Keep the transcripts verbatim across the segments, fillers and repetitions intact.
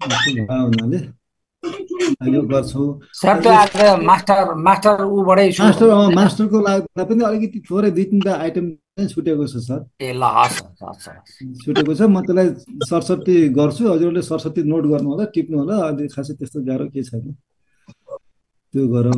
यस्तो भए हुनाले यो गर्छु। सर त्यो यो आज मास्टर मास्टर ऊबाटै सुरु मास्टर गर्नु अँ हुँदैन? मास्टरको लागि पनि अलिकति थोरै दुई तिनवटा आइटम चाहिँ छुटेको छ सर। ए ल हस् हस् हस् हस्। छुटेको छ, म त्यसलाई सरस्वती गर्छु, हजुरहरूले सरस्वती नोट गर्नु होला, टिप्नु होला, अहिले खासै त्यस्तो गाह्रो केही छैन। त्यो गरौँ,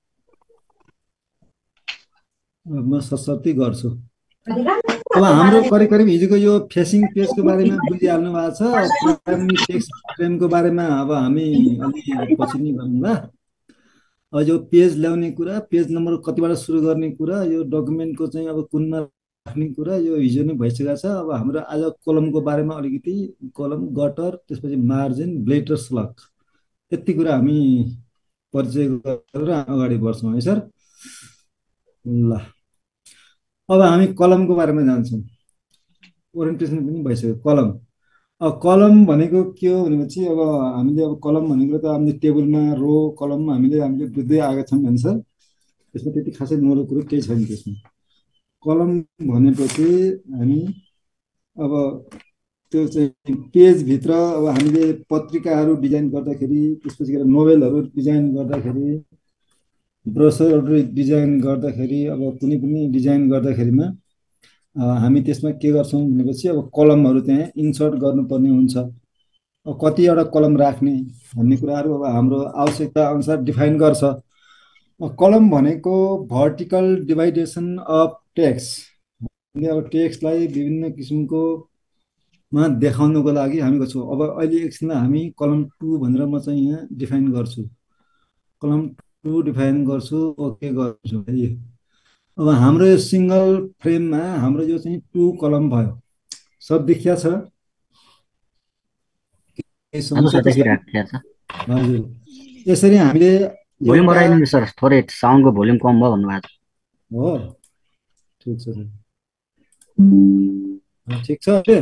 म सरस्वती गर्छु। अब हाम्रो करिब करिब हिजोको यो फेसिङ पेजको बारेमा बुझिहाल्नु भएको छ। प्रोग्रामिङ टेक्स्ट फ्रेमको बारेमा अब हामी अलि पछि नै गरौँला। अब यो पेज ल्याउने कुरा, पेज नम्बर कतिबाट सुरु गर्ने कुरा, यो डकुमेन्टको चाहिँ अब कुनमा राख्ने कुरा, यो हिजो नै भइसकेको छ। अब हाम्रो आज कलमको बारेमा अलिकति, कलम, गटर, त्यसपछि मार्जिन, ब्लेड र स्लग, यति कुरा हामी परिचय गरेर अगाडि बढ्छौँ है सर। ल, अब हामी कलमको बारेमा जान्छौँ। ओरिएन्टेसन पनि भइसक्यो। कलम, अब कलम भनेको के हो भनेपछि, अब हामीले अब कलम भनेको त हामीले टेबलमा रो कलम हामीले हामीले बुझ्दै आएका छौँ भने सर, त्यसमा त्यति खासै नरो कुरो केही छैन त्यसमा। कलम भनेपछि हामी अब त्यो चाहिँ पेजभित्र अब हामीले पत्रिकाहरू डिजाइन गर्दाखेरि, त्यसपछि गएर नोभेलहरू डिजाइन गर्दाखेरि, ब्रोसरहरू डिजाइन गर्दाखेरि, अब कुनै पनि डिजाइन गर्दाखेरिमा अ, हामी त्यसमा के गर्छौँ भनेपछि अब कलमहरू त्यहाँ इन्सर्ट गर्नुपर्ने हुन्छ। अब कतिवटा कलम राख्ने भन्ने कुराहरू अब हाम्रो आवश्यकता अनुसार डिफाइन गर्छ। अब कलम भनेको भर्टिकल डिभाइडेसन अफ टेक्स्ट। अब टेक्स्टलाई विभिन्न किसिमको मा देखाउनको लागि हामी गर्छौँ। अब अहिले एकछिनमा हामी कलम टू भनेर म चाहिँ यहाँ डिफाइन गर्छु। कलम टू डिफाइन गर्छु, ओके गर्छु है। अब हाम्रो यो सिङ्गल फ्रेममा हाम्रो यो चाहिँ टू कलम भयो। सब देखिया छ? केही हजुर समस्या सर त छैन? देखिरहेको छ। हजुर, यसरी हामीले भोल्युम एउटा, बढाइदिनु सर, थोरै साउन्डको भोल्युम कम भयो भन्नुभएको छ। हो ठिक छ सर। ठिक छ अहिले?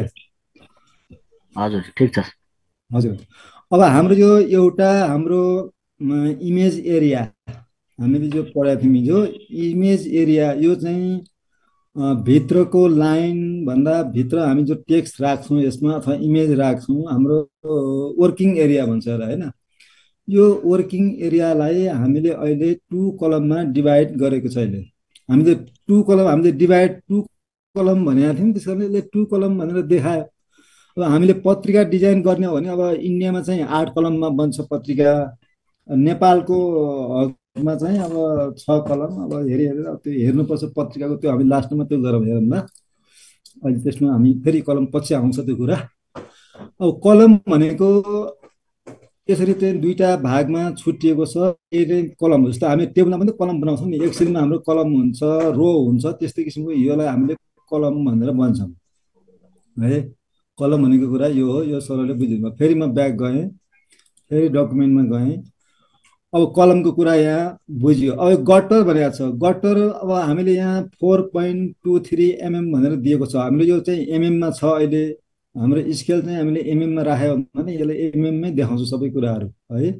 हजुर ठिक छ। हजुर, अब हाम्रो यो एउटा हाम्रो इमेज एरिया हामीले जो पढाएको थियौँ हिजो, इमेज एरिया यो चाहिँ अ, भित्रको लाइन भन्दा भित्र हामी जो टेक्स्ट राख्छौँ यसमा अथवा इमेज राख्छौँ, हाम्रो वर्किङ एरिया भन्छ यसलाई होइन। यो वर्किङ एरियालाई हामीले अहिले टु कलममा डिभाइड गरेको छ। अहिले हामीले टु कलम हामीले डिभाइड टु कलम भनेको थियौँ, त्यस कारण यसले टु कलम भनेर देखायो। अब हामीले पत्रिका डिजाइन गर्ने हो भने अब इन्डियामा चाहिँ आठ कलममा बन्छ पत्रिका, नेपालको मा चाहिँ अब छ कलम। अब हेरी हेरेर अब त्यो हेर्नुपर्छ पत्रिकाको, त्यो हामी लास्टमा त्यो गरौँ हेरौँला। अहिले त्यसमा हामी फेरि कलम पछि आउँछ त्यो कुरा। अब कलम भनेको यसरी चाहिँ दुईटा भागमा छुट्टिएको छ। यही चाहिँ कलम हो। जस्तो हामी टेबलमा पनि कलम बनाउँछौँ नि, एक्सेलमा हाम्रो कलम हुन्छ, रो हुन्छ, त्यस्तै किसिमको योलाई हामीले कलम भनेर भन्छौँ है। कलम भनेको कुरा यो हो, यो सरले बुझ्नुभयो। फेरि म ब्याक गएँ, फेरि डकुमेन्टमा गएँ। अब कलमको कुरा यहाँ बुझ्यो। अब गटर भनेको छ। गटर अब हामीले यहाँ four point two three mm भनेर दिएको छ। हामीले यो चाहिँ एमएममा छ अहिले। हाम्रो स्केल चाहिँ हामीले एमएममा राख्यो भने यसले एमएममै देखाउँछ सबै कुराहरू है।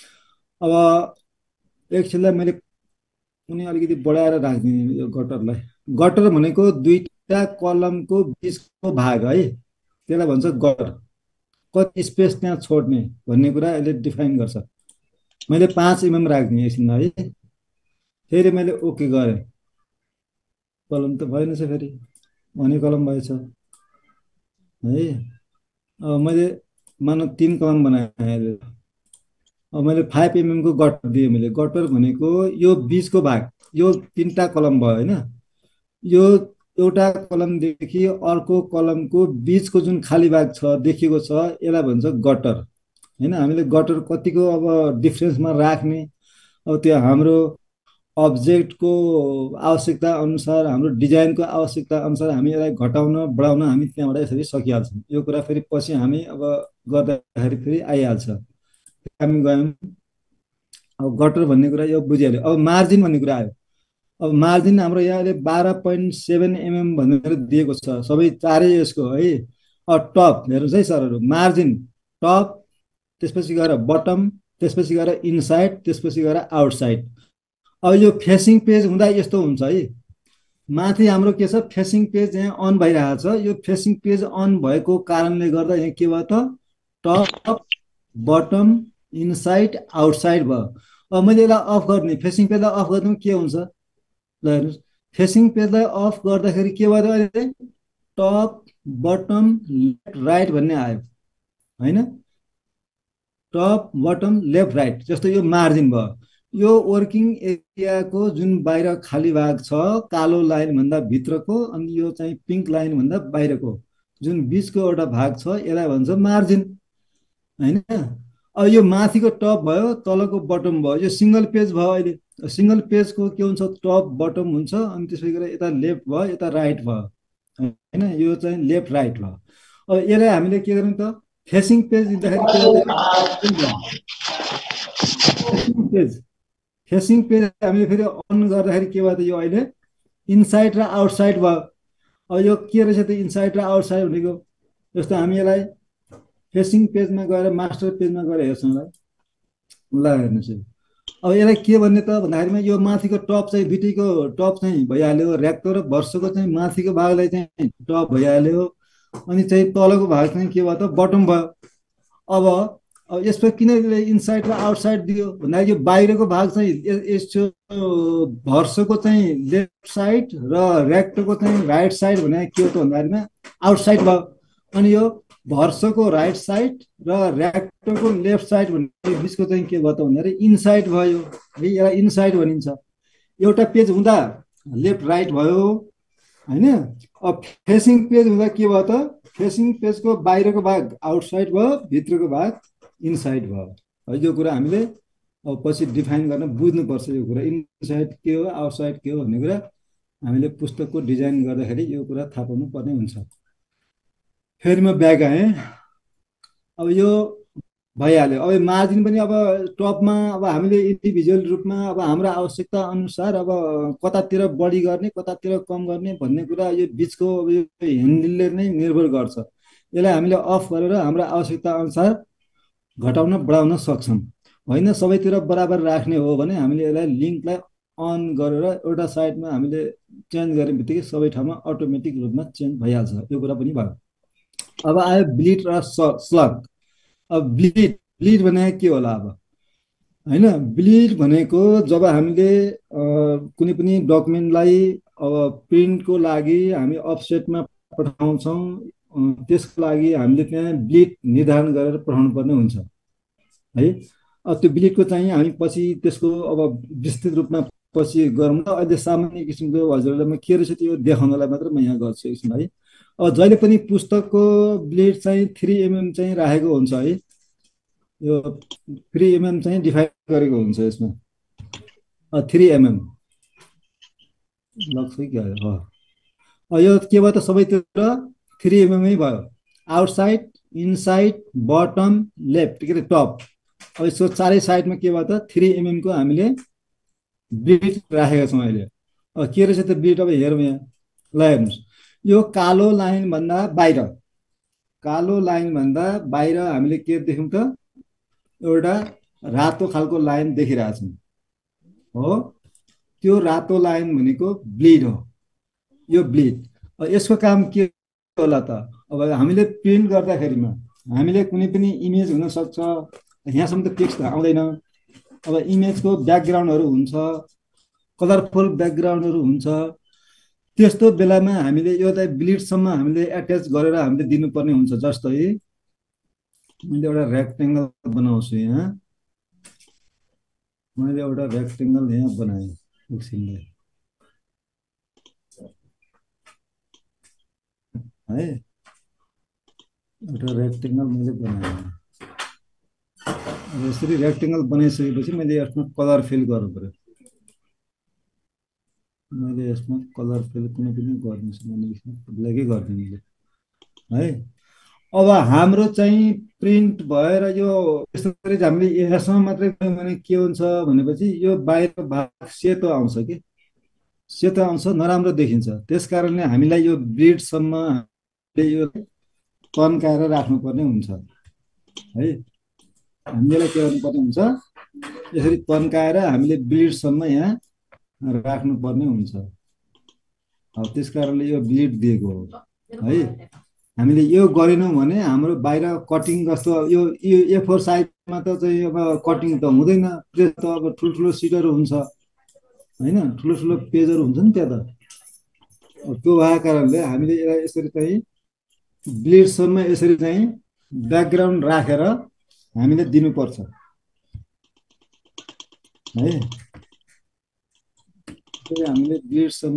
अब एकछिनलाई मैले कुनै अलिकति बढाएर राखिदिने यो गटरलाई। गटर भनेको दुईटा कलमको बिचको भाग है, त्यसलाई भन्छ गटर। कति स्पेस त्यहाँ छोड्ने भन्ने कुरा यसले डिफाइन गर्छ। मैले पाँच एमएम राखिदिएँ एकछिनमा है। फेरि मैले ओके गरेँ, कलम त भएन छ, फेरि भने कलम भएछ है। अब मैले मानव तिन कलम बनाएँ अहिले। अब मैले फाइभ एमएमको गटर दिएँ। मैले गटर भनेको यो बिचको भाग, यो तिनवटा कलम भयो होइन। यो एउटा कलमदेखि अर्को कलमको बिचको जुन खाली भाग छ देखिएको छ, यसलाई भन्छ गटर होइन। हामीले गटर कतिको अब डिफ्रेन्समा राख्ने, अब त्यो हाम्रो अब्जेक्टको आवश्यकता अनुसार, हाम्रो डिजाइनको आवश्यकता अनुसार हामी यसलाई घटाउन बढाउन हामी त्यहाँबाट यसरी सकिहाल्छौँ। यो कुरा फेरि पछि हामी अब गर्दाखेरि फेरि आइहाल्छ। हामी गयौँ। अब गटर भन्ने कुरा यो बुझिहाल्यो। अब मार्जिन भन्ने कुरा आयो। अब मार्जिन हाम्रो यहाँ अहिले बाह्र पोइन्ट सेभेन एमएम भनेर दिएको छ सबै चारै यसको है। अब टप हेर्नुहोस् है सरहरू, मार्जिन टप, त्यसपछि गएर बटम, त्यसपछि गएर इनसाइड, त्यसपछि गएर आउटसाइड। अब यो फेसिङ पेज हुँदा यस्तो हुन्छ है। माथि हाम्रो के छ, फेसिङ पेज यहाँ अन भइरहेको छ। यो फेसिङ पेज अन भएको कारणले गर्दा यहाँ के भयो त, टप बटम इनसाइड आउटसाइड भयो। अब मैले यसलाई अफ गर्ने, फेसिङ पेजलाई अफ गर्नु के हुन्छ ल हेर्नुहोस्, फेसिङ पेजलाई अफ गर्दाखेरि के भयो अहिले टप बटम लेफ्ट राइट भन्ने आयो होइन, टप बटम लेफ्ट राइट। जस्तो यो मार्जिन भयो, यो वर्किङ एरियाको जुन बाहिर खाली भाग छ कालो लाइन भन्दा भित्रको, अनि यो चाहिँ पिङ्क लाइन भन्दा बाहिरको जुन बिचको एउटा भाग छ यसलाई भन्छ मार्जिन होइन। अब यो माथिको टप भयो तलको बटम भयो, यो सिङ्गल पेज भयो। अहिले सिङ्गल पेजको के हुन्छ टप बटम हुन्छ, अनि त्यसै गरेर यता लेफ्ट भयो यता राइट भयो होइन, यो चाहिँ लेफ्ट राइट भयो। अब यसलाई हामीले के गर्यौँ त फेसिङ पेज दिँदाखेरि फेसिङ पेज फेसिङ पेज हामीले फेरि अन गर्दाखेरि के भयो त यो अहिले इनसाइड र आउटसाइड भयो। अब यो के रहेछ त इनसाइड र आउटसाइड भनेको, जस्तो हामी यसलाई फेसिङ पेजमा गएर मास्टर पेजमा गएर हेर्छौँ ल ल हेर्नुहोस्। अब यसलाई के भन्ने त भन्दाखेरिमा यो माथिको टप चाहिँ बिटीको टप चाहिँ भइहाल्यो, ऱ्याकको र भर्सको चाहिँ माथिको भागलाई चाहिँ टप भइहाल्यो, अनि चाहिँ तलको भाग चाहिँ के भयो त बटम भयो। अब अब यसमा किन इनसाइड र आउटसाइड दियो भन्दाखेरि यो बाहिरको भाग चाहिँ यसो भर्सको चाहिँ लेफ्ट साइड र ऱ्याक्टोको चाहिँ राइट साइड भने के हो त भन्दाखेरिमा आउटसाइड भयो, अनि यो भर्सको राइट साइड र ऱ्याक्टोको लेफ्ट साइड भन्ने बिचको चाहिँ के भयो त भन्दाखेरि इनसाइड भयो है, यसलाई इनसाइड भनिन्छ। एउटा पेज हुँदा लेफ्ट राइट भयो होइन। अब फेसिङ पेज हुँदा के भयो त फेसिङ पेजको बाहिरको भाग आउटसाइड भयो, भित्रको भाग इनसाइड भयो है। यो कुरा हामीले अब पछि डिफाइन गर्न बुझ्नुपर्छ, यो कुरा इनसाइड के हो आउटसाइड के हो भन्ने कुरा हामीले पुस्तकको डिजाइन गर्दाखेरि यो कुरा थाहा पाउनु पर्ने हुन्छ। फेरि म ब्याक आएँ, अब यो भइहाल्यो। अब मार्जिन पनि अब टपमा अब हामीले इन्डिभिजुअल रूपमा अब हाम्रो आवश्यकता अनुसार अब कतातिर बढी गर्ने कतातिर कम गर्ने भन्ने कुरा यो बिचको यो ह्यान्डलले नै निर्भर गर्छ। यसलाई हामीले अफ गरेर हाम्रो आवश्यकता अनुसार घटाउन बढाउन सक्छौँ होइन। सबैतिर बराबर राख्ने हो भने हामीले यसलाई लिङ्कलाई अन गरेर एउटा साइडमा हामीले चेन्ज गर्ने बित्तिकै सबै ठाउँमा अटोमेटिक रूपमा चेन्ज भइहाल्छ, यो कुरा पनि भयो। अब आयो ब्लिड र स्लग। अब ब्लिड ब्लिड भनेको के होला अब होइन, ब्लिड भनेको जब हामीले कुनै पनि डकुमेन्टलाई अब प्रिन्टको लागि हामी अफसेटमा पठाउँछौँ, त्यसको लागि हामीले त्यहाँ ब्लिड निर्धारण गरेर पठाउनु पर्ने हुन्छ है। अब त्यो ब्लिडको चाहिँ हामी पछि त्यसको अब विस्तृत रूपमा पछि गरौँ न। अहिले सामान्य किसिमको हजुरहरूलाई म के रहेछ त्यो देखाउनलाई मात्र म यहाँ गर्छु एकछिन है। अब जहिले पनि पुस्तकको ब्लिड चाहिँ थ्री एमएम चाहिँ राखेको हुन्छ है, यो थ्री एमएम चाहिँ डिफाइन गरेको हुन्छ यसमा थ्री एमएम लग्छ कि हो। यो के भयो त सबैतिर थ्री एमएमै भयो, आउटसाइड इनसाइड बटम लेफ्ट के अरे टप। अब यसको चारै साइडमा के भयो त थ्री एमएमको हामीले ब्लिड राखेका छौँ अहिले। अब के रहेछ त ब्लिड अब हेरौँ यहाँ ल हेर्नुहोस्, यो कालो लाइन भन्दा बाहिर कालो लाइन भन्दा बाहिर हामीले के देख्यौँ त एउटा रातो खालको लाइन देखिरहेछौँ हो, त्यो रातो लाइन भनेको ब्लिड हो, यो ब्लिड। यसको काम के होला त अब हामीले प्रिन्ट गर्दाखेरिमा हामीले कुनै पनि इमेज हुनसक्छ, यहाँसम्म त टेक्स्ट आउँदैन। अब इमेजको ब्याकग्राउन्डहरू हुन्छ, कलरफुल ब्याकग्राउन्डहरू हुन्छ, त्यस्तो बेलामा हामीले यो त ब्लिडसम्म हामीले एट्याच गरेर हामीले दिनुपर्ने हुन्छ। जस्तै मैले एउटा रेक्टेङ्गल बनाउँछु, यहाँ मैले एउटा रेक्टेङ्गल यहाँ बनाएँ एकछिनले है, एउटा रेक्टेङ्गल मैले बनाएँ। यसरी रेक्टेङ्गल बनाइसकेपछि मैले यसमा कलर फिल गर्नु पर्यो। मैले यसमा कलर फिल कुनै पनि गर्दिन्छु, मैले यसमा ब्ल्याकै गरिदिन्छु है। अब हाम्रो चाहिँ प्रिन्ट भएर यो यस्तो गरी हामीले यहाँसम्म मात्रै गयौँ भने के हुन्छ भनेपछि यो बाहिरको भाग सेतो आउँछ कि सेतो आउँछ, नराम्रो देखिन्छ। त्यस कारणले हामीलाई यो ब्लिडसम्म यो तन्काएर राख्नुपर्ने हुन्छ है। हामीले के गर्नुपर्ने हुन्छ, यसरी तन्काएर हामीले ब्लिडसम्म यहाँ राख्नुपर्ने हुन्छ। अब त्यस कारणले यो ब्लिड दिएको हो है। हामीले यो गरेनौँ भने हाम्रो बाहिर कटिङ जस्तो यो यो ए फोर साइजमा त चाहिँ अब कटिङ त हुँदैन, प्रेस त अब ठुल्ठुलो सिटहरू हुन्छ होइन, ठुलो ठुलो पेजहरू हुन्छ नि त्यहाँ त। त्यो भएको कारणले हामीले यसलाई यसरी चाहिँ ब्लिडसम्म यसरी चाहिँ ब्याकग्राउन्ड राखेर हामीले दिनुपर्छ है। हामीले ब्लिडसम्म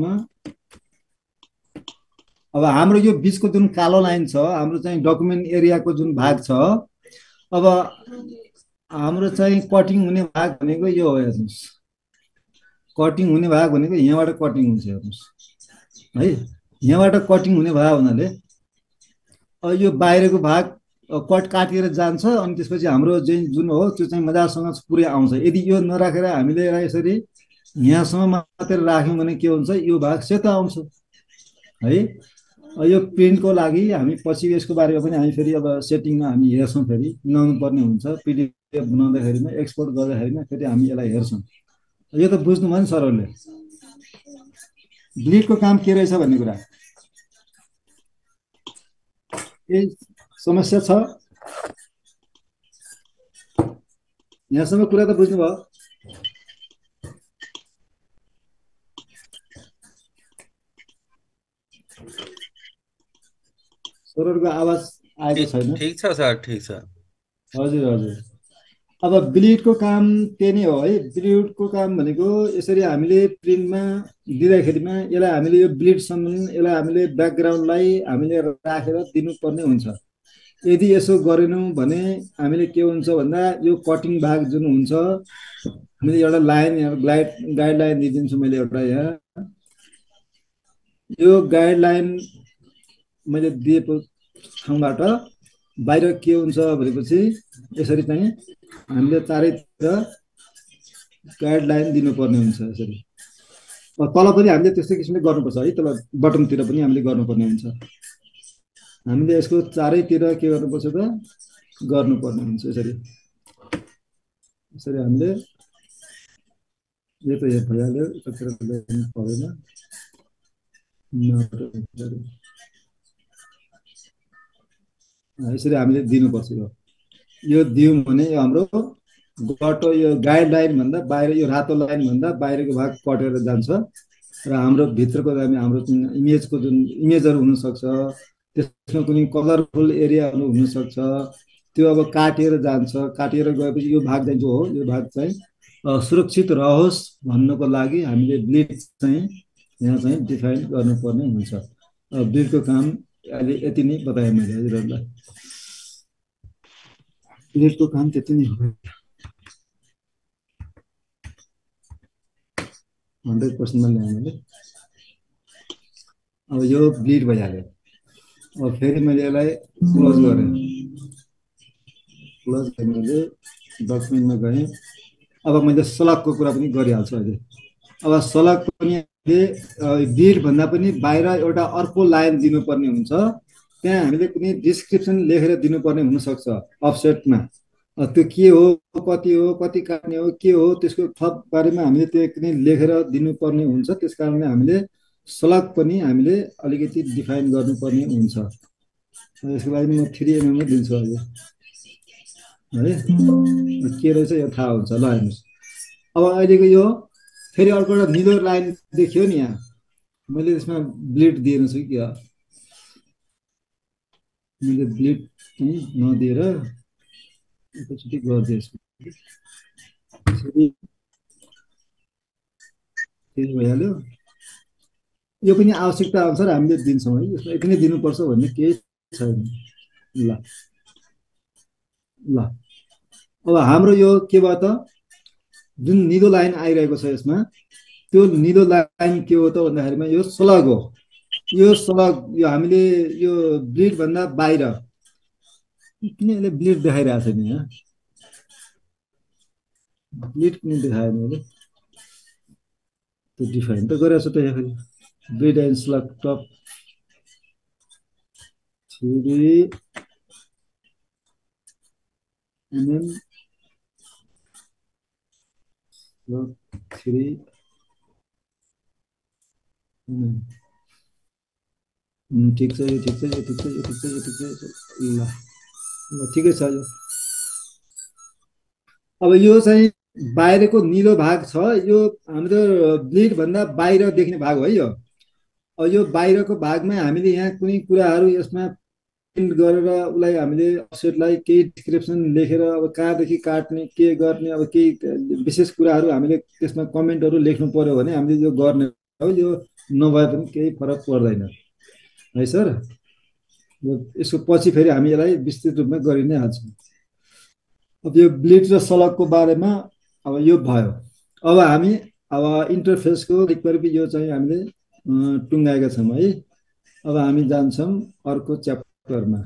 अब हाम्रो यो बिचको जुन कालो लाइन छ हाम्रो चाहिँ डकुमेन्ट एरियाको जुन भाग छ, अब हाम्रो चाहिँ कटिङ हुने भाग भनेको यो हो, हेर्नुहोस् कटिङ हुने भाग भनेको यहाँबाट कटिङ हुन्छ हेर्नुहोस् है, यहाँबाट कटिङ हुने भाग हुनाले यो बाहिरको भाग कट काटिएर जान्छ अनि त्यसपछि हाम्रो चाहिँ जुन हो त्यो चाहिँ मजासँग पुरै आउँछ। यदि यो नराखेर हामीले यसरी यहाँसम्म मात्र राख्यौँ भने के हुन्छ, यो भाग सेतो आउँछ है। यो प्रिन्टको लागि हामी पछि यसको बारेमा पनि हामी फेरि अब सेटिङमा हामी हेर्छौँ, फेरि मिलाउनु पर्ने हुन्छ पिडिएफ बनाउँदाखेरिमा एक्सपोर्ट गर्दाखेरिमा फेरि हामी यसलाई हेर्छौँ। यो त बुझ्नुभयो नि सरहरूले ब्लिडको काम के रहेछ भन्ने कुरा, केही समस्या छ? यहाँसम्म कुरा त बुझ्नुभयो? सरहरूको आवाज आएको छैन। ठिक छ सर, ठिक छ। हजुर हजुर। अब ब्लिडको काम त्यही नै हो है। ब्लिडको काम भनेको यसरी हामीले प्रिन्टमा दिँदाखेरिमा यसलाई हामीले यो ब्लिडसम्म यसलाई हामीले ब्याकग्राउन्डलाई हामीले राखेर दिनुपर्ने हुन्छ। यदि यसो गरेनौँ भने हामीले के हुन्छ भन्दा यो कटिङ भाग जुन हुन्छ मैले एउटा लाइन गाइड गाइडलाइन दिइदिन्छु मैले एउटा यहाँ, यो गाइडलाइन मैले दिएको ठाउँबाट बाहिर के हुन्छ भनेपछि यसरी चाहिँ हामीले चारैतिर गाइडलाइन दिनुपर्ने हुन्छ। यसरी तल पनि हामीले त्यस्तै किसिमले गर्नुपर्छ है, तल बटमतिर पनि हामीले गर्नुपर्ने हुन्छ। हामीले यसको चारैतिर के गर्नुपर्छ त गर्नुपर्ने हुन्छ। यसरी यसरी हामीले यो त यो भइहाल्यो, यतातिर ल्याउनु परेन। यसरी हामीले दिनुपर्छ। यो यो दियौँ भने यो हाम्रो गटो यो गाइडलाइन भन्दा बाहिर यो रातो लाइन भन्दा बाहिरको भाग कटेर जान्छ र हाम्रो भित्रको हाम्रो जुन इमेजको जुन इमेजहरू हुनसक्छ त्यसमा कुनै कलरफुल एरियाहरू हुनसक्छ त्यो अब काटिएर जान्छ। काटिएर गएपछि यो भाग चाहिँ जो हो यो भाग चाहिँ सुरक्षित रहोस् भन्नको लागि हामीले ब्लिड चाहिँ यहाँ चाहिँ डिफाइन गर्नुपर्ने हुन्छ। ब्लिडको काम अहिले यति नै बताएँ मैले हजुरहरूलाई। ब्लिडको काम त्यति नै हो। हन्ड्रेड पर्सेन्टमा ल्याएँ मैले। अब यो ब्लिड भइहाल्यो। अब फेरि मैले यसलाई क्लोज गरेँ। क्लोज गरेँ मैले डकुमेन्टमा गएँ। अब मैले सलकको कुरा पनि गरिहाल्छु अहिले। अब सलक पनि ब्लिड भन्दा पनि बाहिर एउटा अर्को लाइन दिनुपर्ने हुन्छ। त्यहाँ हामीले कुनै डिस्क्रिप्सन लेखेर दिनुपर्ने हुनसक्छ अफसेटमा। त्यो के हो, कति हो, कति काट्ने हो, के हो, त्यसको थप बारेमा हामीले त्यो कुनै लेखेर दिनुपर्ने हुन्छ। त्यस कारणले हामीले सलक पनि हामीले अलिकति डिफाइन गर्नुपर्ने हुन्छ। यसको लागि म थ्री एमएममै दिन्छु अहिले है, के रहेछ यो थाहा हुन्छ। ल हेर्नुहोस् अब अहिलेको यो फेरि अर्को एउटा निलो लाइन देखियो नि यहाँ, मैले त्यसमा ब्लिड दिएको छु कि मैले ब्लिड चाहिँ नदिएर एकैचोटि गरिदिएछु। त्यही भइहाल्यो। यो पनि आवश्यकता अनुसार हामीले दिन्छौँ है, यसमा यति नै दिनुपर्छ भन्ने केही छैन। ल ल अब हाम्रो यो के भयो त, जुन निलो लाइन आइरहेको छ यसमा त्यो निलो लाइन के हो त भन्दाखेरिमा यो सलग हो। यो सलग यो हामीले यो ब्लिड भन्दा बाहिर किन यसले ब्लिड देखाइरहेको छ नि, यहाँ ब्लिड किन देखाएन मैले, त्यो डिफाइन त गरेको छु त यहाँ फेरि bleed and slug top three mm three um, ठिक छ यो ठिक छ यो ठिक छ यो ठिक छ यो ठिक छ ल ल ठिकै छ यो। अब यो चाहिँ बाहिरको निलो भाग छ, यो हाम्रो ब्लिड भन्दा बाहिर देख्ने भाग हो यो। अब यो बाहिरको भागमा हामीले यहाँ कुनै कुराहरू यसमा प्रिन्ट गरेर उसलाई हामीले अफसेटलाई केही डिस्क्रिप्सन लेखेर अब कहाँदेखि काट्ने के गर्ने अब केही विशेष कुराहरू हामीले त्यसमा कमेन्टहरू लेख्नु पर्यो भने हामीले यो गर्ने हो। यो नभए पनि केही फरक पर्दैन है सर। यो यसको पछि फेरि हामी यसलाई विस्तृत रूपमा गरि नै हाल्छौँ। अब यो ब्लिड र सलकको बारेमा अब यो भयो। अब हामी अब इन्टरफेसको वरिपरि यो चाहिँ हामीले टुङ्गाएका छौँ है। अब हामी जान्छौँ अर्को च्याप्टरमा।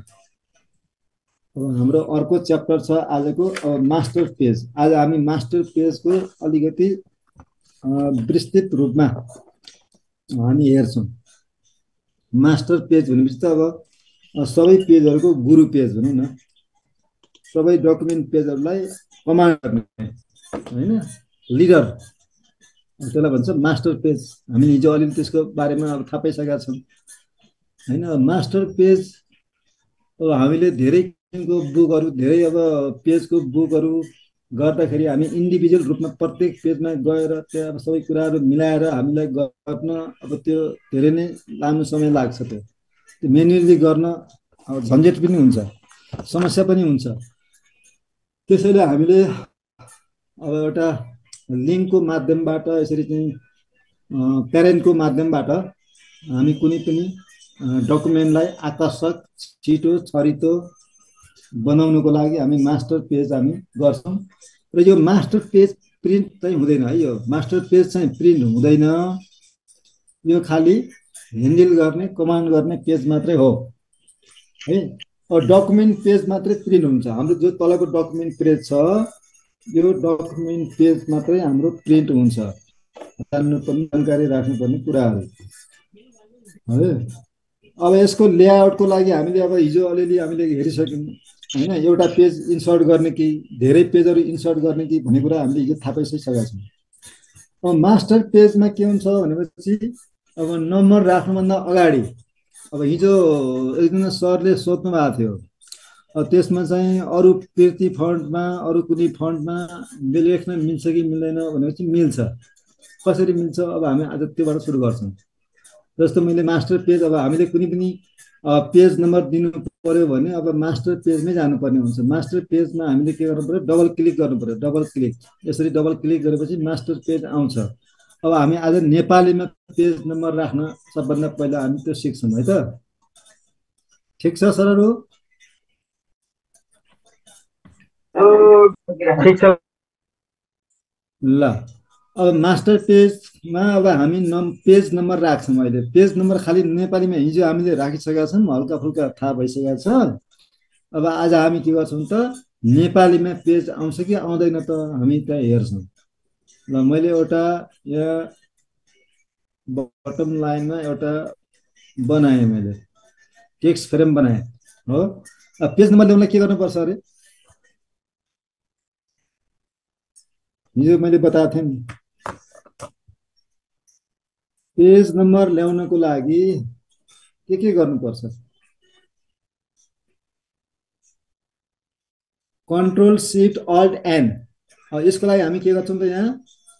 अब हाम्रो अर्को च्याप्टर छ आजको अब मास्टर पेज। आज हामी मास्टर पेजको अलिकति विस्तृत रूपमा हामी हेर्छौँ। मास्टर पेज भनेपछि त अब सबै पेजहरूको गुरु पेज भनौँ न, सबै डकुमेन्ट पेजहरूलाई कमान्ड गर्ने होइन, लिडर, त्यसलाई भन्छ मास्टर पेज। हामी हिजो अलिअलि त्यसको बारेमा अब थाहा पाइसकेका छौँ होइन। मास्टर पेज अब हामीले धेरै किसिमको बुकहरू धेरै अब पेजको बुकहरू गर्दाखेरि हामी इन्डिभिजुअल रूपमा प्रत्येक पेजमा गएर त्यहाँ अब सबै कुराहरू मिलाएर हामीलाई गर्न अब त्यो धेरै नै लामो समय लाग्छ। त्यो त्यो म्यानुअली गर्न अब झन्झट पनि हुन्छ, समस्या पनि हुन्छ। त्यसैले हामीले अब एउटा लिङ्कको माध्यमबाट यसरी चाहिँ प्यारेन्टको माध्यमबाट हामी कुनै पनि डकुमेन्टलाई आकर्षक, छिटो, छरितो बनाउनुको लागि हामी मास्टर पेज हामी गर्छौँ। र यो मास्टर पेज प्रिन्ट चाहिँ हुँदैन है। यो मास्टर पेज चाहिँ प्रिन्ट हुँदैन, यो खालि ह्यान्डल गर्ने, कमान्ड गर्ने पेज मात्रै हो है। अब डकुमेन्ट पेज मात्रै प्रिन्ट हुन्छ। हाम्रो जो तलको डकुमेन्ट पेज छ यो डकुमेन्ट पेज मात्रै हाम्रो प्रिन्ट हुन्छ। जान्नुपर्ने, जानकारी राख्नुपर्ने कुराहरू है। अब यसको लेआउटको लागि हामीले अब हिजो अलिअलि हामीले हेरिसक्यौँ होइन। एउटा पेज इन्सर्ट गर्ने कि धेरै पेजहरू इन्सर्ट गर्ने कि भन्ने कुरा हामीले हिजो थाहा पाइसकेका छौँ। अब मास्टर पेजमा के हुन्छ भनेपछि अब नम्बर राख्नुभन्दा अगाडि अब हिजो एकजना सरले सोध्नु भएको थियो, अब त्यसमा चाहिँ अरू पिर्ती फन्टमा अरू कुनै फन्टमा लेख्न मिल्छ कि मिल्दैन भनेपछि मिल्छ। कसरी मिल्छ अब हामी आज त्योबाट सुरु गर्छौँ। जस्तो मैले मास्टर पेज अब हामीले कुनै पनि पेज नम्बर दिनु पर्यो भने अब मास्टर पेजमै जानुपर्ने हुन्छ। मास्टर पेजमा हामीले के गर्नु पर्यो, डबल क्लिक गर्नु पर्यो। डबल क्लिक यसरी डबल क्लिक गरेपछि मास्टर पेज आउँछ। अब हामी आज नेपालीमा पेज नम्बर राख्न सबभन्दा पहिला हामी त्यो सिक्छौँ है त। ठिक छ सरहरू? ठिक छ ल। अब मास्टर पेजमा अब हामी नम पेज नम्बर राख्छौँ। अहिले पेज नम्बर खालि नेपालीमा हिजो हामीले राखिसकेका छौँ, हल्का फुल्का थाहा भइसकेका छ। अब आज हामी के गर्छौँ त, नेपालीमा पेज आउँछ कि आउँदैन त हामी त्यहाँ हेर्छौँ। ल मैले एउटा यहाँ बटम लाइनमा एउटा बनाएँ, मैले टेक्स्ट फ्रेम बनाएँ हो। अब पेज नम्बर ल्याउनलाई के गर्नुपर्छ अरे, हिजो मैले बताएको थिएँ नि। पेज नम्बर ल्याउनको लागि के के गर्नुपर्छ, कन्ट्रोल सिफ्ट अल्ट एन। यसको लागि हामी के गर्छौँ त, यहाँ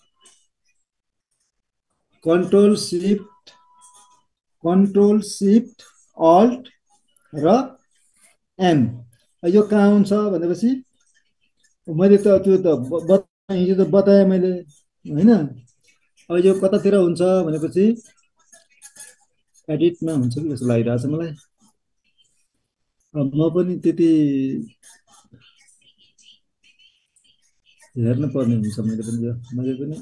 control shift control shift alt र एन। यो कहाँ हुन्छ भनेपछि मैले त त्यो त बताएँ हिजो त बताएँ मैले होइन। अब यो कतातिर हुन्छ भनेपछि एडिटमा हुन्छ कि जस्तो लागिरहेको छ मलाई। अब म पनि त्यति हेर्नु पर्ने हुन्छ। मैले पनि यो मैले पनि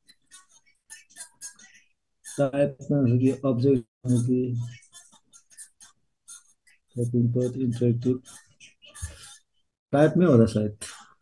टाइपमा हो कि अब्जेक्ट हो कि इन्टरेक्टिभ टाइपमै होला सायद।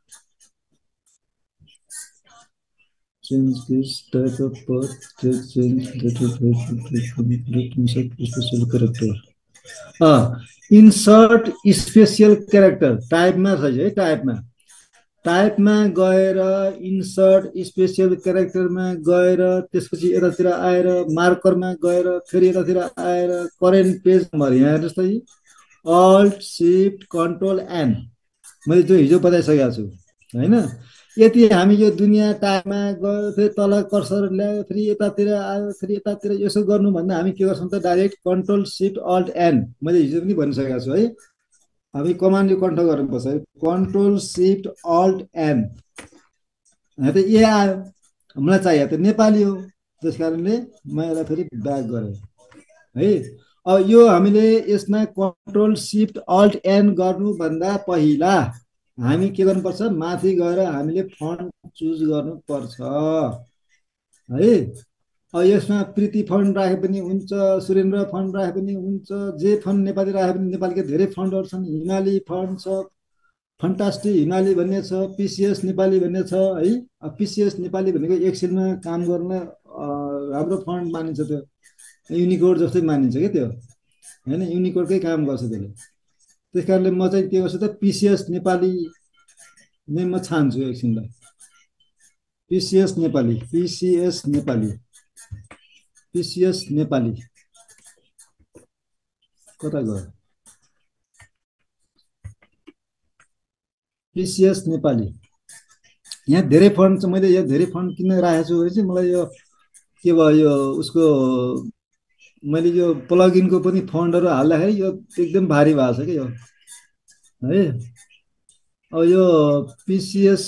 Change this type of path, text change that is insert special character. अँ इन्सर्ट स्पेसियल क्यारेक्टर टाइपमा छ है। टाइपमा टाइपमा गएर इन्सर्ट स्पेसियल क्यारेक्टरमा गएर त्यसपछि यतातिर आएर मार्करमा गएर फेरि यतातिर आएर करेन्ट पेज नम्बर यहाँ हेर्नुहोस् त, अल्ट सिफ्ट कन्ट्रोल एन मैले जो हिजो बताइसकेको छु होइन। यति हामी यो दुनियाँ टाइममा गयो, फेरि तल कर्सर ल्यायो, फेरि यतातिर आयो, फेरि यतातिर यसो गर्नुभन्दा हामी के गर्छौँ त direct control shift alt N मैले हिजो पनि भनिसकेको छु है। हामी कमान्ड कन्ट्रोल गर्नुपर्छ है, कन्ट्रोल सिफ्ट अल्ट एन। त ए आयो हामीलाई चाहियो त नेपाली हो, त्यस कारणले म यसलाई फेरि ब्याक गरेँ है। अब यो हामीले यसमा कन्ट्रोल सिफ्ट अल्ट एन गर्नुभन्दा पहिला हामी के गर्नुपर्छ, माथि गएर हामीले फन्ट चुज गर्नुपर्छ है। अब यसमा प्रीति फन्ट राखे पनि हुन्छ, सुरेन्द्र फन्ट राखे पनि हुन्छ, जे फन्ट नेपाली राखे पनि, नेपालीका धेरै फन्टहरू छन्, हिमाली फन्ट छ, फन्टास्टिक हिमाली भन्ने छ, पिसिएस नेपाली भन्ने छ है। अब पिसिएस नेपाली भनेको एक्सेलमा काम गर्न राम्रो फन्ट मानिन्छ, त्यो युनिकोड जस्तै मानिन्छ क्या त्यो होइन, युनिकोडकै काम गर्छ त्यसले। त्यस कारणले म चाहिँ के गर्छु त पिसिएस नेपाली नै म छान्छु एकछिनलाई, पिसिएस नेपाली, पिसिएस नेपाली, पिसिएस नेपाली कता गयो, पिसिएस नेपाली। यहाँ धेरै फन्ट छ, मैले यहाँ धेरै फन्ट किन राखेको छु भने चाहिँ मलाई यो के भयो, यो उसको मैले यो प्लगइनको पनि फन्टहरू हाल्दाखेरि यो एकदम भारी भएको छ कि यो है। अब यो पिसिएस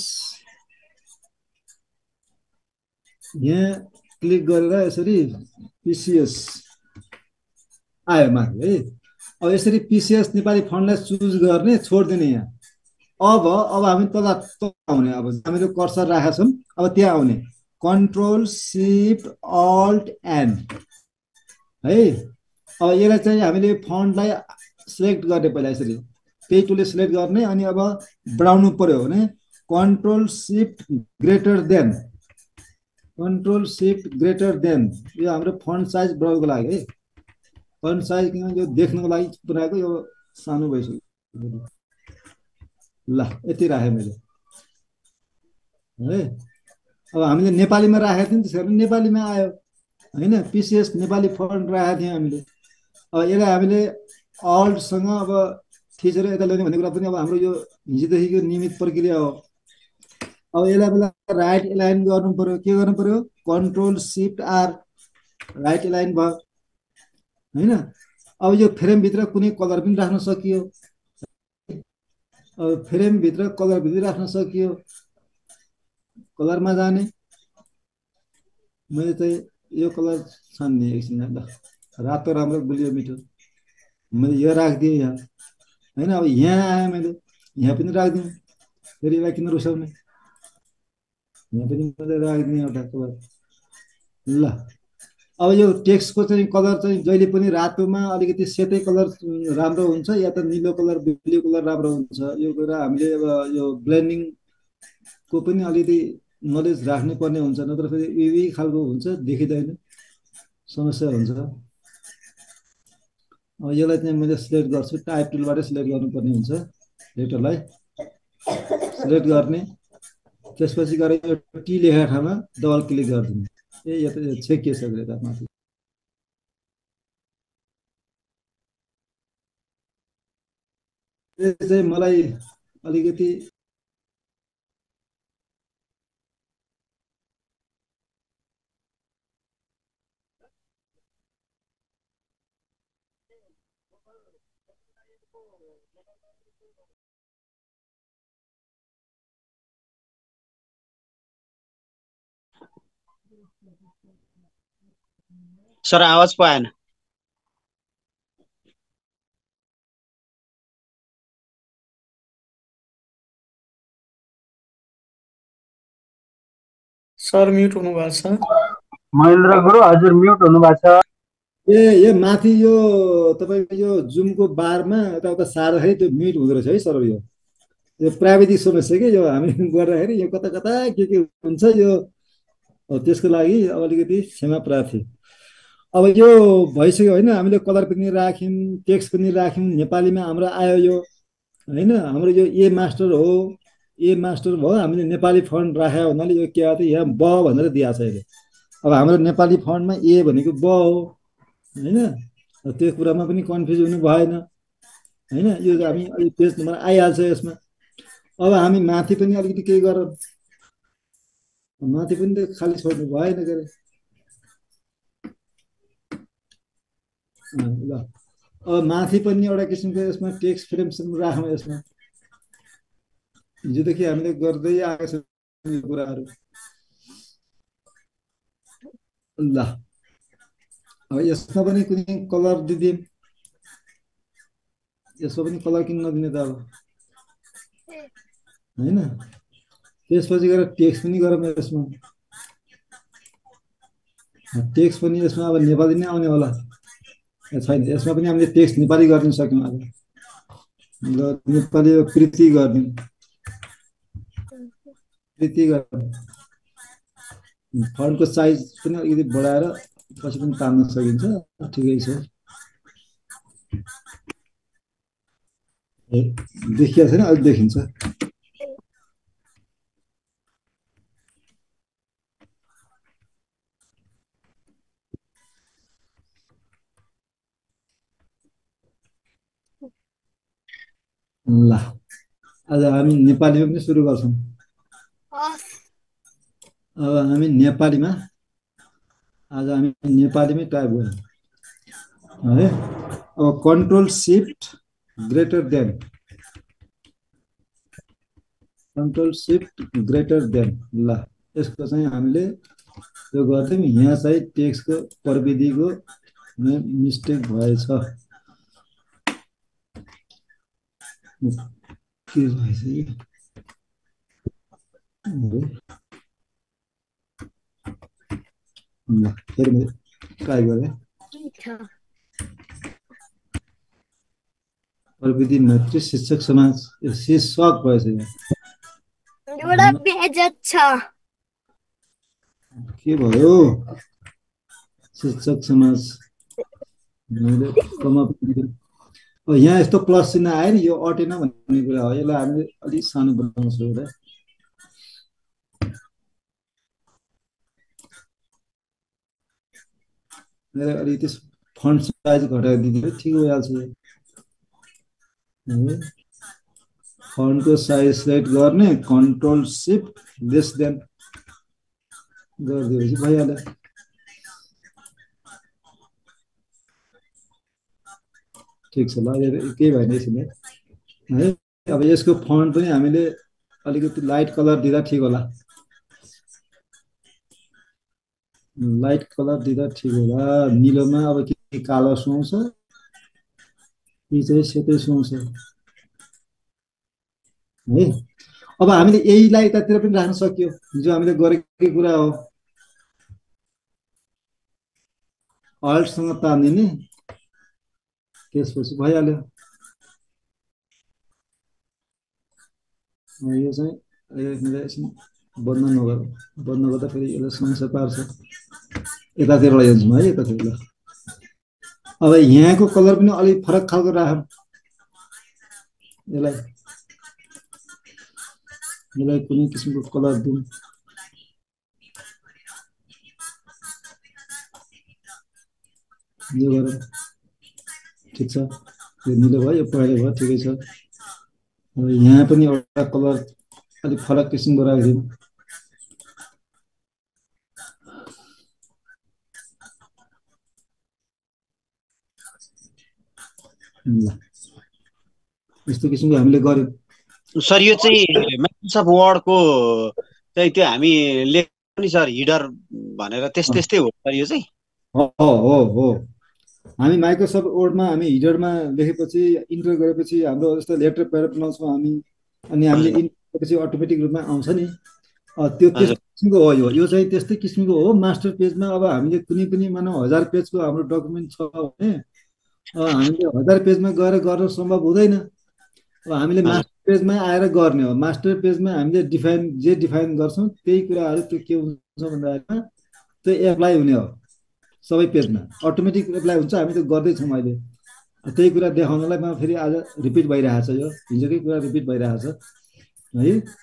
यहाँ क्लिक गरेर यसरी पिसिएस आयो माथि है। अब यसरी पिसिएस नेपाली फन्टलाई चुज गर्ने, छोडिदिने यहाँ। अब अब हामी तल आउने, अब हामीले कर्सर राखेका छौँ, अब त्यहाँ आउने कन्ट्रोल सिफ्ट अल्ट एन है। अब यसलाई चाहिँ हामीले फन्टलाई सिलेक्ट गर्ने, पहिला यसरी पेज टुलले सिलेक्ट गर्ने, अनि अब बढाउनु पर्यो भने control shift greater than, control shift greater than. यो हाम्रो फन्ट साइज बढाउनुको लागि है, फन्ट साइज किन यो देख्नुको लागि बनाएको, यो सानो भइसक्यो ल, यति राखेँ मैले है। अब हामीले नेपालीमा राखेको थियौँ, त्यस कारण नेपालीमा आयो होइन, पिसिएस नेपाली फन्ट राखेको थियौँ हामीले। अब यसलाई हामीले अल्टसँग अब थिचेर यता ल्याउने भन्ने कुरा पनि अब हाम्रो यो हिजोदेखिको नियमित प्रक्रिया हो। अब यसलाई बेला राइट एलाइन गर्नु पर्यो, के गर्नु पर्यो, control shift R, right align भयो होइन। अब यो फ्रेमभित्र कुनै कलर पनि राख्न सकियो, अब फ्रेमभित्र कलर पनि राख्न सकियो, कलरमा जाने, मैले चाहिँ यो कलर छान्ने एकछिन ल, रातो राम्रो गुलियो मिठो, मैले यो राखिदिएँ यहाँ होइन। अब यहाँ आएँ मैले, यहाँ पनि राखिदिएँ, फेरि यसलाई किन रुसाउने, यहाँ पनि मैले राखिदिएँ एउटा कलर ल। अब यो टेक्स्टको चाहिँ कलर चाहिँ जहिले पनि रातोमा अलिकति सेतै कलर राम्रो हुन्छ, या त निलो कलर ब्लू कलर राम्रो हुन्छ। यो कुरा हामीले अब यो ब्लेन्डिङको पनि अलिकति नलेज राख्नुपर्ने हुन्छ, नत्र फेरि यही खालको हुन्छ, देखिँदैन, समस्या हुन्छ। अब यसलाई चाहिँ मैले सिलेक्ट गर्छु, टाइप टुलबाट सिलेक्ट गर्नुपर्ने हुन्छ, लेटरलाई सिलेक्ट गर्ने, त्यसपछि गएर यो टी लेखेको ठाउँमा डबल क्लिक गरिदिने। ए यो त छेकिएछ यता माथि, यो चाहिँ मलाई अलिकति सर आवाज पो आएन। सर म्युट हुनु भएको छ। महेन्द्र गुरु हजुर म्युट हुनु भएको छ। ए यो माथि यो तपाईँको यो जुमको बारमा यताउता सार्दाखेरि त्यो म्युट हुँदो रहेछ है सर। यो यो प्राविधिक समस्या कि यो हामी गर्दाखेरि यो कता कता के के हुन्छ, यो त्यसको लागि अलिकति क्षमा प्रार्थी। अब यो भइसक्यो होइन, हामीले कलर पनि राख्यौँ, टेक्स्ट पनि राख्यौँ, नेपालीमा हाम्रो आयो यो होइन। हाम्रो यो ए मास्टर हो, ए मास्टर भयो हामीले नेपाली फन्ट राख्यो भन्नाले यो के आयो त यहाँ ब भनेर दिएको छ अहिले अब हाम्रो नेपाली फन्टमा ए भनेको ब हो होइन त्यो कुरामा पनि कन्फ्युज हुनु भएन होइन यो हामी अलिक पेज नम्बर आइहाल्छ यसमा अब हामी माथि पनि अलिकति केही गरौँ माथि पनि त खाली छोड्नु भएन के अरे ल अब माथि पनि एउटा किसिमको यसमा टेक्स्ट फ्रेम राखौँ यसमा हिजोदेखि हामीले गर्दै आएको छ यो कुराहरू ल अब यसमा पनि कुनै कलर दिदिउँ यसमा पनि कलर किन नदिने त अब होइन त्यसपछि गएर टेक्स्ट पनि गरौँ यसमा टेक्स्ट पनि यसमा अब नेपाली नै आउने होला छैन यसमा पनि हामीले टेक्स्ट नेपाली गरिदिन सक्यौँ अब ल नेपाली प्रीति गरिदिउँ प्रीति गर्नु फन्टको साइज पनि अलिकति बढाएर पछि पनि तान्न सकिन्छ ठिकै छ देखिया छैन अलि देखिन्छ ल आज हामी नेपालीमा पनि सुरु गर्छौँ अब हामी नेपालीमा आज हामी नेपालीमै टाइप गरौँ है अब control shift greater than control shift greater than ल यसको चाहिँ हामीले यो गर्छौँ यहाँ चाहिँ टेक्स्टको प्रविधिको मिस्टेक भएछ के भएछ ल फेरि मैले ट्राई गरेँ प्रविधि मैत्री शिक्षक समाज शीर्षक भएछ एउटा पेज छ के भयो शिक्षक समाज मैले कम अब यहाँ यस्तो प्लस चिन्ह आयो नि यो अटेन भन्ने कुरा हो यसलाई हामीले अलिक सानो बनाउँछौँ एउटा मैले अलिकति फन्ट साइज घटाएर दिँदै ठिक भइहाल्छ फन्टको साइज सेलेक्ट गर्ने कन्ट्रोल सिफ्ट लेस देन गरिदिएपछि भइहाल्यो ठिक छ ल केही भएन यसले है अब यसको फन्ट पनि हामीले अलिकति लाइट कलर दिँदा ठिक होला लाइट कलर दिँदा ठिक होला निलोमा अब के कालो सुहाउँछ कि चाहिँ सेतै सुहाउँछ है अब हामीले यहीलाई यतातिर पनि राख्न सक्यो जो हामीले गरेकै कुरा हो अल्टसँग तान्दिने त्यसपछि भइहाल्यो यो चाहिँ बन्द नगर बन्द गर्दा फेरि यसलाई समस्या पार्छ यतातिर लैजान्छौँ है यतातिर ल अब यहाँको कलर पनि अलिक फरक खालको राखौँ यसलाई यसलाई कुनै किसिमको कलर दिउँ यो गरौँ ठिक छ यो निलो भयो यो पहेँलो भयो ठिकै छ अब यहाँ पनि एउटा कलर अलिक फरक किसिमको राखिदिउँ ल यस्तो किसिमको हामीले गर्यौँ सर यो चाहिँ माइक्रोसफ्ट वर्डको चाहिँ त्यो हामी लेख्छ नि सर हिडर भनेर त्यस त्यस्तै हो सर यो चाहिँ हो हो हो हामी माइक्रोसफ्ट वर्डमा हामी हिडरमा लेखेपछि इन्टर गरेपछि हाम्रो जस्तो लेटर प्यारा बनाउँछौँ हामी अनि हामीले इन्टर गरेपछि अटोमेटिक रूपमा आउँछ नि त्यो त्यस्तो किसिमको हो यो यो चाहिँ त्यस्तै किसिमको हो मास्टर पेजमा अब हामीले कुनै पनि मानव हजार पेजको हाम्रो डकुमेन्ट छ भने हामीले हजार पेजमा गएर गर्न सम्भव हुँदैन अब हामीले मास्टर पेजमा आएर गर्ने हो मास्टर पेजमा हामीले डिफाइन जे डिफाइन गर्छौँ त्यही कुराहरू त्यो के हुन्छ भन्दाखेरिमा त्यो एप्लाई हुने हो सबै पेजमा अटोमेटिक एप्लाई हुन्छ हामी त गर्दैछौँ अहिले त्यही कुरा देखाउनलाई म फेरि आज रिपिट भइरहेछ यो हिजोकै कुरा रिपिट भइरहेछ है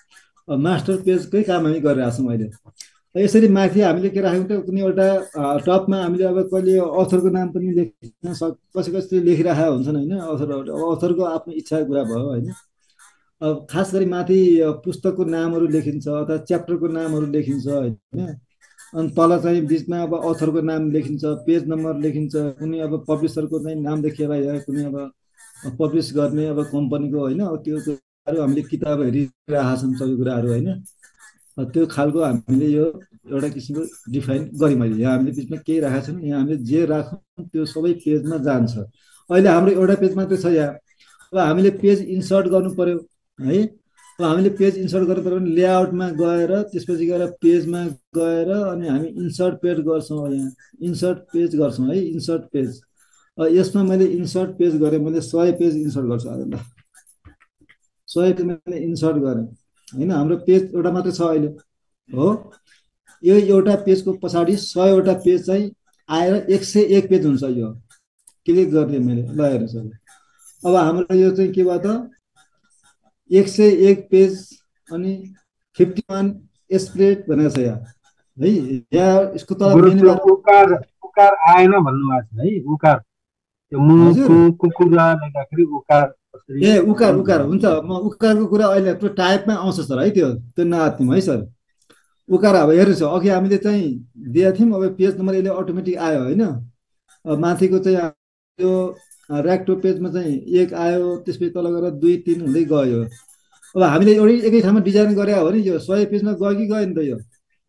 मास्टर पेजकै काम हामी गरिरहेको छौँ अहिले। यसरी माथि हामीले के राख्यौँ त कुनै एउटा टपमा हामीले अब कहिले अथरको नाम पनि लेख्न सक् कसै कसैले लेखिरहेका हुन्छन् होइन, अथरहरू अब अथरको आफ्नो इच्छाको कुरा भयो होइन। अब खास गरी माथि पुस्तकको नामहरू लेखिन्छ अथवा च्याप्टरको नामहरू लेखिन्छ होइन, अनि तल चाहिँ बिचमा अब अथरको नाम लेखिन्छ, पेज नम्बर लेखिन्छ, कुनै अब पब्लिसरको चाहिँ नाम लेखेर या कुनै अब पब्लिस गर्ने अब कम्पनीको होइन, त्यो कुराहरू हामीले किताब हेरिरहेका छौँ सबै कुराहरू होइन। त्यो खालको हामीले यो एउटा किसिमको डिफाइन गरेँ मैले। यहाँ हामीले बिचमा केही राखेका छौँ, यहाँ हामीले जे राखौँ त्यो सबै पेजमा जान्छ। अहिले हाम्रो एउटा पेज मात्रै छ यहाँ। अब हामीले पेज इन्सर्ट गर्नु पर्यो है। अब हामीले पेज इन्सर्ट गर्नु पर्यो भने लेआउटमा गएर त्यसपछि गएर पेजमा गएर अनि हामी इन्सर्ट पेज गर्छौँ, यहाँ इन्सर्ट पेज गर्छौँ है, इन्सर्ट पेज। यसमा मैले इन्सर्ट पेज गरेँ, मैले सय पेज इन्सर्ट गर्छु आज ल, सय पेज मैले इन्सर्ट गरेँ होइन। हाम्रो पेज एउटा मात्रै छ अहिले हो। यो एउटा पेजको पछाडि सयवटा पेज चाहिँ आएर एक सय एक पेज हुन्छ। यो क्लिक गर्ने मैले ल हेर्नुहोस् अब। अब हाम्रो यो चाहिँ के भयो त एक सय एक पेज अनि फिफ्टी वान स्प्रेड भनेको छ यहाँ है। यहाँ यसको तल उकार उकार आएन भन्नुभएको छ है। उकार त्यो मुखु कुकुरा लेख्दाखेरि उकार ए उकार उकार हुन्छ। म उकारको कुरा अहिले त्यो टाइपमा आउँछ सर है, त्यो त्यो नआत्तिम है सर। उकार अब हेर्नुहोस् अघि हामीले चाहिँ दिएका थियौँ, अब पेज नम्बर यसले अटोमेटिक आयो होइन। अब माथिको चाहिँ यो ऱ्याक्टो पेजमा चाहिँ एक आयो, त्यसपछि तल गएर दुई तिन हुँदै गयो। अब हामीले एउटै एकै ठाउँमा डिजाइन गरे हो भने यो सय पेजमा गयो कि गएन त, यो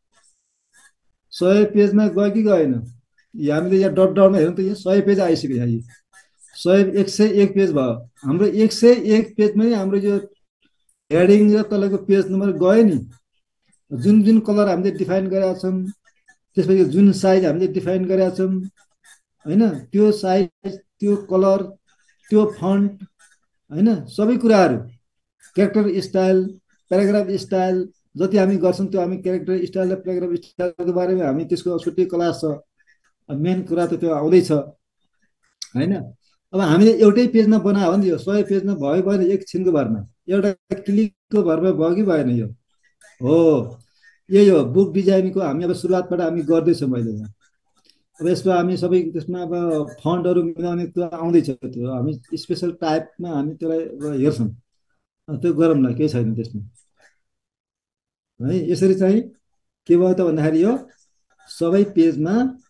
सय पेजमा गयो कि गएन। हामीले यहाँ डट डाउनमा हेरौँ त यो सय पेज आइसक्यो यहाँ, सय एक सय एक पेज भयो हाम्रो। एक सय एक पेजमा हाम्रो यो हेडिङ र तलको पेज नम्बर गयो नि। जुन जुन कलर हामीले डिफाइन गरेका छौँ, त्यसपछि जुन साइज हामीले डिफाइन गरेका छौँ होइन, त्यो साइज त्यो कलर त्यो फन्ट होइन, सबै कुराहरू क्यारेक्टर स्टाइल प्याराग्राफ स्टाइल जति हामी गर्छौँ त्यो हामी क्यारेक्टर स्टाइल र प्याराग्राफ स्टाइलको बारेमा हामी त्यसको छुट्टै क्लास छ। मेन कुरा त त्यो आउँदैछ होइन। अब हामीले एउटै पेजमा बनायो भने यो सय पेजमा भयो भएन, एकछिनको भरमा एउटा क्लिकको भरमा भयो कि भएन यो हो। यही हो बुक डिजाइनको हामी अब सुरुवातबाट हामी गर्दैछौँ अहिले यहाँ। अब यसमा हामी सबै त्यसमा अब फन्टहरू मिलाउने त्यो आउँदैछ, त्यो हामी स्पेसल टाइपमा हामी त्यसलाई हेर्छौँ, त्यो गरौँला केही छैन त्यसमा है। यसरी चाहिँ के भयो त भन्दाखेरि यो सबै पेजमा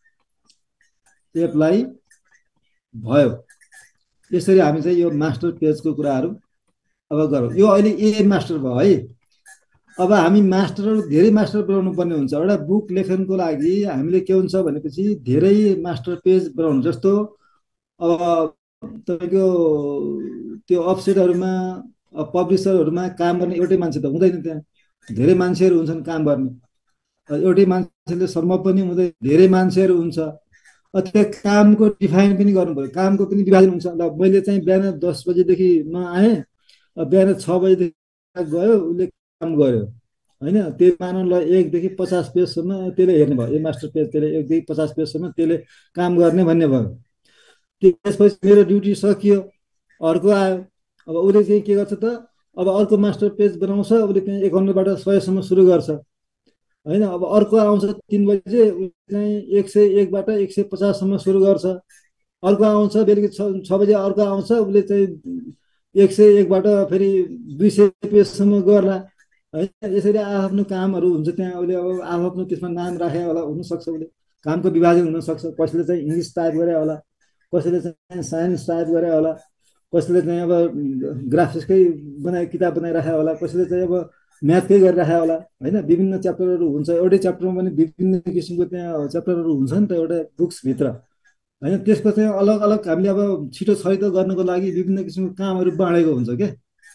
एप्लाई भयो। यसरी हामी चाहिँ यो मास्टर पेजको कुराहरू अब गरौँ। यो अहिले ए मास्टर भयो है। अब हामी मास्टरहरू धेरै मास्टर बनाउनु पर्ने हुन्छ। एउटा बुक लेखनको लागि हामीले के हुन्छ भनेपछि धेरै मास्टर पेज बनाउनु। जस्तो अब तपाईँको त्यो अफसेटहरूमा पब्लिसरहरूमा काम गर्ने एउटै मान्छे त हुँदैन, त्यहाँ धेरै मान्छेहरू हुन्छन् काम गर्ने। एउटै मान्छेले सम्भव पनि हुँदैन, धेरै मान्छेहरू हुन्छ। त्यो कामको डिफाइन पनि गर्नु पऱ्यो, कामको पनि विभाजन हुन्छ। ल मैले चाहिँ बिहान दस बजीदेखि म आएँ, बिहान छ बजीदेखि गयो उसले काम गर्यो होइन। त्यो मानव ल एकदेखि पचास पेजसम्म त्यसले हेर्ने भयो, ए मास्टर पेज त्यसले एकदेखि पचास पेजसम्म त्यसले काम गर्ने भन्ने भयो। त्यसपछि मेरो ड्युटी सकियो, अर्को आयो। अब उसले चाहिँ के गर्छ त, अब अर्को मास्टर पेज बनाउँछ, उसले चाहिँ एकाउन्नबाट सयसम्म सुरु गर्छ होइन। अब अर्को आउँछ तिन बजे, उसले चाहिँ एक सय एकबाट एक सय पचाससम्म सुरु गर्छ। अर्को आउँछ बेलुकी छ छ बजे अर्को आउँछ, उसले चाहिँ एक सय एकबाट फेरि दुई सय पेजसम्म गर्ला होइन। यसरी आफ्नो कामहरू हुन्छ त्यहाँ। उसले अब आफ्नो त्यसमा नाम राखे होला, हुनसक्छ उसले कामको विभाजन हुनसक्छ। कसैले चाहिँ इङ्ग्लिस टाइप गरे होला, कसैले चाहिँ साइन्स टाइप गरे होला, कसैले चाहिँ अब ग्राफिक्सकै बनाए किताब बनाइराखे होला, कसैले चाहिँ अब म्याथकै गरिराखे होला होइन। विभिन्न च्याप्टरहरू हुन्छ, एउटै च्याप्टरमा पनि विभिन्न किसिमको त्यहाँ च्याप्टरहरू हुन्छ नि त एउटा बुक्सभित्र होइन। त्यसको चाहिँ अलग अलग हामीले अब छिटो छरितो गर्नको लागि विभिन्न किसिमको कामहरू बाँडेको हुन्छ क्या।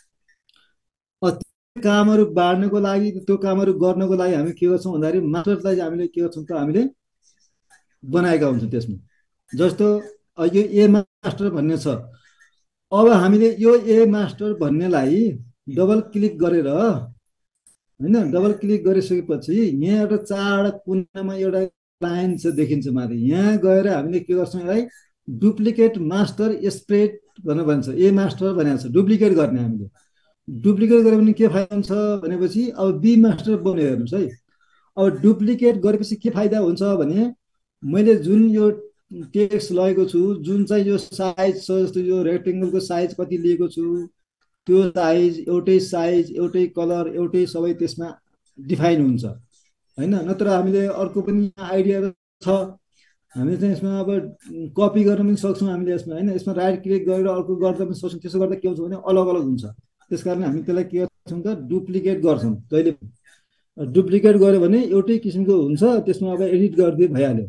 कामहरू बाँड्नको लागि त्यो कामहरू गर्नको लागि हामी के गर्छौँ भन्दाखेरि मास्टरलाई चाहिँ हामीले के गर्छौँ त हामीले बनाएका हुन्छौँ त्यसमा। जस्तो यो ए मास्टर भन्ने छ। अब हामीले यो ए मास्टर भन्नेलाई डबल क्लिक गरेर होइन, डबल क्लिक गरिसकेपछि यहाँ एउटा चारवटा कुनामा एउटा लाइन चाहिँ देखिन्छ माथि। यहाँ गएर हामीले के गर्छौँ यसलाई डुप्लिकेट मास्टर स्प्रेड भनेर भन्छ। ए मास्टर भनेको छ डुप्लिकेट गर्ने हामीले डुप्लिकेट गऱ्यो भने के फाइदा हुन्छ भनेपछि अब बी मास्टर बनाउने हेर्नुहोस् है। अब डुप्लिकेट गरेपछि के फाइदा हुन्छ भने मैले जुन यो टेक्स्ट लगेको छु, जुन चाहिँ यो साइज छ, जस्तो यो रेक्टेङ्गलको साइज कति लिएको छु, त्यो साइज एउटै साइज एउटै कलर एउटै सबै त्यसमा डिफाइन हुन्छ होइन। नत्र हामीले अर्को पनि आइडिया छ, हामीले चाहिँ यसमा अब कपी गर्न पनि सक्छौँ हामीले यसमा होइन। यसमा राइट क्लिक गरेर अर्को गर्दा पनि सक्छौँ। त्यसो गर्दा के हुन्छ भने अलग अलग हुन्छ। त्यस कारण हामी त्यसलाई के गर्छौँ त डुप्लिकेट गर्छौँ। जहिले डुप्लिकेट गऱ्यो भने एउटै किसिमको हुन्छ, त्यसमा अब एडिट गरिदिए भइहाल्यो।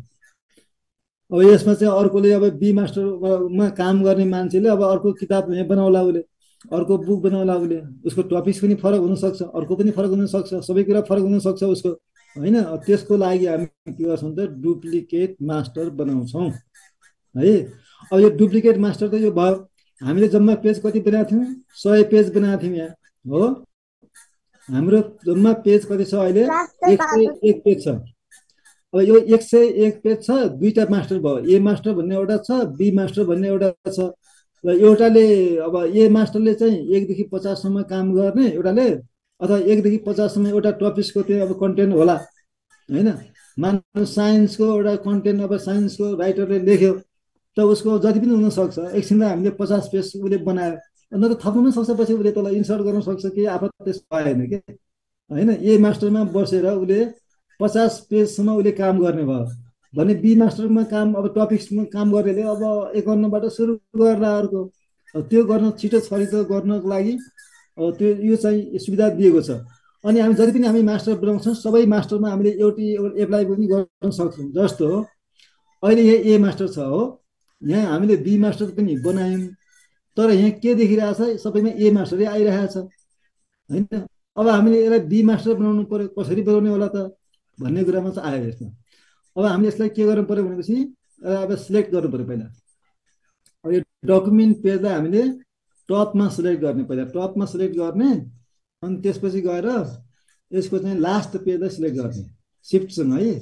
अब यसमा चाहिँ अर्कोले अब बी मास्टरमा काम गर्ने मान्छेले अब अर्को किताब बनाउला, उसले अर्को बुक बनाउला, उसले उसको टपिक्स पनि फरक हुनसक्छ, अर्को पनि फरक हुनसक्छ, सबै कुरा फरक हुनसक्छ उसको होइन। त्यसको लागि हामी के गर्छौँ त डुप्लिकेट मास्टर बनाउँछौँ है। अब यो डुप्लिकेट मास्टर त यो भयो। हामीले जम्मा पेज कति बनाएको थियौँ? सय पेज बनाएको थियौँ यहाँ हो। हाम्रो जम्मा पेज कति छ अहिले? एक सय एक पेज छ। अब यो एक सय एक पेज छ, दुईवटा मास्टर भयो। ए मास्टर भन्ने एउटा छ, बी मास्टर भन्ने एउटा छ। र एउटाले अब ए मास्टरले चाहिँ एकदेखि पचाससम्म काम गर्ने, एउटाले अथवा एकदेखि पचाससम्म एउटा टपिक्सको त्यो अब कन्टेन्ट होला होइन। मान्नु साइन्सको एउटा कन्टेन्ट अब साइन्सको राइटरले लेख्यो त उसको जति पनि हुनसक्छ। एकछिनलाई हामीले पचास पेज उसले बनायो, अन्त थप्नु पनि सक्छ, पछि उसले त्यसलाई इन्सर्ट गर्न सक्छ कि आफू त्यस भएन कि होइन। ए मास्टरमा बसेर उसले पचास पेजसम्म उसले काम गर्ने भयो भने बी मास्टरमा काम अब टपिक्समा काम गरेले अब एकाउन्नबाट सुरु गरेर अर्को त्यो गर्न छिटो छरितो गर्नको लागि अब त्यो यो चाहिँ सुविधा दिएको छ। अनि हामी जति पनि हामी मास्टर बनाउँछौँ सबै मास्टरमा हामीले एउटै एप्लाई पनि गर्न सक्छौँ। जस्तो अहिले यहाँ ए मास्टर छ हो, यहाँ हामीले बी मास्टर पनि बनायौँ, तर यहाँ के देखिरहेछ? सबैमा ए मास्टरै आइरहेछ होइन। अब हामीले यसलाई बी मास्टर बनाउनु पर्यो, कसरी बनाउने होला त भन्ने कुरामा चाहिँ आयो यसमा। अब हामीले यसलाई के गर्नु पर्यो भनेपछि अब सिलेक्ट गर्नु पर्यो पहिला। अब यो डकुमेन्ट पेजलाई हामीले टपमा सिलेक्ट गर्ने, पहिला टपमा सिलेक्ट गर्ने, अनि त्यसपछि गएर यसको चाहिँ लास्ट पेजलाई सिलेक्ट गर्ने सिफ्टसँग है।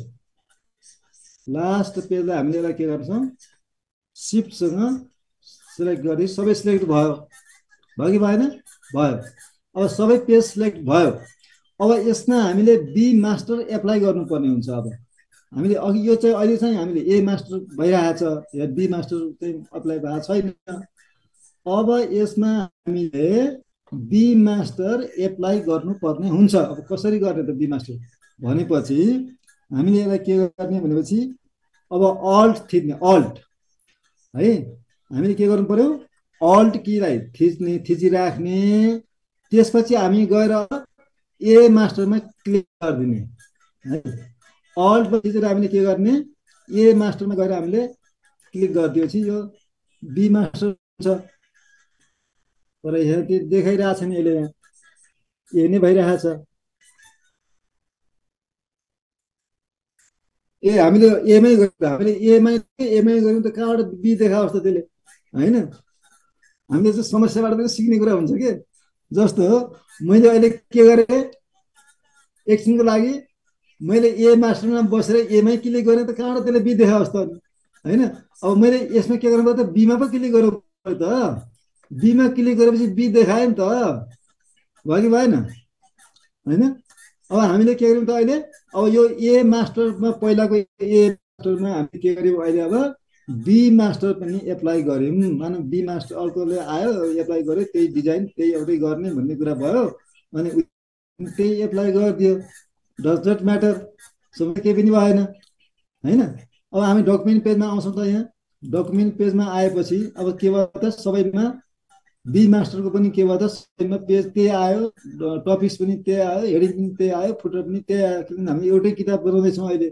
लास्ट पेजलाई हामीले यसलाई के गर्छौँ? सिफ्टसँग सिलेक्ट गरी सबै सिलेक्ट भयो भयो कि भएन? भयो। अब सबै पेज सिलेक्ट भयो। अब यसमा हामीले बी मास्टर एप्लाई गर्नुपर्ने हुन्छ। अब हामीले अघि यो चाहिँ अहिले चाहिँ हामीले ए मास्टर भइरहेछ, या बी मास्टर चाहिँ एप्लाई भएको छैन। अब यसमा हामीले बी मास्टर एप्लाई गर्नुपर्ने हुन्छ। अब कसरी गर्ने त बी मास्टर भनेपछि हामीले यसलाई के गर्ने भनेपछि अब अल्ट थिच्ने, अल्ट है। हामीले के गर्नु पर्यो? अल्ट कीलाई थिच्ने, थिचिराख्ने, त्यसपछि हामी गएर ए मास्टरमा क्लिक गरिदिने है। अल्टमा थिचेर हामीले के गर्ने? ए मास्टरमा गएर हामीले क्लिक गरिदिएपछि यो बी मास्टर हुन्छ। तर यहाँ त्यो देखाइरहेको छ नि अहिले, यहाँ ए नै भइरहेछ। ए हामीले एमै गऱ्यौँ, हामीले एमै एमै गऱ्यौँ त कहाँबाट बी देखाओस् त त्यसले होइन। हामीले चाहिँ समस्याबाट पनि सिक्ने कुरा हुन्छ कि। जस्तो मैले अहिले के गरेँ, एकछिनको लागि मैले ए मास्टरमा बसेर एमै क्लिक गरेँ त कहाँबाट त्यसले बी देखाओस् त होइन। अब मैले यसमा के गर्नु पर्यो त बीमा पो क्लिक गर्नु पर्यो त। बीमा क्लिक गरेपछि बी देखायो नि त, भयो कि भएन होइन। अब हामीले के गर्यौँ त अहिले? अब यो ए मास्टरमा पहिलाको ए मास्टरमा हामीले के गर्यौँ अहिले? अब बी मास्टर पनि एप्लाई गऱ्यौँ। मानव बी मास्टर अर्कोले आयो एप्लाई गर्यो, त्यही डिजाइन त्यही एउटै गर्ने भन्ने कुरा भयो, अनि त्यही एप्लाई गरिदियो। डज नट म्याटर, सबै केही पनि भएन होइन। अब हामी डकुमेन्ट पेजमा आउँछौँ त। यहाँ डकुमेन्ट पेजमा आएपछि अब के भयो त? सबैमा बी मास्टरको पनि के भयो त? सबैमा पेज त्यही आयो, टपिक्स पनि त्यही आयो, हेडिङ पनि त्यही आयो, फुटर पनि त्यही आयो, किनभने हामी एउटै किताब बनाउँदैछौँ अहिले।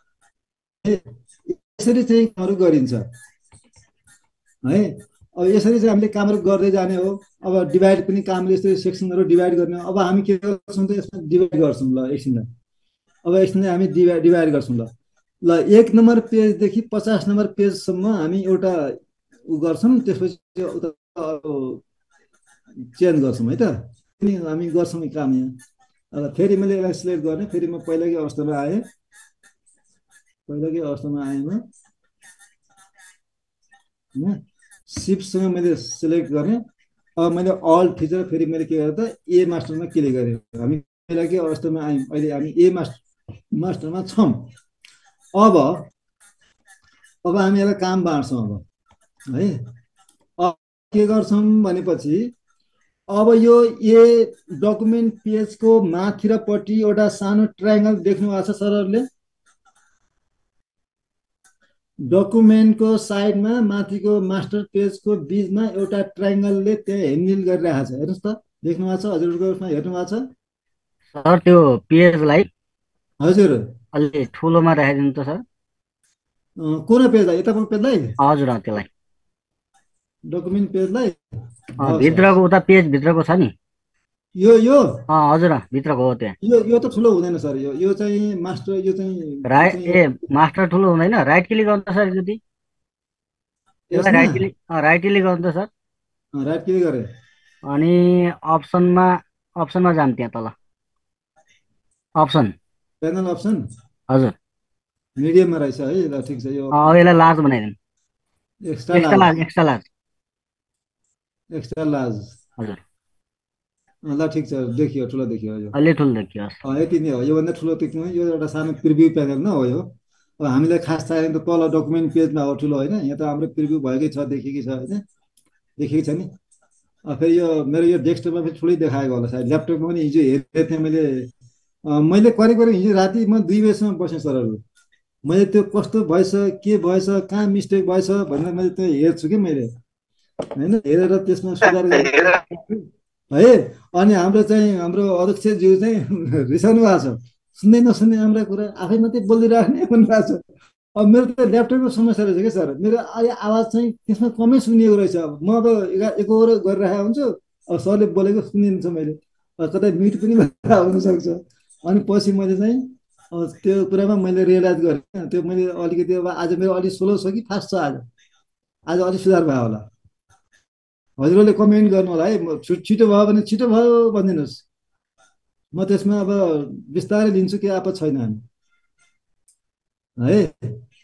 यसरी चाहिँ कामहरू गरिन्छ है। अब यसरी चाहिँ हामीले कामहरू गर्दै जाने हो। अब डिभाइड पनि कामले यस्तै सेक्सनहरू डिभाइड गर्ने हो। अब हामी के गर्छौँ त? यसमा डिभाइड गर्छौँ ल एकछिनलाई। अब एकछिनलाई हामी डिभाइड डिभाइड गर्छौँ ल ल एक नम्बर पेजदेखि पचास नम्बर पेजसम्म हामी एउटा उ गर्छौँ, त्यसपछि चेन्ज गर्छौँ है त। हामी गर्छौँ काम यहाँ। अब फेरि मैले यसलाई सिलेक्ट गर्ने, फेरि म पहिलाकै अवस्थामा आएँ, पहिलाकै अवस्थामा आएमा सिफ्टसँग मैले सिलेक्ट गरेँ। अब मैले अल्ट थिचेर फेरि मैले के गरेँ त ए मास्टरमा क्लिक गरेँ। हामी पहिला के अवस्थामा आयौँ, अहिले हामी ए मास्टर मास्टरमा छौँ। अब अब हामी यसलाई काम बाँड्छौँ अब है। अब के गर्छौँ भनेपछि अब यो ए डकुमेन्ट पेजको माथिपट्टि एउटा सानो ट्रायङ्गल देख्नु भएको छ सरहरूले? डकुमेन्टको साइडमा माथिको मास्टर पेजको बिचमा एउटा ट्रायङ्गलले त्यहाँ हेन्डल गरिरहेको छ, हेर्नुहोस् त, देख्नु भएको छ हजुरको उसमा, हेर्नु भएको छ सर? त्यो पेजलाई हजुर अलि ठुलोमा राखिदिनु त सर। कुन पेजलाई? यताको पेजलाई? हजुर त्यसलाई डकुमेन्ट पेजलाई भित्रको उता पेज भित्रको छ नि यो यो हजुर भित्रको हो त्यहाँ। यो यो त ठुलो हुँदैन सर, यो यो चाहिँ मास्टर, यो चाहिँ राइट ए मास्टर ठुलो हुँदैन। राइट क्लिक गर्नु त सर एकचोटि, राइट क्लिक राइट क्लिक गर्नु त सर। राइट क्लिक गरे अनि अप्सनमा अप्सनमा जाम, त्यहाँ तल अप्सन प्यानल अप्सन हजुर मिडियममा रहेछ है। ल ठिक छ, यो यसलाई लार्ज बनाइदिनु, extra extra large large extra large extra large हजुर। ल ठिक छ, देखियो ठुलो देखियो यो, अलि ठुलो देखियो। यति नै हो, योभन्दा ठुलो देख्नु। यो एउटा सानो प्रिभ्यू प्यानल न हो यो। अब हामीलाई खास चाहिने त तल डकुमेन्ट पेजमा हो ठुलो होइन, यहाँ त हाम्रो प्रिभ्यू भएकै छ, देखेकै छ होइन, देखेकै छ नि। फेरि यो मेरो यो डेस्कटपमा फेरि ठुलै देखाएको होला सायद, ल्यापटपमा पनि हिजो हेरेको थिएँ मैले। मैले करिब करिब हिजो राति म दुई बजीसम्म बसेँ सरहरू। मैले त्यो कस्तो भएछ, के भएछ, कहाँ मिस्टेक भएछ भनेर मैले त्यो हेर्छु कि मैले होइन, हेरेर त्यसमा सुधार गरेँ है। अनि हाम्रो चाहिँ हाम्रो अध्यक्षज्यू चाहिँ रिसाउनु भएको छ, सुन्दै नसुन्ने हाम्रा कुरा, आफै मात्रै बोलिरहने भन्नुभएको छ। अब मेरो त ल्यापटपको समस्या रहेछ क्या सर, मेरो आवाज चाहिँ त्यसमा कमै सुनिएको रहेछ। अब म अब एकहोरो गरिरहेको हुन्छु, अब सरले बोलेको सुनिन्छ, मैले कतै म्युट पनि भएर हुनसक्छ। अनि पछि मैले चाहिँ त्यो कुरामा मैले रियलाइज गरेँ, त्यो मैले अलिकति अब आज मेरो अलिक स्लो छ कि फास्ट छ, आज आज अलिक सुधार भयो होला। हजुरहरूले कमेन्ट गर्नु होला है, छिटो भयो भने छिटो भयो भनिदिनुहोस्, म त्यसमा अब बिस्तारै लिन्छु, के आपत छैन हामी है।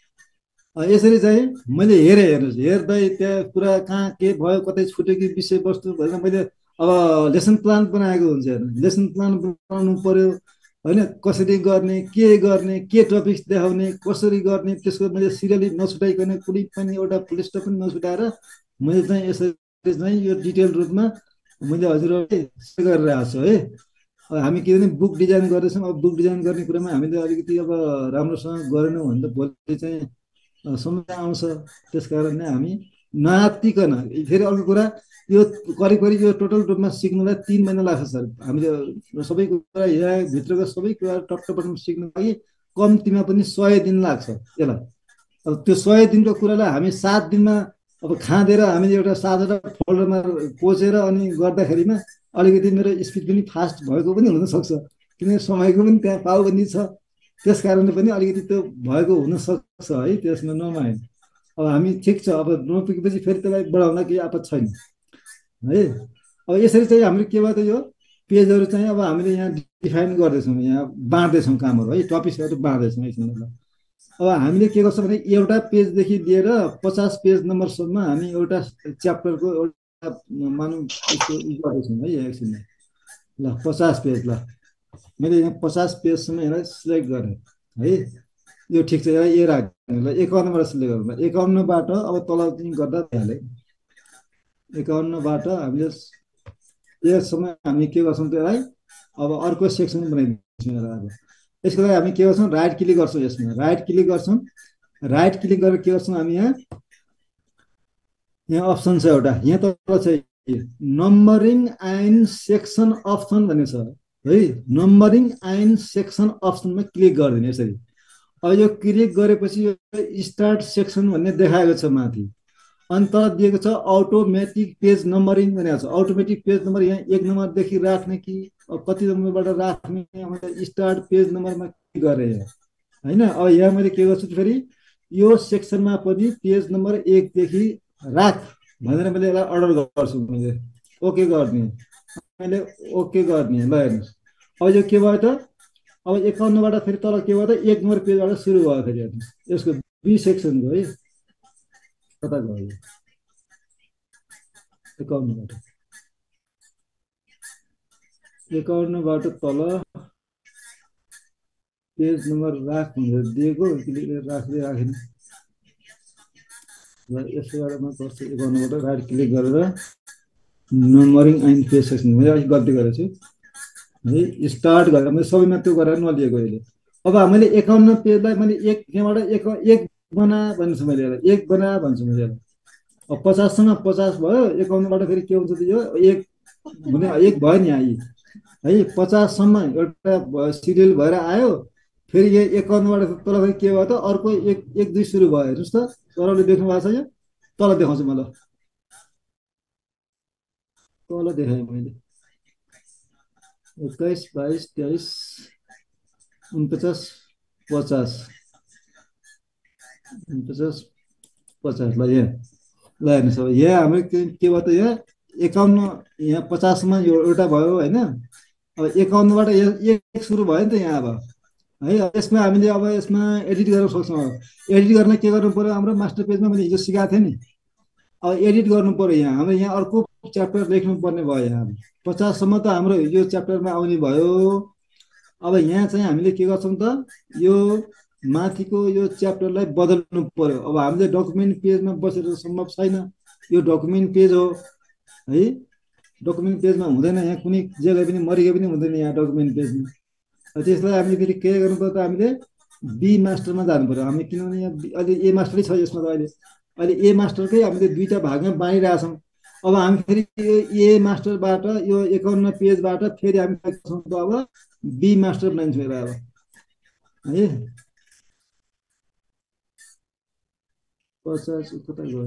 यसरी चाहिँ मैले हेरेँ, हेर्नुहोस्, हेर्दै त्यहाँ कुरा कहाँ के भयो, कतै छुट्यो कि विषयवस्तु भनेर मैले अब लेसन प्लान बनाएको हुन्छ, हेर्नु लेसन प्लान बनाउनु पर्यो होइन, कसरी गर्ने, के गर्ने, के टपिक्स देखाउने, कसरी गर्ने, त्यसको मैले सिरियली नछुटाइकन कुनै पनि एउटा फुल स्टप पनि नछुटाएर मैले चाहिँ यसरी चाहिँ यो डिटेल रूपमा मैले हजुरहरूले गरिरहेको छु है। अब हामी के भने बुक डिजाइन गर्दैछौँ, अब बुक डिजाइन गर्ने कुरामा हामीले अलिकति अब राम्रोसँग गरेनौँ भने त भोलि चाहिँ समस्या आउँछ। त्यस कारणले हामी नआत्तिकन, फेरि अर्को कुरा, यो करिब करिब यो टोटल रूपमा सिक्नुलाई तिन महिना लाग्छ सर। हामीले सबै कुरा यहाँभित्रको सबै कुरा टक्टपटमा सिक्नु लागि कम्तीमा पनि सय दिन लाग्छ यसलाई। अब त्यो सय दिनको कुरालाई हामी सात दिनमा अब खाँदेर हामीले एउटा साझा फोल्डरमा कोचेर अनि गर्दाखेरिमा अलिकति मेरो स्पिड पनि फास्ट भएको पनि हुनसक्छ, किनकि समयको पनि त्यहाँ पाबन्दी छ। त्यस कारणले पनि अलिकति त्यो भएको हुनसक्छ है, त्यसमा नमाने। अब हामी ठिक छ, अब नपुगेपछि फेरि त्यसलाई बढाउन केही आपत छैन है। अब यसरी चाहिँ हामीले के भयो त, यो पेजहरू चाहिँ अब हामीले यहाँ डिफाइन गर्दैछौँ, यहाँ बाँड्दैछौँ कामहरू है, टपिक्सहरू बाँड्दैछौँ एकछिन। अब हामीले के गर्छौँ भने एउटा पेजदेखि लिएर पचास पेज नम्बरसम्म हामी एउटा च्याप्टरको एउटा मानौँ गर्दैछौँ है, एकछिन ल पचास पेज, ल मैले यहाँ पचास पेजसम्म यसलाई सिलेक्ट गरेँ है। यो ठिक छ, यसलाई ए राख्ने, ल एकाउन्नबाट सिलेक्ट गर्नु, एकाउन्नबाट अब तल चाहिँ गर्दा भइहाल्यो। एकाउन्नबाट हामीले यससम्म हामी के गर्छौँ त्यसलाई अब अर्को सेक्सन बनाइदिन्छौँ यसलाई। अब यसको लागि हामी के गर्छौँ, राइट क्लिक गर्छौँ, यसमा राइट क्लिक गर्छौँ। राइट क्लिक गरेर के गर्छौँ हामी, यहाँ यहाँ अप्सन छ एउटा, यहाँ तल चाहिँ नम्बरिङ एन्ड सेक्सन अप्सन भन्ने छ है। नम्बरिङ एन्ड सेक्सन अप्सनमा क्लिक गरिदिने यसरी। अब यो क्लिक गरेपछि यो स्टार्ट सेक्सन भन्ने देखाएको छ माथि, अनि तल दिएको छ अटोमेटिक पेज नम्बरिङ भनेको छ। अटोमेटिक पेज नम्बर यहाँ एक नम्बरदेखि राख्ने कि कति नम्बरबाट राख्ने, मैले स्टार्ट पेज नम्बरमा क्लिक गरेँ होइन। अब यहाँ मैले के गर्छु फेरि यो सेक्सनमा पनि पेज नम्बर एकदेखि राख भनेर मैले यसलाई अर्डर गर्छु, मैले ओके गर्ने, मैले ओके गर्ने। ल हेर्नुहोस्, अब यो के भयो त, अब एकाउन्नबाट फेरि तल के भयो त, एक नम्बर पेजबाट सुरु भयो फेरि, हेर्नुहोस् यसको बी सेक्सनको है, कता गयो एकाउन्नबाट एकाउन्नबाट तल पेज नम्बर राख भनेर दिएको क्लिक राख्दै राखेन र यसो गरेर म गर्छु एकाउन्नबाट राइट क्लिक गरेर नम्बरिङ एन्ड पेज सेक्सन मैले अलिक गल्ती गरेको छु है स्टार्ट गरेर मैले सबैमा त्यो गरेर नलिएको अहिले अब मैले एकाउन्न पेजलाई मैले एक यहाँबाट एक एक बना भन्छु मैले यसलाई एक बना भन्छु मैले यसलाई अब पचाससँग पचास भयो एकाउन्नबाट फेरि के हुन्छ त यो एक हुने एक भयो नि यहाँ है पचाससम्म एउटा सिरियल भएर आयो फेरि यो एकाउन्नबाट तल फेरि के भयो त अर्को एक एक दुई सुरु भयो हेर्नुहोस् त तलले देख्नु भएको छ यो तल देखाउँछु म ल तल देखाएँ मैले एक्काइस बाइस तेइस उनपचास पचास उनपचास पचास ल यहाँ ल हेर्नुहोस् अब यहाँ हाम्रो के के भयो त यहाँ एकाउन्न यहाँ पचासमा यो एउटा भयो होइन अब एकाउन्नबाट एक सुरु भयो नि त यहाँ अब है यसमा हामीले अब यसमा एडिट गर्न सक्छौँ एडिट गर्न के गर्नु पर्यो हाम्रो मास्टर पेजमा मैले हिजो सिकाएको थिएँ नि अब एडिट गर्नु पर्यो यहाँ हाम्रो यहाँ अर्को च्याप्टर लेख्नु पर्ने भयो यहाँ पचाससम्म त हाम्रो यो च्याप्टरमा आउने भयो अब यहाँ चाहिँ हामीले के गर्छौँ त यो माथिको यो च्याप्टरलाई बदल्नु पर्यो अब हामीले डकुमेन्ट पेजमा बसेर सम्भव छैन यो डकुमेन्ट पेज हो है डकुमेन्ट पेजमा हुँदैन यहाँ कुनै जग्गा पनि मरिके पनि हुँदैन यहाँ डकुमेन्ट पेजमा त्यसलाई हामीले फेरि के गर्नु पर्यो त हामीले बी मास्टरमा जानु पर्यो हामी किनभने यहाँ अहिले ए मास्टरै छ यसमा त अहिले अहिले ए मास्टरकै हामीले दुईवटा भागमा बाँडिरहेछौँ अब हामी फेरि ए मास्टरबाट यो एकाउन्न पेजबाट फेरि हामी अब बी मास्टर बनाइन्छौँ यसलाई अब है पचास कता गयो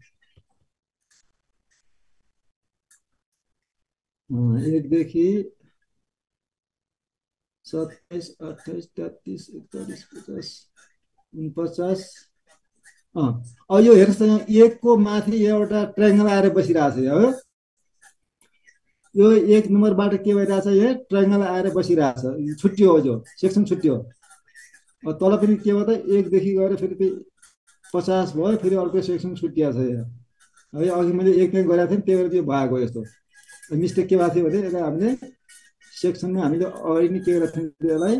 एकदेखि सत्ताइस अट्ठाइस तेत्तिस एकचालिस पचास उनपचास अँ अब यो हेर्नुहोस् त यहाँ एकको माथि एउटा ट्राइङ्गल आएर बसिरहेको छ हो यो एक नम्बरबाट के भइरहेछ यो ट्राइङ्गल आएर बसिरहेछ छुट्टियो हो जो सेक्सन छुट्टियो अब तल पनि के भयो त एकदेखि गएर फेरि पचास भयो फेरि अर्को सेक्सन छुट्टिएको छ यहाँ है अघि मैले एक एक गरेको थिएँ त्यही भएर त्यो भएको यस्तो मिस्टेक के भएको थियो भने यसलाई हामीले सेक्सनमा हामीले अगाडि नै के गरेको थियौँ त्यसलाई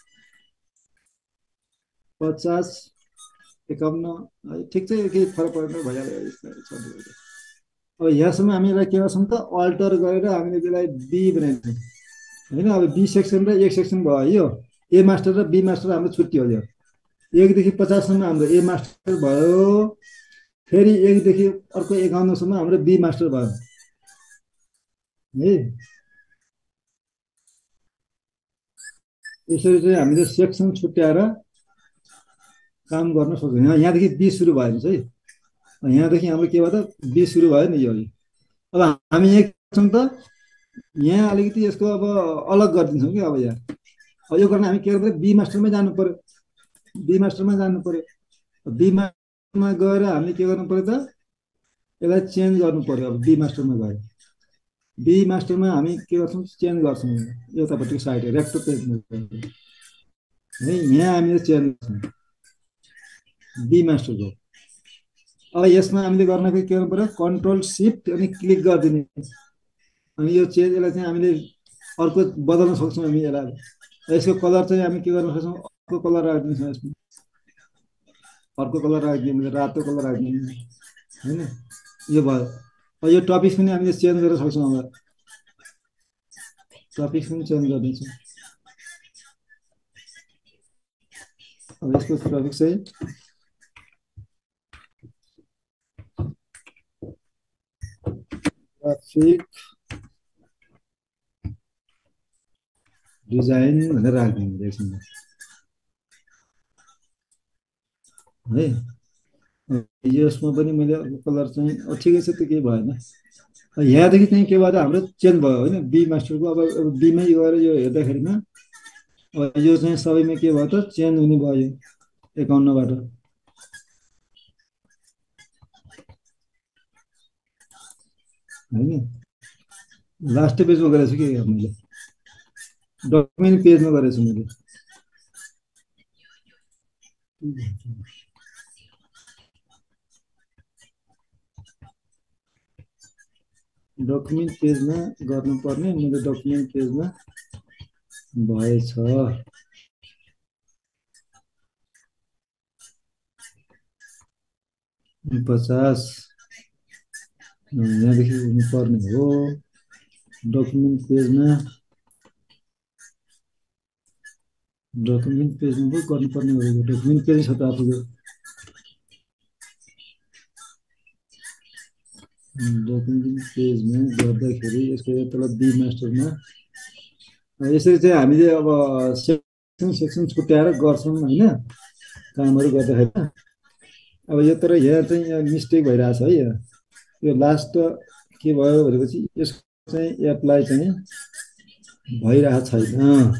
पचास एकाउन्न है ठिक चाहिँ केही फरक पर्दैन भइहाल्यो अब यहाँसम्म हामीलाई के गर्छौँ त अल्टर गरेर हामीले त्यसलाई बी बनाइदिन्छौँ होइन अब बी सेक्सन र एक सेक्सन भयो यो ए मास्टर र बी मास्टर हाम्रो छुट्टी हो यो एकदेखि पचाससम्म हाम्रो ए मास्टर भयो फेरि एकदेखि अर्को एकाउन्नसम्म हाम्रो बी मास्टर भयो है यसरी चाहिँ हामीले सेक्सन छुट्याएर काम गर्न सक्छौँ यहाँ यहाँदेखि बी सुरु भयो है यहाँदेखि हाम्रो के भयो त बी सुरु भयो नि यो अब हामी यहाँ गर्छौँ त यहाँ अलिकति यसको अब अलग गरिदिन्छौँ कि अब यहाँ अब यो गर्न हामी के गर्नु पर्यो बी मास्टरमै जानु पर्यो बी मास्टरमा जानु पर्यो बी मास्टरमा गएर हामीले के गर्नु पर्यो त यसलाई चेन्ज गर्नु पर्यो अब बी मास्टरमा गएर बी मास्टरमा हामी के गर्छौँ चेन्ज गर्छौँ एउटापट्टिको साइड रेक्टो पेजमा है यहाँ हामीले चेन्ज गर्छौँ बी मास्टरको अब यसमा हामीले गर्नको के गर्नु पर्यो कन्ट्रोल सिफ्ट अनि क्लिक गरिदिने अनि यो चेन्ज यसलाई चाहिँ हामीले अर्को बदल्न सक्छौँ हामी यसलाई यसको कलर चाहिँ हामी के गर्न सक्छौँ अर्को कलर राखिदिन्छौँ यसमा अर्को कलर राखिदियो रातो कलर राखिदिनु होइन यो भयो अब यो टपिक्स पनि हामीले चेन्ज गर्न सक्छौँ अब टपिक्स पनि चेन्ज गरिदिन्छौँ अब यसको टपिक चाहिँ ग्राफिक डिजाइन भनेर राखिदिनु एकछिन है यसमा पनि मैले कलर चाहिँ ठिकै छ त्यो केही भएन यहाँदेखि चाहिँ के भयो त हाम्रो चेन्ज भयो होइन बी मास्टरको अब बीमै गएर यो हेर्दाखेरिमा यो चाहिँ सबैमा के भयो त चेन्ज हुने भयो एकाउन्नबाट होइन लास्ट पेजमा गरेको छु कि मैले डकुमेन्ट पेजमा गरेको छु मैले डकुमेन्ट पेजमा गर्नुपर्ने मैले डकुमेन्ट पेजमा भएछ पचास यहाँदेखि हुनुपर्ने हो डकुमेन्ट पेजमा डकुमेन्ट पेजमा पो गर्नुपर्ने हो डकुमेन्ट पेज छ त आफूको डकुमेन्ट पेजमा गर्दाखेरि यसको तल बी मास्टरमा यसरी चाहिँ हामीले अब सेक्सन सेक्सन छुट्याएर गर्छौँ होइन कामहरू गर्दाखेरि अब यो तर यहाँ चाहिँ यहाँ मिस्टेक भइरहेछ है यहाँ यो लास्ट के भयो भनेपछि यसको चाहिँ एप्लाई चाहिँ भइरहेको छैन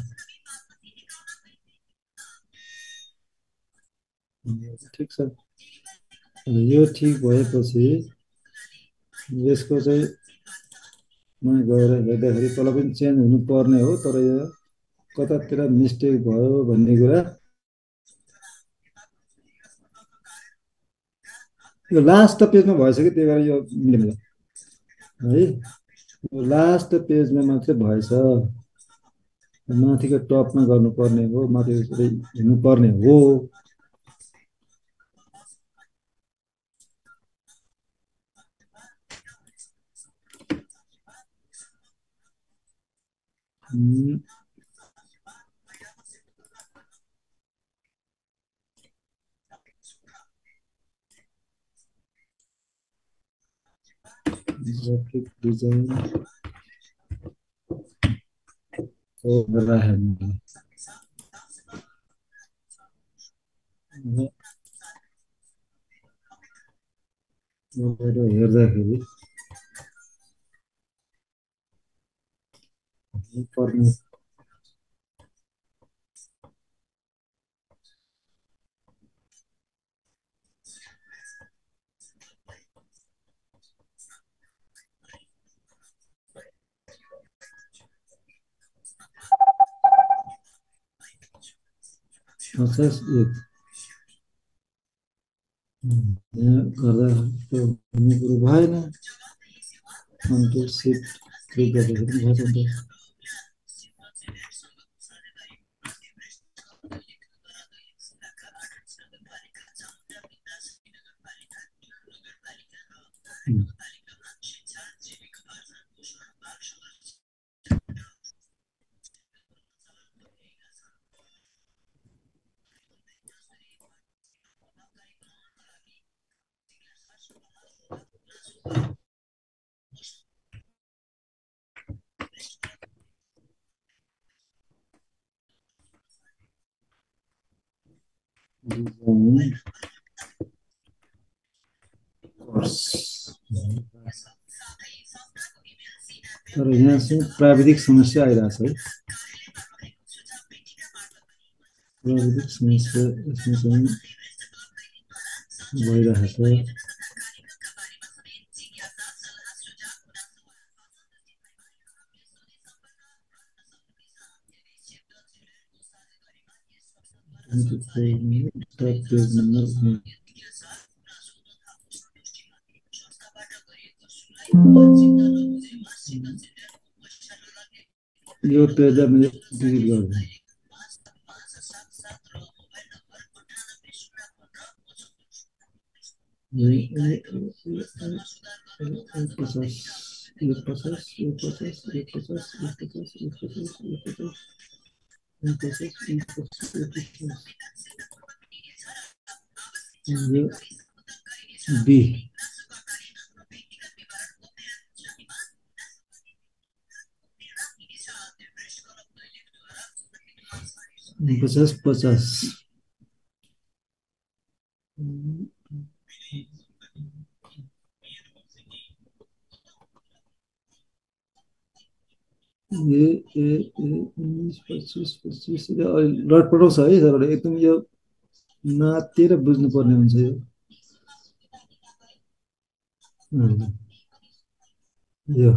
ठिक छ यो ठिक भएपछि यसको चाहिँ म गएर हेर्दाखेरि तल पनि चेन्ज हुनुपर्ने हो तर यो कतातिर मिस्टेक भयो भन्ने कुरा यो लास्ट पेजमा भएछ कि त्यही भएर यो मिलेन है लास्ट पेजमा मात्रै भएछ माथिको टपमा गर्नुपर्ने हो माथि हुनुपर्ने हो ग्राफिक डिजाइन हो हेर्दाखेरि पर्ने पचास एक यहाँ गर्दा त्यो हुने कुरो भएन कन्ट्रोल सिफ्ट क्लिक गर्दाखेरि भएछ नि डिजाइन कोर्स तर यहाँ चाहिँ प्राविधिक समस्या आइरहेछ है प्राविधिक समस्या यसमा चाहिँ भइरहेछ पेज नम्बर यो पेजलाई मैले डिलिट गर्छु पचास एक पचास एक पचास एक पचास एक पचास एक पचास एक पचास बी पचास पचास ए ए उन्नीस पच्चीस पच्चीस लट पठाउँछ है तपाईँले एकदम यो नातेर बुझ्नुपर्ने हुन्छ यो यो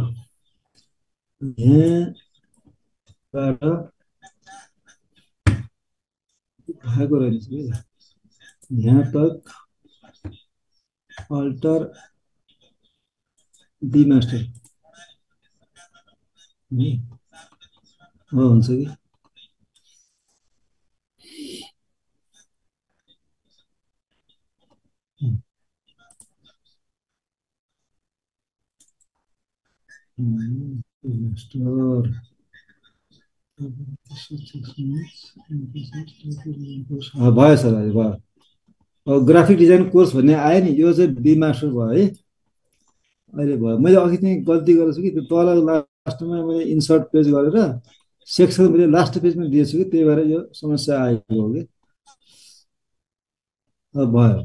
यहाँबाट भएको रहेछ यहाँ तक अल्टर डी मास्टर हो हुन्छ कि स्टोर भयो सर अहिले भयो अब ग्राफिक डिजाइन कोर्स भन्ने आयो नि यो चाहिँ बी मास्टर भयो है अहिले भयो मैले अघि चाहिँ गल्ती गरेको छु कि त्यो तल लास्टमा मैले इन्सर्ट पेज गरेर सेक्सन मैले लास्ट पेजमा दिएछु कि त्यही भएर यो समस्या आएको हो कि अब भयो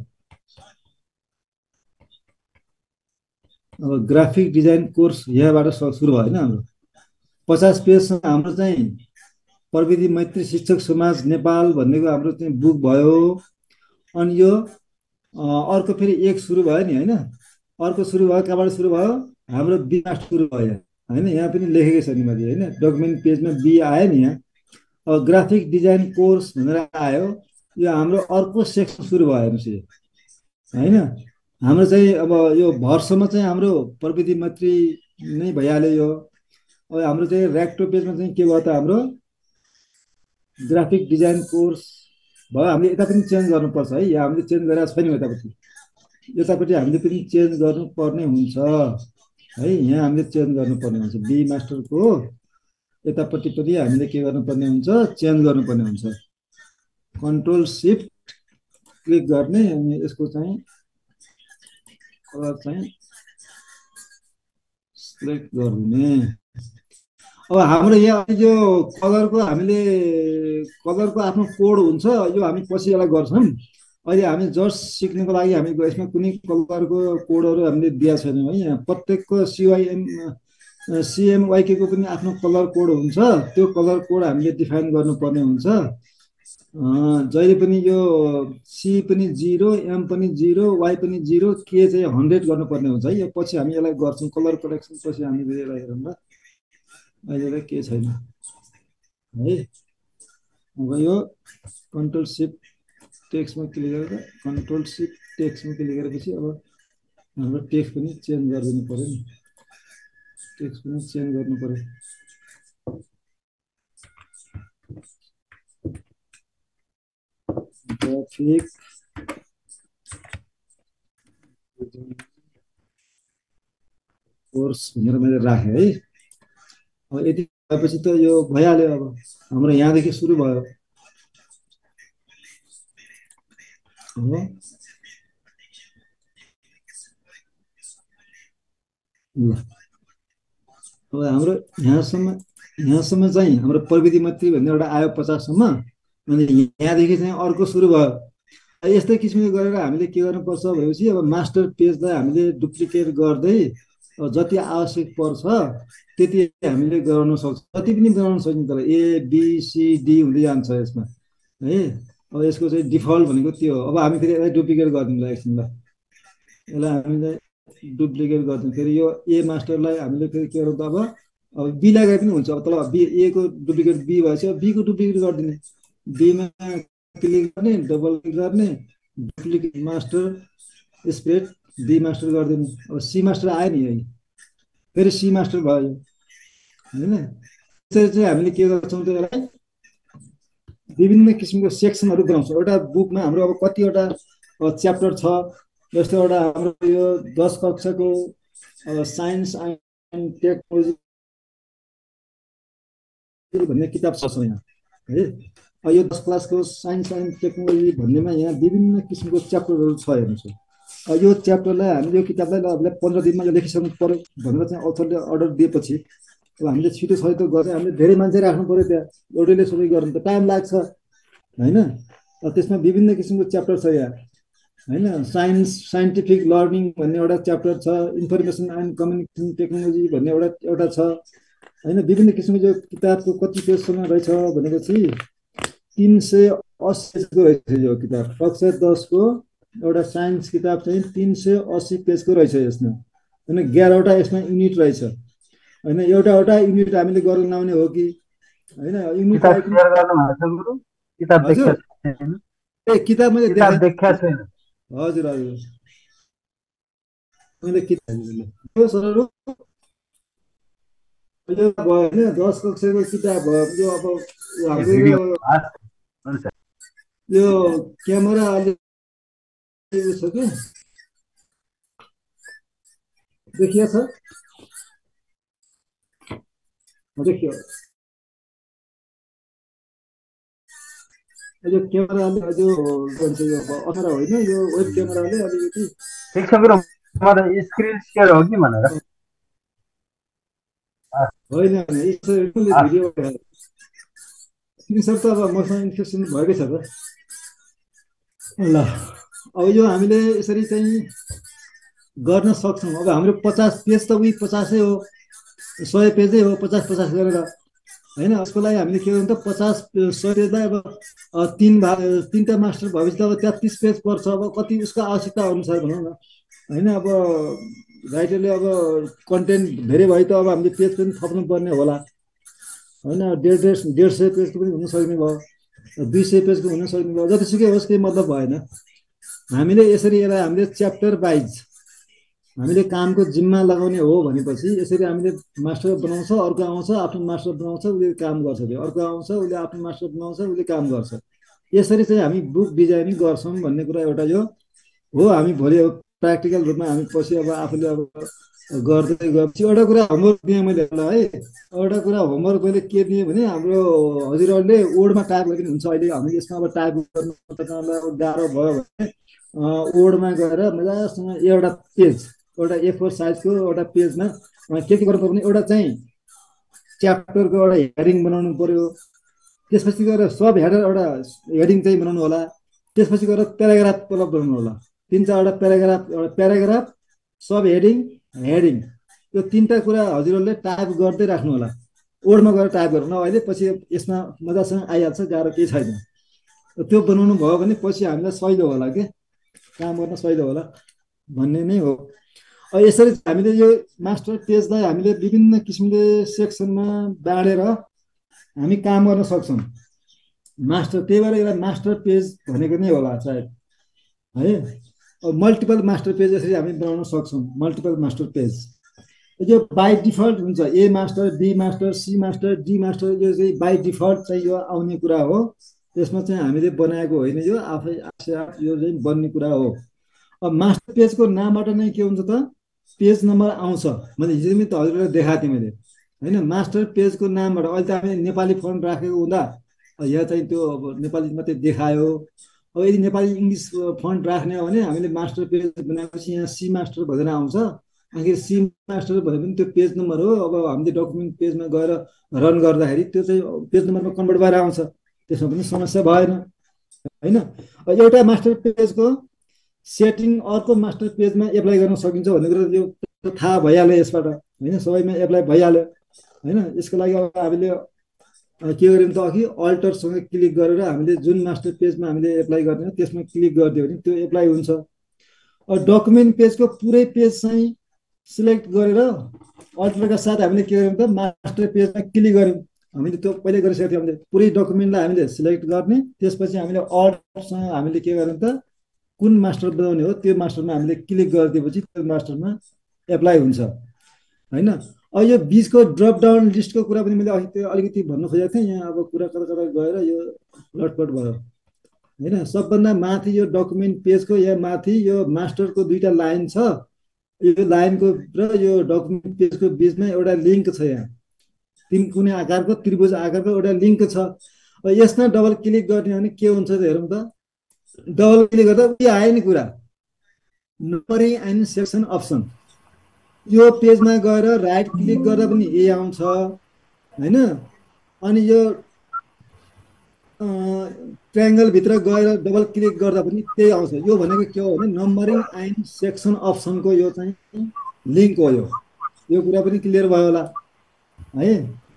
अब ग्राफिक डिजाइन कोर्स यहाँबाट सुरु भयो होइन हाम्रो पचास पेजसँग हाम्रो चाहिँ प्रविधि मैत्री शिक्षक समाज नेपाल भन्नेको हाम्रो चाहिँ बुक भयो अनि यो अर्को फेरि एक सुरु भयो नि होइन अर्को सुरु भयो कहाँबाट सुरु भयो हाम्रो बी मास्टर सुरु भयो होइन यहाँ पनि लेखेकै छ नि मैले होइन डकुमेन्ट पेजमा बी आयो नि यहाँ अब ग्राफिक डिजाइन कोर्स भनेर आयो यो हाम्रो अर्को सेक्सन सुरु भयो हेर्नुहोस् होइन हाम्रो चाहिँ अब यो भर्सम्म चाहिँ हाम्रो प्रविधि मैत्री नै भइहाल्यो यो अब हाम्रो चाहिँ ऱ्याक्टो पेजमा चाहिँ के भयो त हाम्रो ग्राफिक डिजाइन कोर्स भयो हामीले यता पनि चेन्ज गर्नुपर्छ है यहाँ हामीले चेन्ज गरेर छैन यतापट्टि यतापट्टि हामीले पनि चेन्ज गर्नुपर्ने हुन्छ है यहाँ हामीले चेन्ज गर्नुपर्ने हुन्छ बी मास्टरको यतापट्टि पनि हामीले के गर्नुपर्ने हुन्छ चेन्ज गर्नुपर्ने हुन्छ कन्ट्रोल सिफ्ट क्लिक गर्ने अनि यसको चाहिँ कलर चाहिँ सिलेक्ट गर्ने अब हाम्रो यहाँ यो कलरको हामीले कलरको आफ्नो कोड हुन्छ यो हामी पछि यसलाई गर्छौँ अहिले हामी जस्ट सिक्नको लागि हामी यसमा कुनै कलरको कोडहरू हामीले दिएको छैनौँ है यहाँ प्रत्येकको सिवाइएम सिएमवाइकेको पनि आफ्नो कलर कोड हुन्छ त्यो कलर कोड हामीले डिफाइन गर्नुपर्ने हुन्छ जहिले पनि यो सी पनि जिरो एम पनि जिरो वाइ पनि जिरो के चाहिँ हन्ड्रेड गर्नुपर्ने हुन्छ है यो पछि हामी यसलाई गर्छौँ कलर करेक्सन पछि हामी यसलाई हेरौँ ल अहिले के छैन है अब यो कन्ट्रोल सिफ्ट टेक्स्टमा क्लिक गरेर कन्ट्रोल सिफ्ट टेक्स्टमा क्लिक गरेपछि अब हाम्रो टेक्स्ट पनि चेन्ज गरिदिनु पर्यो नि टेक्स्ट पनि चेन्ज गर्नु पर्यो ग्राफिक कोर्स भनेर मैले राखेँ है अब यति भएपछि त यो भइहाल्यो अब हाम्रो यहाँदेखि सुरु भयो हो अब हाम्रो यहाँसम्म यहाँसम्म चाहिँ हाम्रो प्रविधि मैत्री भन्ने एउटा आयो पचाससम्म अनि यहाँदेखि चाहिँ अर्को सुरु भयो यस्तै किसिमले गरेर हामीले के गर्नुपर्छ भनेपछि अब मास्टर पेजलाई हामीले डुप्लिकेट गर्दै जति आवश्यक पर्छ त्यति हामीले गराउन सक्छौँ जति पनि गराउन सकिन्छ तर ए बी सी डी हुँदै जान्छ यसमा है अब यसको चाहिँ डिफल्ट भनेको त्यो हो अब हामी फेरि यसलाई डुप्लिकेट गरिदिउँला एकछिन ल यसलाई हामीले डुप्लिकेट गरिदिउँ फेरि यो ए मास्टरलाई हामीले फेरि के गरौँ त अब अब बी लगाए पनि हुन्छ अब तल बी ए को डुप्लिकेट बी भएपछि अब बी को डुप्लिकेट गरिदिने बीमा क्लिक गर्ने डबल क्लिक गर्ने duplicate master spread B master गरिदिने अब सी मास्टर आयो नि है फेरि सी मास्टर भयो होइन त्यसरी चाहिँ हामीले के गर्छौँ त यसलाई विभिन्न किसिमको सेक्सनहरू बनाउँछौँ एउटा बुकमा हाम्रो अब कतिवटा च्याप्टर छ जस्तो एउटा हाम्रो यो दस कक्षाको साइन्स एन्ड टेक्नोलोजी भन्ने किताब छ यहाँ है यो दस क्लासको साइन्स एन्ड टेक्नोलोजी भन्नेमा यहाँ विभिन्न किसिमको च्याप्टरहरू छ हेर्नुहोस् यो च्याप्टरलाई हामीले यो किताबलाई हामीले पन्ध्र दिनमा यो लेखिसक्नु पर्यो भनेर चाहिँ अथरले अर्डर दिएपछि अब हामीले छिटो सहित गरेर हामीले धेरै मान्छे राख्नु पर्यो त्यहाँ एउटैले सबै गर्नु त टाइम लाग्छ होइन त्यसमा विभिन्न किसिमको च्याप्टर छ यहाँ होइन साइन्स साइन्टिफिक लर्निङ भन्ने एउटा च्याप्टर छ इन्फर्मेसन एन्ड कम्युनिकेसन टेक्नोलोजी भन्ने एउटा एउटा छ होइन विभिन्न किसिमको यो किताबको कति पेजसम्म रहेछ भनेपछि तिन सय अस्सीको रहेछ यो किताब कक्षा दसको एउटा साइन्स किताब चाहिँ तिन सय अस्सी पेजको रहेछ यसमा होइन एघारवटा यसमा युनिट रहेछ होइन एउटा एउटा युनिट हामीले गर्न लाउने हो कि होइन युनिट ए किताब मैले देखा छैन हजुर हजुर मैले किताब सरहरू यो भयो होइन दस कक्षाको किताब भयो यो अब हाम्रो भिडियो यो हस् हुन्छ यो क्यामेरा अलि उयो छ कि देखियो छ देखियो यो क्यामेराले यो भन्छ यो अप्ठ्यारो होइन यो वेब क्यामेराले अलिकति ठिक छ ब्रो म त स्क्रिन सेयर हो कि भनेर होइन यसले भिडियो स्क्रिनसट त अब मसँग इन्फेक्सन भएकै छ त ल अब यो हामीले यसरी चाहिँ गर्न सक्छौँ अब हाम्रो पचास पेज त उही पचासै हो सय पेजै हो पचास पचास गरेर होइन यसको लागि हामीले के गर्नु त पचास सय पेजलाई अब तिन भाग तिनवटा मास्टर भएपछि त अब तेत्तिस पेज पर्छ अब कति उसको आवश्यकता अनुसार भनौँ न होइन अब राइटरले अब कन्टेन्ट धेरै भयो त अब हामीले पेज पनि थप्नु पर्ने होला होइन डेढ डेढ डेढ सय पेजको पनि हुनसक्ने भयो दुई सय पेजको हुनसक्ने भयो जतिसुकै होस् केही मतलब भएन हामीले यसरी यसलाई हामीले च्याप्टर वाइज हामीले कामको जिम्मा लगाउने हो भनेपछि यसरी हामीले मास्टर बनाउँछ अर्को आउँछ आफ्नो मास्टर बनाउँछ उसले काम गर्छ त्यो अर्को आउँछ उसले आफ्नो मास्टर बनाउँछ उसले काम गर्छ यसरी चाहिँ हामी बुक डिजाइनिङ गर्छौँ भन्ने कुरा एउटा यो हो हामी भोलि अब प्र्याक्टिकल रूपमा हामी पछि अब आफूले अब गर्दै गएपछि एउटा कुरा होमवर्क दिएँ मैले है एउटा कुरा होमवर्क मैले के दिएँ भने हाम्रो हजुरहरूले वर्डमा टाइप गरिदिनु हुन्छ अहिले हामी यसमा अब टाइप गर्नु तपाईँलाई अब गाह्रो भयो भने वर्डमा गएर मजासँग एउटा पेज एउटा ए फोर साइजको एउटा पेजमा के के गर्नु पर्ने एउटा चाहिँ च्याप्टरको एउटा हेडिङ बनाउनु पर्यो त्यसपछि गएर सब हेडर एउटा हेडिङ चाहिँ बनाउनु होला त्यसपछि गएर प्याराग्राफ उपलब्ध बनाउनु होला तिन चारवटा प्याराग्राफ एउटा प्याराग्राफ सब हेडिङ हेडिङ यो तिनवटा कुरा हजुरहरूले टाइप गर्दै राख्नु होला वर्डमा गएर टाइप गर्नु अहिले पछि यसमा मजासँग आइहाल्छ गाह्रो केही छैन त्यो बनाउनु भयो भने पछि हामीलाई सहिलो होला के काम गर्न सहिलो होला भन्ने नै हो यसरी हामीले यो मास्टर पेजलाई हामीले विभिन्न किसिमले सेक्सनमा बाँडेर हामी काम गर्न सक्छौँ मास्टर त्यही भएर यसलाई मास्टर पेज भनेको नै होला सायद है मल्टिपल मास्टर पेज यसरी हामी बनाउन सक्छौँ मल्टिपल मास्टर पेज यो बाई डिफल्ट हुन्छ A master B master C master D master यो चाहिँ बाई डिफल्ट चाहिँ यो आउने कुरा हो त्यसमा चाहिँ हामीले बनाएको होइन यो आफै आफै यो चाहिँ बन्ने कुरा हो अब मास्टर पेजको नामबाट नै के हुन्छ त पेज नम्बर आउँछ मैले हिजो पनि त हजुरलाई देखाएको थिएँ मैले होइन मास्टर पेजको नामबाट अहिले त हामीले नेपाली फन्ट राखेको हुँदा यहाँ चाहिँ त्यो अब नेपाली मात्रै देखायो अब यदि नेपाली इङ्ग्लिस फन्ट राख्ने हो भने हामीले मास्टर पेज बनाएपछि यहाँ सी मास्टर भनेर आउँछ आखिर सी मास्टर भने पनि त्यो पेज नम्बर हो अब हामीले डकुमेन्ट पेजमा गएर रन गर्दाखेरि त्यो चाहिँ पेज नम्बरमा कन्भर्ट भएर आउँछ त्यसमा पनि समस्या भएन होइन एउटा मास्टर पेजको सेटिङ अर्को मास्टर पेजमा एप्लाई गर्न सकिन्छ भन्ने कुरा यो थाहा भइहाल्यो यसबाट होइन सबैमा एप्लाई भइहाल्यो होइन यसको लागि अब हामीले के गर्यौँ त अघि अल्टरसँग क्लिक गरेर हामीले जुन मास्टर पेजमा हामीले एप्लाई गर्ने हो त्यसमा क्लिक गरिदियो भने त्यो एप्लाई हुन्छ डकुमेन्ट पेजको पुरै पेज चाहिँ सिलेक्ट गरेर अल्टरका साथ हामीले के गर्यौँ त मास्टर पेजमा क्लिक गर्यौँ हामीले त्यो पहिले गरिसकेको थियौँ हामीले पुरै डकुमेन्टलाई हामीले सिलेक्ट गर्ने त्यसपछि हामीले अल्टरसँग हामीले के गर्यौँ त कुन मास्टर बनाउने हो त्यो मास्टरमा हामीले क्लिक गरिदिएपछि त्यो मास्टरमा एप्लाई हुन्छ होइन अब यो बिचको ड्रप डाउन लिस्टको कुरा पनि मैले अघि अलिकति भन्नु खोजेको थिएँ यहाँ अब कुरा कता कता गएर यो लटपट भयो होइन सबभन्दा माथि यो डकुमेन्ट पेजको यहाँ माथि यो मास्टरको दुईवटा लाइन छ यो लाइनको र यो डकुमेन्ट पेजको बिचमा एउटा लिङ्क छ यहाँ तिन कुनै आकारको त्रिभुज आकारको एउटा लिङ्क छ यसमा डबल क्लिक गर्ने भने के हुन्छ त हेरौँ त डबल क्लिक गर्दा उयो आयो नि कुरा नम्बरिङ एन्ड सेक्सन अप्सन यो पेजमा गएर राइट क्लिक गर्दा पनि ए आउँछ होइन अनि यो ट्रायङ्गलभित्र गएर डबल क्लिक गर्दा पनि त्यही आउँछ यो भनेको के हो भने नम्बरिङ एन्ड सेक्सन अप्सनको यो चाहिँ लिङ्क हो यो यो कुरा पनि क्लियर भयो होला है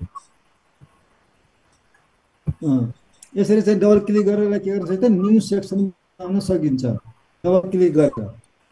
यसरी चाहिँ डबल क्लिक गरेर के गर्छ त न्यू सेक्सन आउन सकिन्छ डबल क्लिक गरेर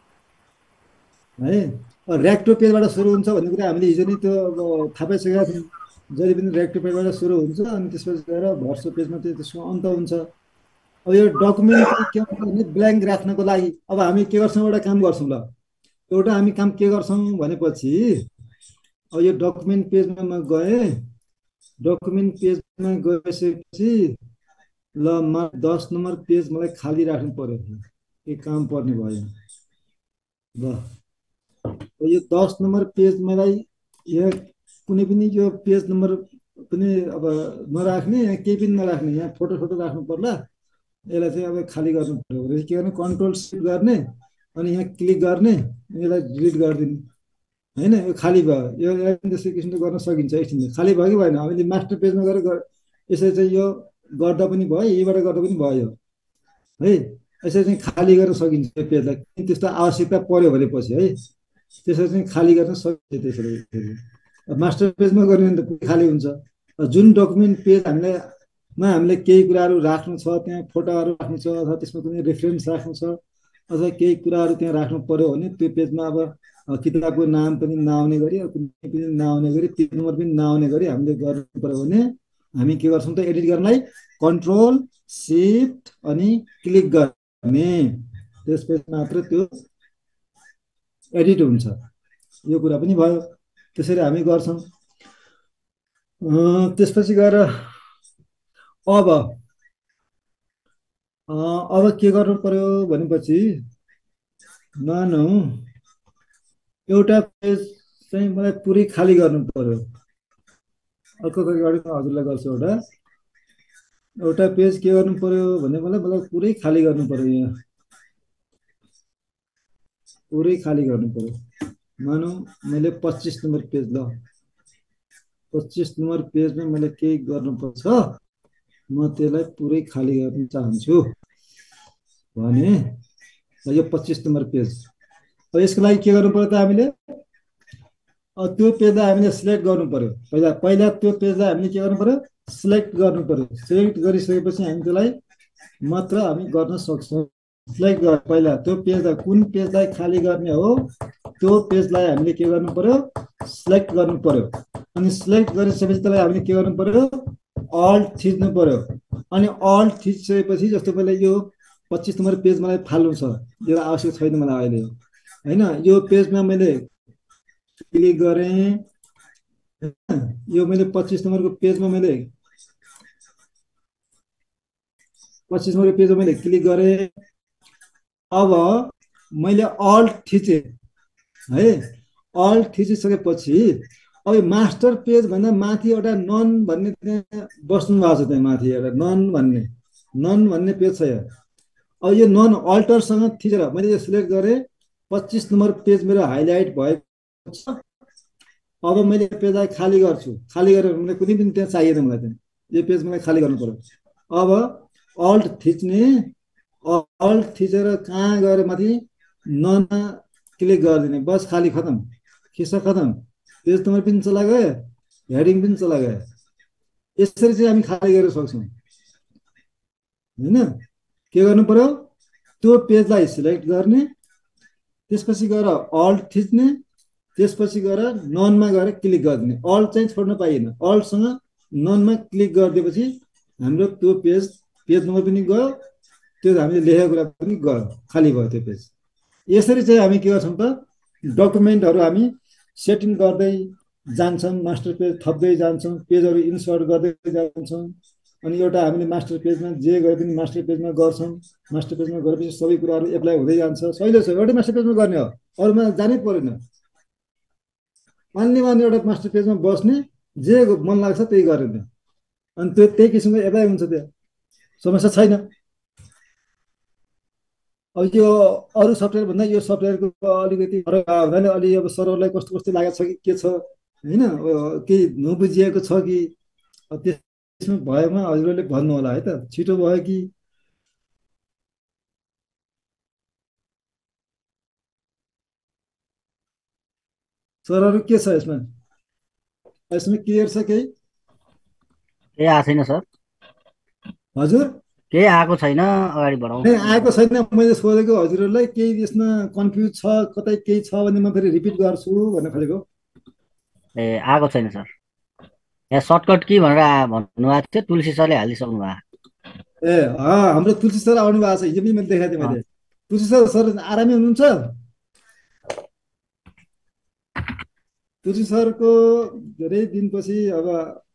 है ऱ्याक्टो पेजबाट सुरु हुन्छ भन्ने कुरा हामीले हिजो नै त्यो थाहा पाइसकेका थियौँ जहिले पनि ऱ्याक्टो पेजबाट सुरु हुन्छ अनि त्यसपछि गएर भर्सो पेजमा चाहिँ त्यसको अन्त हुन्छ अब यो डकुमेन्ट के हुन्छ भने ब्ल्याङ्क राख्नको लागि अब हामी के गर्छौँ एउटा काम गर्छौँ ल एउटा हामी काम के गर्छौँ भनेपछि अब यो डकुमेन्ट पेजमा म गएँ, डकुमेन्ट पेजमा गइसकेपछि ल म दस नम्बर पेज मलाई खाली राख्नु पर्यो, के काम पर्ने भयो। ल यो दस नम्बर पेज मलाई यहाँ कुनै पनि यो पेज नम्बर पनि अब नराख्ने, यहाँ केही पनि नराख्ने, यहाँ फोटो फोटो राख्नु पर्ला। यसलाई चाहिँ अब खाली गर्नु पर्यो, के गर्ने कन्ट्रोल सिफ्ट गर्ने अनि यहाँ क्लिक गर्ने, यसलाई डिलिट गरिदिने होइन, यो खाली भयो। यो त्यस्तै किसिमले गर्न सकिन्छ एकछिनले, खाली भयो कि भएन। हामीले मास्टर पेजमा गएर यसरी चाहिँ यो गर्दा पनि भयो, यहीबाट गर्दा पनि भयो है। यसरी चाहिँ खाली गर्न सकिन्छ यो पेजलाई, त्यस्तो आवश्यकता पर्यो भनेपछि है, त्यसरी चाहिँ खाली गर्न सकिन्छ। त्यसरी मास्टर पेजमा गर्ने भने त खाली हुन्छ। जुन डकुमेन्ट पेज हामीलाई मा हामीले केही कुराहरू राख्नु छ, त्यहाँ फोटोहरू राख्नु छ, अथवा त्यसमा कुनै रेफरेन्स राख्नु छ, अथवा केही कुराहरू त्यहाँ राख्नु पर्यो भने त्यो पेजमा अब किताबको नाम पनि नआउने गरी, कुनै पनि नआउने गरी, पेज नम्बर पनि नआउने गरी हामीले गर्नु पर्यो भने हामी के गर्छौँ त, एडिट गर्नलाई कन्ट्रोल सिफ्ट अनि क्लिक गर्ने, त्यसपछि मात्र त्यो एडिट हुन्छ। यो कुरा पनि भयो, त्यसरी हामी गर्छौँ। त्यसपछि गएर अब अब के गर्नु पर्यो भनेपछि, मानौ एउटा पेज चाहिँ मलाई पुरै खाली गर्नु पर्यो। अर्को अगाडि म हजुरलाई गर्छु। एउटा एउटा पेज के गर्नु पर्यो भने मलाई मलाई पुरै खाली गर्नु पर्यो, यहाँ पुरै खाली गर्नु पर्यो। मानौ मैले पच्चिस नम्बर पेज, ल पच्चिस नम्बर पेजमा मैले केही गर्नुपर्छ, म त्यसलाई पुरै खाली गर्न चाहन्छु भने यो पच्चिस नम्बर पेज। अब यसको लागि के गर्नु पर्यो त, हामीले त्यो पेजलाई हामीले सिलेक्ट गर्नु पर्यो। पहिला पहिला त्यो पेजलाई हामीले के गर्नु पर्यो, सिलेक्ट गर्नु पर्यो। सिलेक्ट गरिसकेपछि हामी त्यसलाई मात्र हामी गर्न सक्छौँ। सिलेक्ट गर पहिला त्यो पेजलाई, कुन पेजलाई खाली गर्ने हो त्यो पेजलाई हामीले के गर्नु पर्यो, सिलेक्ट गर्नु पर्यो। अनि सिलेक्ट गरिसकेपछि त्यसलाई हामीले के गर्नु पर्यो, अल्ट थिच्नु पर्यो। अनि अल्ट थिचिसकेपछि, जस्तो पहिला यो पच्चिस नम्बर पेज मलाई फाल्नु छ, यो आवश्यक छैन मलाई अहिले होइन। यो पेजमा मैले क्लिक गरेँ, यो मैले पच्चिस नम्बरको पेजमा मैले पच्चिस नम्बरको पेजमा मैले क्लिक गरेँ। अब मैले अल्ट थिचेँ है, अल्ट थिचिसकेपछि अब मास्टर पेज भन्दा माथि एउटा नन भन्ने त्यहाँ बस्नु भएको छ, त्यहाँ माथि एउटा नन भन्ने नन भन्ने पेज छ यहाँ। अब यो नन अल्टरसँग थिचेर मैले यो सिलेक्ट गरेँ, पच्चिस नम्बर पेज मेरो हाइलाइट भएको छ। अब मैले पेजलाई खाली गर्छु, खाली गरेर मलाई कुनै पनि त्यहाँ चाहिएन, मलाई त्यहाँ यो पेज मलाई खाली गर्नु पर्यो। अब अल्ट थिच्ने, अल्ट थिचेर कहाँ गएर माथि ननमा क्लिक गरिदिने, बस खाली, खतम, खिस्सा खतम। पेज नम्बर पनि चला गयो, हेडिङ पनि चला गयो। यसरी चाहिँ हामी खाली गर्न सक्छौँ होइन। के गर्नु पर्यो, त्यो पेजलाई सिलेक्ट गर्ने, त्यसपछि गएर अल्ट थिच्ने, त्यसपछि गएर ननमा गएर क्लिक गरिदिने। अल्ट चाहिँ छोड्न पाइएन, अल्टसँग ननमा क्लिक गरिदिएपछि हाम्रो त्यो पेज पेज नम्बर पनि गयो, त्यो हामीले लेखेको कुरा पनि गयो, खाली भयो त्यो पेज। यसरी चाहिँ हामी के गर्छौँ त, डकुमेन्टहरू हामी सेटिङ गर्दै जान्छौँ, मास्टर पेज थप्दै जान्छौँ, पेजहरू इन्सर्ट गर्दै जान्छौँ। अनि एउटा हामीले मास्टर पेजमा जे गरे पनि मास्टर पेजमा गर्छौँ, मास्टर पेजमा गरेपछि सबै कुराहरू एप्लाई हुँदै जान्छ। सहिलो छ, एउटै मास्टर पेजमा गर्ने हो, अरूमा जानै परेन। अन्य अन्य एउटा मास्टर पेजमा बस्ने, जे मन लाग्छ त्यही गर्ने, अनि त्यो त्यही किसिमको एप्लाई हुन्छ, त्यो समस्या छैन। अब यो अरू सफ्टवेयर भन्दा यो सफ्टवेयरको अलिकति फरक हुनाले अलि अब सर्भरलाई कस्तो कस्तो लागेको छ कि के छ होइन, केही नबुझिएको छ कि त्यसमा भएमा हजुरहरूले भन्नु होला है त, छिटो भयो कि सरहरू के छ यसमा, यसमा क्लियर छ केही? केही आएको छैन सर, हजुर केही आएको छैन, अगाडि बढाउँ। आएको छैन, मैले सोधेको हजुरहरूलाई केही यसमा कन्फ्युज छ, कतै केही छ भने म फेरि रिपिट गर्छु भन्न खोजेको। ए आएको छैन सर, यहाँ सर्टकट के भनेर भन्नुभएको थियो, तुलसी सरले हालिसक्नु भएको। ए अँ हाम्रो तुलसी सर आउनु भएको छ, हिजो पनि मैले देखाएको थिएँ मैले। तुलसी सर सर आरामै हुनुहुन्छ? तुलसी सरको धेरै दिनपछि अब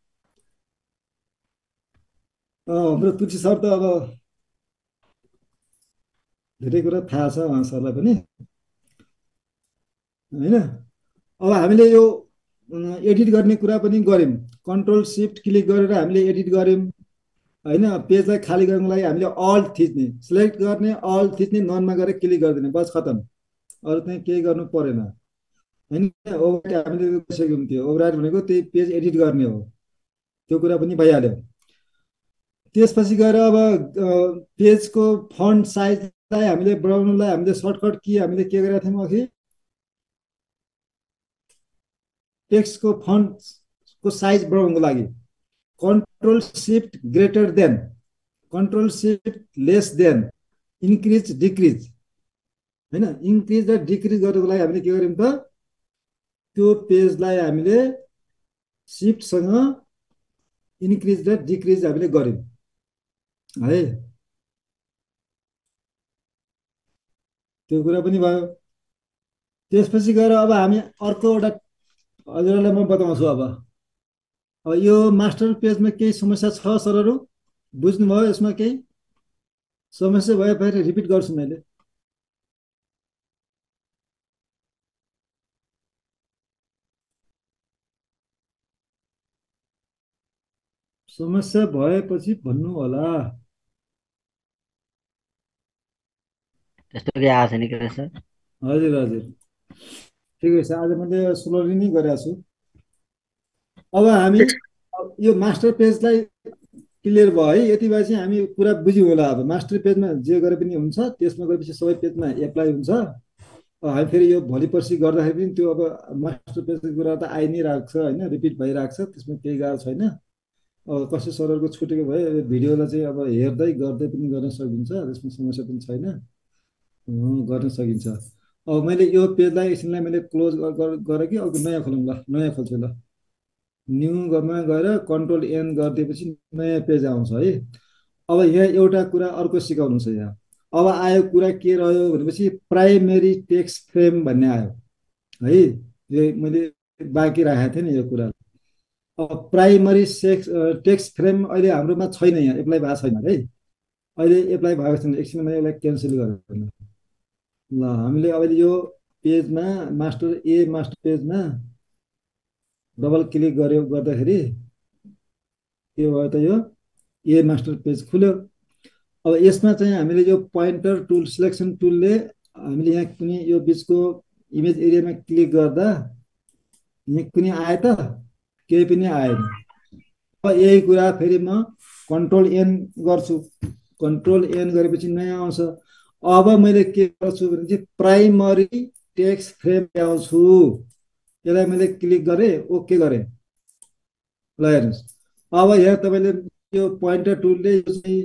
हाम्रो तुलसी सर त अब धेरै कुरा थाहा छ उहाँ सरलाई पनि होइन। अब हामीले यो एडिट गर्ने कुरा पनि गऱ्यौँ, कन्ट्रोल सिफ्ट क्लिक गरेर हामीले एडिट गऱ्यौँ होइन। पेजलाई खाली गर्नको लागि हामीले अल्ट थिच्ने, सिलेक्ट गर्ने, अल्ट थिच्ने, ननमा गएर क्लिक गरिदिने, बस खतम, अरू चाहिँ केही गर्नु परेन होइन। ओभरराइट हामीले गरिसक्यौँ, त्यो ओभरराइट भनेको त्यही पेज एडिट गर्ने हो, त्यो कुरा पनि भइहाल्यो। त्यसपछि गएर अब पेजको फन्ट साइजलाई हामीले बढाउनुलाई हामीले सर्टकट कि हामीले के गरेका थियौँ अघि, टेक्स्टको फन्टको साइज बढाउनुको लागि control shift greater than, control shift less than, increase decrease होइन। इन्क्रिज र डिक्रिज गर्नुको लागि हामीले के गर्यौँ त, त्यो पेजलाई हामीले सिफ्टसँग इन्क्रिज र डिक्रिज हामीले गऱ्यौँ है, त्यो कुरा पनि भयो। त्यसपछि गएर अब हामी अर्को एउटा हजुरहरूलाई म बताउँछु। अब अब यो मास्टर पेजमा केही समस्या छ सरहरू, बुझ्नुभयो? यसमा केही समस्या भयो फेरि रिपिट गर्छु मैले। समस्या भएपछि भन्नु होला। त्यस्तो केही आएको छैन कि सर? हजुर हजुर ठिकै छ, आज मैले स्लोली नै गरेको छु। अब हामी यो मास्टर पेजलाई क्लियर भयो है, यति भएपछि हामी कुरा बुझ्यौँ होला। अब मास्टर पेजमा जे गरे पनि हुन्छ, त्यसमा गएपछि सबै पेजमा एप्लाई हुन्छ। हामी फेरि यो भोलि पर्सि गर्दाखेरि पनि त्यो अब मास्टर पेजको कुरा त आइ नै रहेको छ होइन, रिपिट भइरहेको छ, त्यसमा केही गाह्रो छैन। अब कसै सरहरूको छुटेको भए भिडियोलाई चाहिँ अब हेर्दै गर्दै पनि गर्न सकिन्छ, त्यसमा समस्या पनि छैन, गर्न सकिन्छ। अब मैले यो पेजलाई एकछिनलाई मैले क्लोज गरेँ कि अब नयाँ खोलौँ, ल नयाँ खोल्छु ल। न्यूमा गएर कन्ट्रोल एन गरिदिएपछि नयाँ पेज आउँछ है। अब यहाँ एउटा कुरा अर्को सिकाउनु छ यहाँ। अब आयो कुरा के रह्यो भनेपछि प्राइमेरी टेक्स्ट फ्रेम भन्ने आयो है, यो मैले बाँकी राखेको थिएँ नि यो कुरा। अब प्राइमरी सेक्स टेक्स्ट फ्रेम अहिले हाम्रोमा छैन, यहाँ एप्लाई भएको छैन है, अहिले एप्लाई भएको छैन। एकछिन मैले यसलाई क्यान्सल गरेँ ल। हामीले अहिले यो पेजमा मास्टर ए मास्टर पेजमा डबल क्लिक गऱ्यो, गर्दाखेरि के भयो त, यो ए मास्टर पेज खुल्यो। अब यसमा चाहिँ हामीले यो पोइन्टर टुल सिलेक्सन टुलले हामीले यहाँ कुनै यो बिचको इमेज एरियामा क्लिक गर्दा यहाँ कुनै आयो त, केही पनि आएन। अब यही कुरा फेरि म कन्ट्रोल एन गर्छु, कन्ट्रोल एन गरेपछि नयाँ आउँछ। अब मैले के गर्छु भने चाहिँ प्राइमरी टेक्स्ट फ्रेम ल्याउँछु, यसलाई मैले क्लिक गरेँ, ओके गरेँ, ल हेर्नुहोस्। अब यहाँ तपाईँले यो पोइन्टर टुलले यो चाहिँ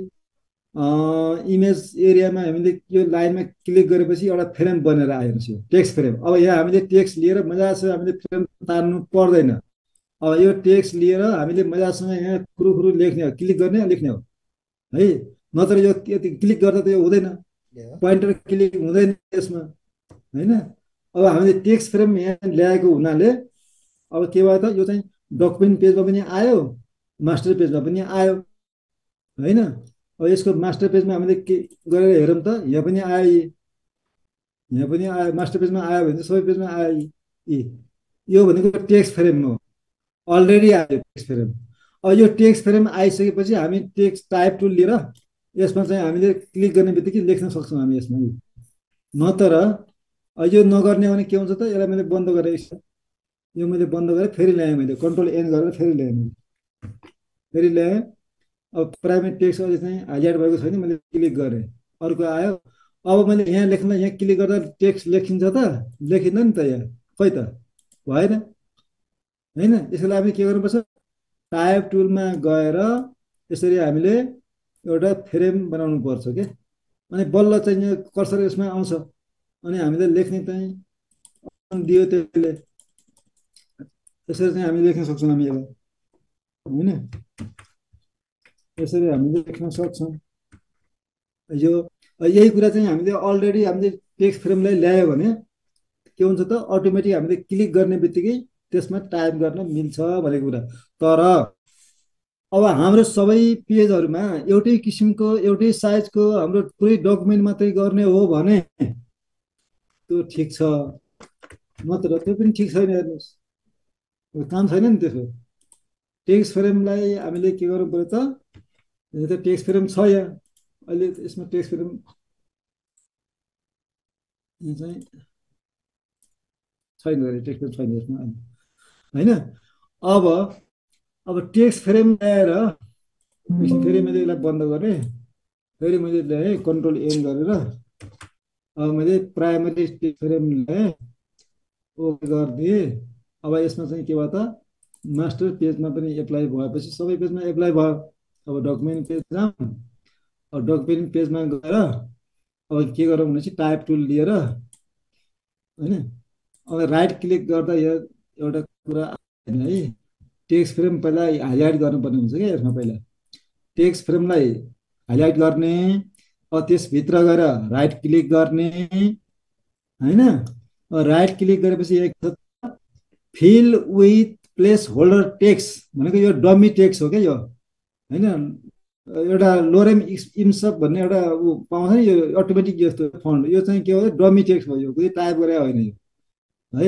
इमेज एरियामा हामीले यो लाइनमा क्लिक गरेपछि एउटा फ्रेम बनेर आइन्छ, यो टेक्स्ट फ्रेम। अब यहाँ हामीले टेक्स्ट लिएर मजासँग हामीले फ्रेम तान्नु पर्दैन। अब यो टेक्स्ट लिएर हामीले मजासँग यहाँ खुरुखुरु लेख्ने हो, क्लिक गर्ने लेख्ने हो है, नत्र यो क्लिक गर्दा त यो हुँदैन, पोइन्टर क्लिक हुँदैन यसमा होइन। अब हामीले टेक्स्ट फ्रेम यहाँ ल्याएको हुनाले अब के भयो त, यो चाहिँ डकुमेन्ट पेजमा पनि आयो, मास्टर पेजमा पनि आयो होइन। अब यसको मास्टर पेजमा हामीले के गरेर हेरौँ त, यहाँ पनि आयो, यहाँ पनि आयो, मास्टर पेजमा आयो भने चाहिँ सबै पेजमा आयो। यी यो भनेको टेक्स्ट फ्रेम हो, अलरेडी आयो टेक्स्ट फ्रेम। अब यो टेक्स्ट फ्रेम आइसकेपछि हामी टेक्स्ट टाइप टुल लिएर यसमा चाहिँ हामीले क्लिक गर्ने बित्तिकै लेख्न सक्छौँ हामी यसमा। नत्र यो नगर्ने भने के हुन्छ त, यसलाई मैले बन्द गरेँ, यो मैले बन्द गरेँ, फेरि ल्याएँ, मैले कन्ट्रोल एन गरेर फेरि ल्याएँ, मैले फेरि ल्याएँ। अब प्राइमेरी टेक्स्ट अहिले चाहिँ हाइलाइट भएको छैन, मैले क्लिक गरेँ, अर्को आयो। अब मैले यहाँ लेख्न, यहाँ क्लिक गर्दा टेक्स्ट लेखिन्छ त, लेखिँदैन त, यहाँ खोइ त भएन होइन। यसको लागि के गर्नुपर्छ, टाइप टुलमा गएर यसरी हामीले एउटा फ्रेम बनाउनु पर्छ के, अनि बल्ल चाहिँ यहाँ कर्सर यसमा आउँछ, अनि हामीले लेख्ने चाहिँ दियो त्यसले, यसरी चाहिँ हामी लेख्न सक्छौँ हामी यसलाई होइन, यसरी हामीले लेख्न सक्छौँ। यो यही कुरा चाहिँ हामीले अलरेडी हामीले टेक्स्ट फ्रेमलाई ल्यायो भने के हुन्छ त, अटोमेटिक हामीले क्लिक गर्ने बित्तिकै त्यसमा टाइप गर्न मिल्छ भनेको कुरा। तर अब हाम्रो सबै पेजहरूमा एउटै किसिमको एउटै साइजको हाम्रो पुरै डकुमेन्ट मात्रै गर्ने हो भने त्यो ठिक छ, नत्र त्यो पनि ठिक छैन। हेर्नुहोस् काम छैन नि त्यसो। टेक्स्ट फ्रेमलाई हामीले के गर्नु पर्यो त, यो त टेक्स्ट फ्रेम छ यहाँ अहिले, यसमा टेक्स्ट फ्रेम यो चाहिँ छैन, टेक्स्ट फ्रेम छैन यसमा होइन। अब अब टेक्स्ट फ्रेम ल्याएर फेरि मैले यसलाई बन्द गरेँ, फेरि मैले ल्याएँ कन्ट्रोल एन गरेर, अब मैले प्राइमरी टेक्स्ट फ्रेम ल्याएँ, ओके गरिदिएँ। अब यसमा चाहिँ के भयो त, मास्टर पेजमा पनि एप्लाई भएपछि सबै पेजमा एप्लाई भयो। अब डकुमेन्ट पेज जाउँ, अब डकुमेन्ट पेजमा गएर अब के गरौँ भनेपछि टाइप टुल लिएर होइन, अब राइट क्लिक गर्दा यहाँ एउटा कुरा है, टेक्स्ट फ्रेम पहिला हाइलाइट गर्नुपर्ने हुन्छ क्या यसमा। पहिला टेक्स्ट फ्रेमलाई हाइलाइट गर्ने, अब त्यसभित्र गएर राइट क्लिक गर्ने होइन। राइट क्लिक गरेपछि एक fill with placeholder text भनेको यो डमी टेक्स्ट हो क्या यो होइन। एउटा लोरेम इम्सअप भन्ने एउटा ऊ पाउँछ नि, यो अटोमेटिक जस्तो फन्ड, यो चाहिँ के हो डमी टेक्स्ट भयो, कोही टाइप गरे होइन यो है।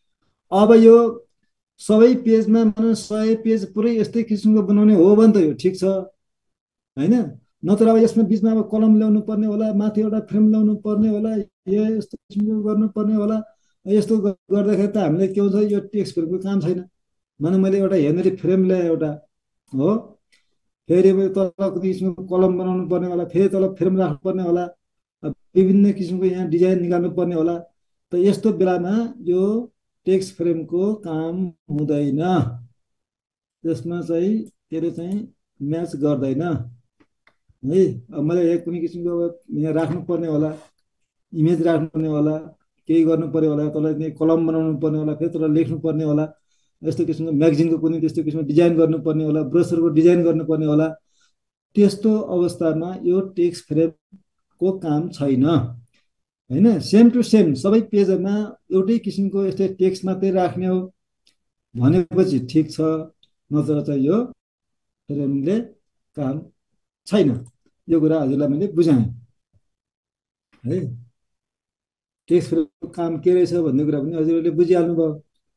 अब यो सबै पेजमा मानव सय पेज पुरै यस्तै किसिमको बनाउने हो भने त यो ठिक छ होइन। नत्र अब यसमा बिचमा अब कलम ल्याउनु पर्ने होला, माथि एउटा फ्रेम ल्याउनु पर्ने होला, यो यस्तो किसिमको गर्नुपर्ने होला। यस्तो गर्दाखेरि त हामीले के हुन्छ, यो टेक्स्ट फ्रेमको काम छैन। मानव मैले एउटा हेर्ने फ्रेम ल्याएँ एउटा हो, फेरि तल किसिमको कलम बनाउनु पर्ने होला, फेरि तल फ्रेम राख्नुपर्ने होला, विभिन्न किसिमको यहाँ डिजाइन निकाल्नु पर्ने होला। त यस्तो बेलामा यो टेक्स्ट फ्रेमको काम हुँदैन, त्यसमा चाहिँ त्यसले चाहिँ म्याच गर्दैन है। अब मैले एक कुनै किसिमको यहाँ राख्नुपर्ने होला, इमेज राख्नुपर्ने होला, केही गर्नु पर्यो होला, तँलाई कलम बनाउनु पर्ने होला, फेरि तँलाई लेख्नुपर्ने होला, यस्तो किसिमको म्यागजिनको कुनै त्यस्तो किसिमको डिजाइन गर्नुपर्ने होला, ब्रोसरको डिजाइन गर्नुपर्ने होला। त्यस्तो अवस्थामा यो टेक्स्ट फ्रेमको काम छैन होइन। सेम टु सेम सबै पेजहरूमा एउटै किसिमको यस्तै टेक्स्ट मात्रै राख्ने हो भनेपछि ठिक छ, नत्र चाहिँ यो फ्रेमले काम छैन। यो कुरा हजुरलाई मैले बुझाएँ है। टेक्स्ट फ्रेमको काम के रहेछ भन्ने कुरा पनि हजुरहरूले बुझिहाल्नु भयो।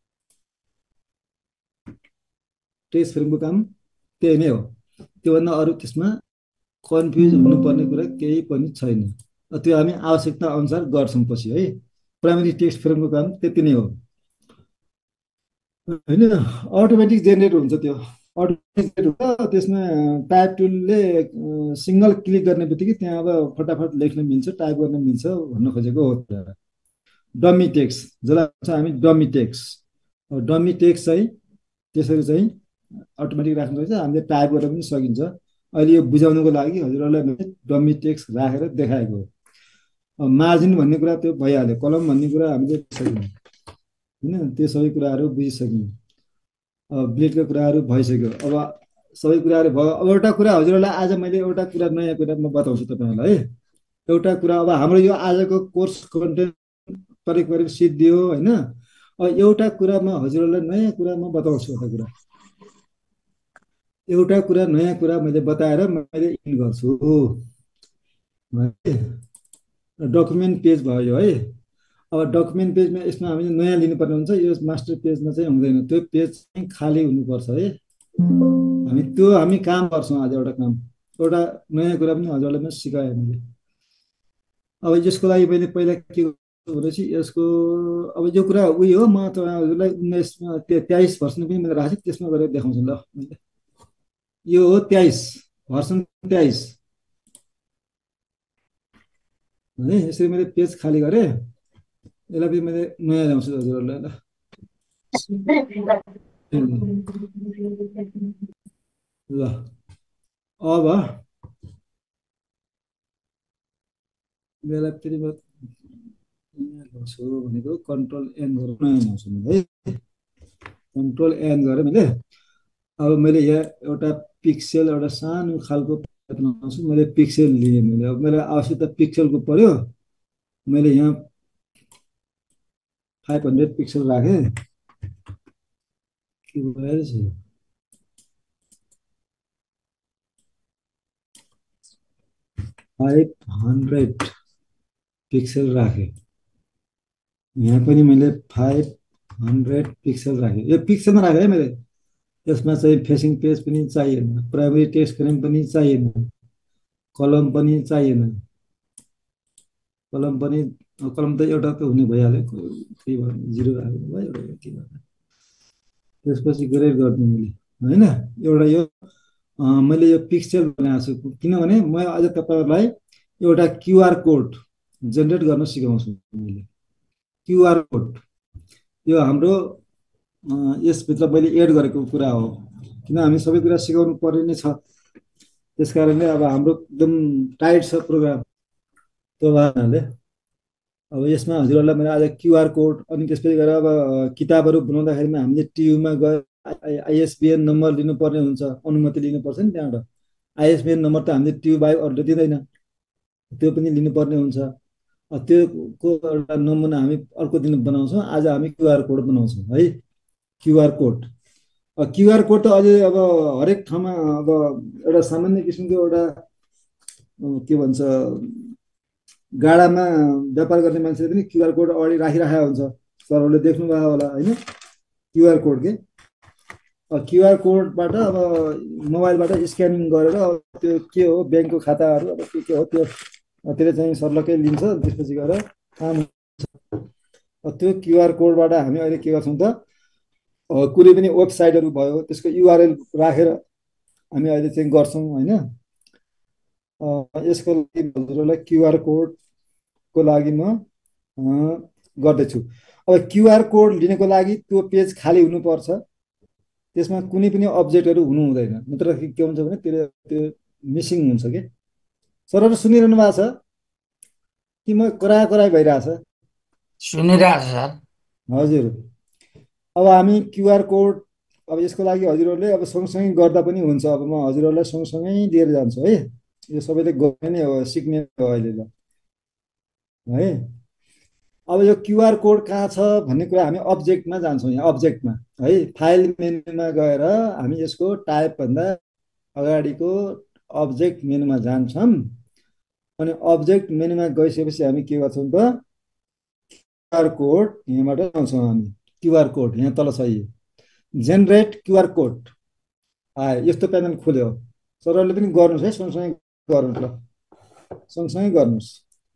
टेक्स्ट फ्रेमको काम त्यही नै हो, त्योभन्दा अरू त्यसमा कन्फ्युज हुनुपर्ने कुरा केही पनि छैन। त्यो हामी आवश्यकता अनुसार गर्छौँ पछि है। प्राइमरी टेक्स्ट फ्रेमको काम त्यति नै हो होइन। अटोमेटिक जेनेरेट हुन्छ, त्यो अटोमेटिक जेनेरेट हुन्छ। त्यसमा टाइप टुलले सिङ्गल क्लिक गर्ने बित्तिकै त्यहाँ अब फटाफट लेख्न मिल्छ, टाइप गर्न मिल्छ भन्न खोजेको हो। डमी टेक्स्ट जसलाई भन्छ हामी डमी टेक्स्ट, डमी टेक्स्ट चाहिँ त्यसरी चाहिँ अटोमेटिक राख्नु रहेछ, हामीले टाइप गरेर पनि सकिन्छ। अहिले यो बुझाउनुको लागि हजुरहरूलाई मैले डमी टेक्स्ट राखेर देखाएको हो। मार्जिन भन्ने कुरा त्यो भइहाल्यो, कलम भन्ने कुरा हामीले सक्यौँ होइन, त्यो सबै कुराहरू बुझिसक्यौँ। ब्लेडको कुराहरू भइसक्यो, अब सबै कुराहरू भयो। अब एउटा कुरा हजुरहरूलाई आज मैले एउटा कुरा नयाँ कुरा म बताउँछु तपाईँहरूलाई है। एउटा कुरा अब हाम्रो यो आजको कोर्स कन्टेन्ट करिब करिब सिद्धियो होइन। अब एउटा कुरामा हजुरहरूलाई नयाँ कुरा म बताउँछु। एउटा कुरा एउटा कुरा नयाँ कुरा मैले बताएर मैले इन गर्छु। डकुमेन्ट पेज भयो है। अब डकुमेन्ट पेजमा यसमा हामीले नयाँ लिनुपर्ने हुन्छ, यो मास्टर पेजमा चाहिँ हुँदैन, त्यो पेज चाहिँ खाली हुनुपर्छ है। हामी त्यो हामी काम गर्छौँ आज। एउटा काम एउटा नयाँ कुरा पनि हजुरलाई पनि सिकाएँ मैले। अब यसको लागि मैले पहिला के भनेपछि यसको अब यो कुरा उयो हो, म तपाईँहरूलाई उन्नाइसमा तेइस भर्सन पनि मैले राखेको थिएँ, त्यसमा गरेर देखाउँछु ल। मैले यो हो तेइस भर्सन तेइस है। यसरी मैले पेज खाली गरेँ, यसलाई पनि मैले नयाँ ल्याउँछु हजुरहरूलाई ल। ल अब यसलाई फेरि म नयाँ ल्याउँछु भनेको कन्ट्रोल एन गरेर नयाँ ल्याउँछु है। कन्ट्रोल एन गरेर मैले अब मैले यहाँ एउटा पिक्सेल एउटा सानो खालको बनाउँछु। मैले पिक्सेल लिएँ, मैले अब मेरो आवश्यकता पिक्सेलको पर्यो, मैले यहाँ फाइभ हन्ड्रेड पिक्सल राखेँ। के भइरहेछ यो? फाइभ हन्ड्रेड पिक्सल राखेँ। यहाँ पनि मैले फाइभ हन्ड्रेड पिक्सल राखेँ। यो पिक्सलमा राखेँ है मैले। यसमा चाहिँ फेसिङ पेज पनि चाहिएन, प्राइमेरी टेक्स्ट फ्रेम पनि चाहिएन, कलम पनि चाहिएन। कलम पनि कलम त एउटा त हुने भइहाल्यो, के भयो जिरो राख्नु भयो एउटा के भयो। त्यसपछि ग्रेड गर्नु मैले होइन। एउटा यो मैले यो पिक्सेल बनाएको छु किनभने म आज तपाईँहरूलाई एउटा क्युआर कोड जेनेरेट गर्न सिकाउँछु। मैले क्युआर कोड यो हाम्रो यसभित्र मैले एड गरेको कुरा हो, किन हामी सबै कुरा सिकाउनु पर्ने नै छ। त्यस कारणले अब हाम्रो एकदम टाइट छ प्रोग्राम। त्यो भएनाले अब यसमा हजुरहरूलाई मैले आज क्युआर कोड अनि त्यसपछि गएर अब किताबहरू बनाउँदाखेरिमा हामीले टियुमा गएर आइएसबिएन नम्बर लिनुपर्ने हुन्छ, अनुमति लिनुपर्छ नि त्यहाँबाट। आइएसबिएन नम्बर त हामीले टियु बाहेक अरूले दिँदैन, त्यो पनि लिनुपर्ने हुन्छ। त्योको एउटा नमुना हामी अर्को दिन बनाउँछौँ। आज हामी क्युआर कोड बनाउँछौँ है। क्युआर कोड क्युआर कोड त अझै अब हरेक ठाउँमा अब एउटा सामान्य किसिमको एउटा के भन्छ गाडामा व्यापार गर्ने मान्छेले पनि क्युआर कोड अगाडि राखिराखेको हुन्छ। सरहरूले देख्नुभयो होला होइन क्युआर कोड के। क्युआर कोडबाट अब मोबाइलबाट स्क्यानिङ गरेर त्यो के हो ब्याङ्कको खाताहरू अब के के हो त्यो त्यसले चाहिँ सर्लक्कै लिन्छ। त्यसपछि गएर काम हुन्छ। त्यो क्युआर कोडबाट हामी अहिले के गर्छौँ त कुनै पनि वेबसाइटहरू भयो त्यसको युआरएल राखेर हामी अहिले चाहिँ गर्छौँ होइन। यसको लागि हजुरहरूलाई क्युआर कोडको लागि म गर्दैछु। अब क्युआर कोड लिनको लागि त्यो पेज खाली हुनुपर्छ, त्यसमा कुनै पनि अब्जेक्टहरू हुनु हुँदैन, नत्र के हुन्छ भने त्यो त्यो मिसिङ हुन्छ कि। सरहरू सुनिरहनु भएको छ कि म कराई कराई भइरहेछ? सुनिरहेको छ सर। हजुर अब हामी क्युआर कोड अब यसको लागि हजुरहरूले अब सँगसँगै गर्दा पनि हुन्छ। अब म हजुरहरूलाई सँगसँगै लिएर जान्छु है। यो सबैले गर्ने नै हो, सिक्ने हो अहिले ल है। अब यो क्युआर कोड कहाँ छ भन्ने कुरा हामी अब्जेक्टमा जान्छौँ। यहाँ अब्जेक्टमा है फाइल मेनुमा गएर हामी यसको टाइपभन्दा अगाडिको अब्जेक्ट मेनुमा जान्छौँ। अनि अब्जेक्ट मेनुमा गइसकेपछि हामी के गर्छौँ त क्युआर कोड यहाँबाट आउँछौँ हामी। क्युआर कोड यहाँ तल छ यो जेनरेट क्युआर कोड आयो, यस्तो प्यानल खोल्यो। सरहरूले पनि गर्नुहोस् है, सँगसँगै गर्नुहोस् ल, सँगसँगै गर्नुहोस्।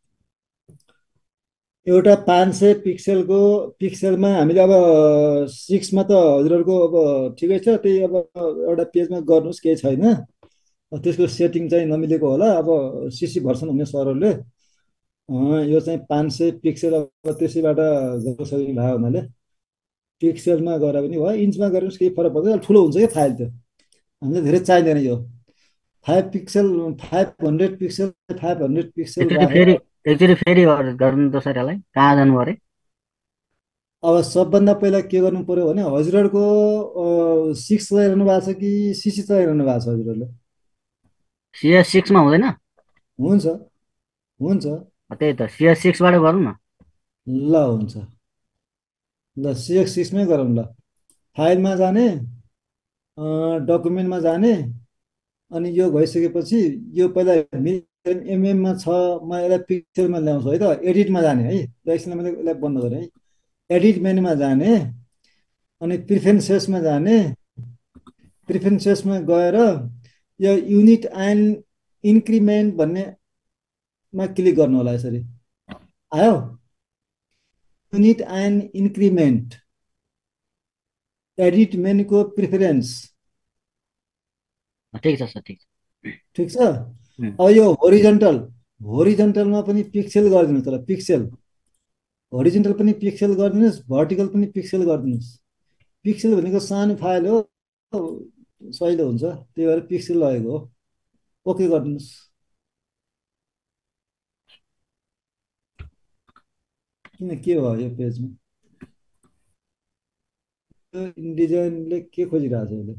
एउटा पाँच सय पिक्सलको पिक्सलमा हामीले अब सिक्समा त हजुरहरूको अब ठिकै छ, त्यही अब एउटा पेजमा गर्नुहोस् केही छैन। त्यसको सेटिङ चाहिँ नमिलेको होला। अब सिसी भर्सन हुने सरहरूले यो चाहिँ पाँच सय पिक्सल अब त्यसैबाट गर्न सकिने भएको हुनाले पिक्सलमा गएर पनि भयो, इन्चमा गर्नुहोस् केही फरक पर्दैन। ठुलो हुन्छ कि फाइल त्यो हामीलाई धेरै चाहिँदैन। यो five pixel five hundred pixel five hundred pixel फेरि एकचोटि फेरि गर्नु त सर यसलाई कहाँ जानु पर्यो? अब सबभन्दा पहिला के गर्नु पर्यो भने हजुरहरूको सिक्स चलाइरहनु भएको छ कि सिसी चलाइरहनु भएको छ हजुरहरूले? सिएस सिक्समा हुँदैन? हुन्छ हुन्छ त्यही त सिएस सिक्सबाट गरौँ न। ल हुन्छ ल सिएस सिक्समै गरौँ ल। फाइलमा जाने, डकुमेन्टमा जाने, अनि यो भइसकेपछि यो पहिला एमएममा छ, म यसलाई पिक्सलमा ल्याउँछु है त। एडिटमा जाने है, एकछिन मैले यसलाई बन्द गरेँ है। एडिट मेनुमा जाने अनि प्रिफरेन्सेसमा जाने। प्रिफरेन्सेसमा गएर यो युनिट एन्ड इन्क्रिमेन्ट भन्नेमा क्लिक गर्नु होला। यसरी आयो युनिट एन्ड इन्क्रिमेन्ट एडिट मेनुको प्रिफरेन्स। ठिक छ सर, ठिक ठिक छ। अब यो होरिजेन्टल होरिजेन्टलमा पनि पिक्सेल गरिदिनुहोस् ल। पिक्सेल होरिजेन्टल पनि पिक्सेल गरिदिनुहोस्, भर्टिकल पनि पिक्सेल गरिदिनुहोस्। पिक्सेल भनेको सानो फाइल हो, सहिलो हुन्छ, त्यही भएर पिक्सेल लगेको हो। ओके गरिदिनुहोस्। किन के भयो यो पेजमा? डिजाइनले के खोजिरहेछ यसले?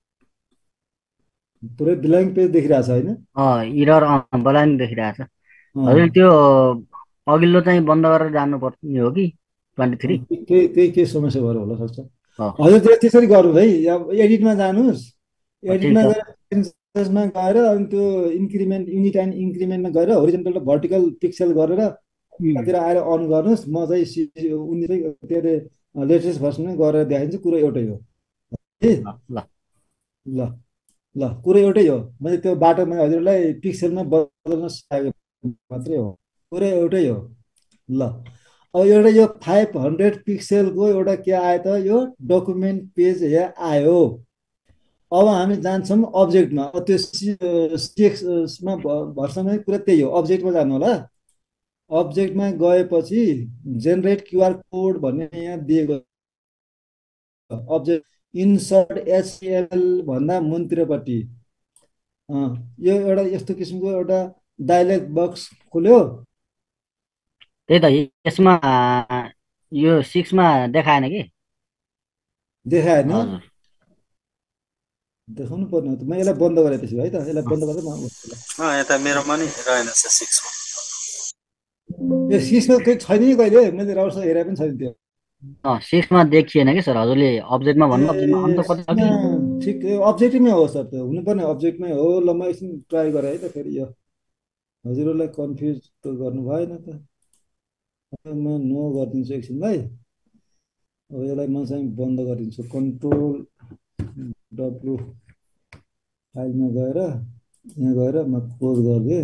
पुरै ब्ल्याङ्क पेज देखिरहेछ होइन? इरर ब्ल्याङ्क देखिरहेछ हजुर। त्यो अघिल्लो चाहिँ बन्द गरेर जानुपर्ने हो कि ट्वेन्टी थ्री? केही केही केही समस्या भएर होला सक्छ। अँ, हजुर त्यो त्यसरी गर्नु है, अब एडिटमा जानुहोस्, अँ, ठिक एडिटमा छ। गएर प्रेफरेन्सेसमा गएर अनि त्यो इन्क्रिमेन्ट युनिट एन्ड इन्क्रिमेन्टमा गएर होरिजेन्टल र भर्टिकल पिक्सेल गरेर उम्, यतातिर आएर अन गर्नुहोस्। म चाहिँ सि उनी चाहिँ के अरे लेटेस्ट भर्सनमै गरेर देखाइदिन्छु, कुरो एउटै हो है। ल ल ल ल कुरो एउटै हो, मैले त्यो बाटो मैले हजुरलाई पिक्सेलमा बदल्न सिकाएको मात्रै हो, कुरो एउटै हो। ल अब एउटा यो फाइभ हन्ड्रेड पिक्सेलको एउटा के आयो त, यो डकुमेन्ट पेज यहाँ आयो। अब हामी जान्छौँ अब्जेक्टमा, अब त्यो सिएक्समा भर्सनमा कुरा त्यही हो, अब्जेक्टमा जानु होला। अब्जेक्टमा गएपछि जेनेरेट क्युआर कोड भन्ने यहाँ दिएको छ। अब्जेक्ट इन्सर्ट एचटिएमएल भन्दा मुनितिरपट्टि अँ, यो एउटा यस्तो किसिमको एउटा डायलग बक्स खोल्यो। त्यही त यसमा यो सिक्समा देखाएन कि। देखाएन, हजुर देखाउनु पर्ने हो त। म यसलाई बन्द गरेँ त्यसो भए है त, यसलाई अँ, बन्द गरेर म अँ, यता मेरोमा नि रहेनछ सिक्समा। यो सिक्समा केही छैन नि कहिले, मैले राम्रोसँग हेरे पनि छैन त्यो। अँ, सिक्समा देखिएन कि सर, हजुरले अब्जेक्टमा भन्नु, अब्जेक्टमा अन्त ए कति छ सिक्समा कि। ठिक अब्जेक्टिभमै हो सर, त्यो हुनुपर्ने अब्जेक्टमै हो। ल म एकछिन ट्राई गरेँ है त, फेरि यो हजुरहरूलाई कन्फ्युज त गर्नु भएन त। म नो गरिदिन्छु एकछिनलाई। अब यसलाई म चाहिँ बन्द गरिदिन्छु, कन्ट्रोल डब्लु फाइलमा गएर यहाँ गएर म क्लोज गरिदिएँ।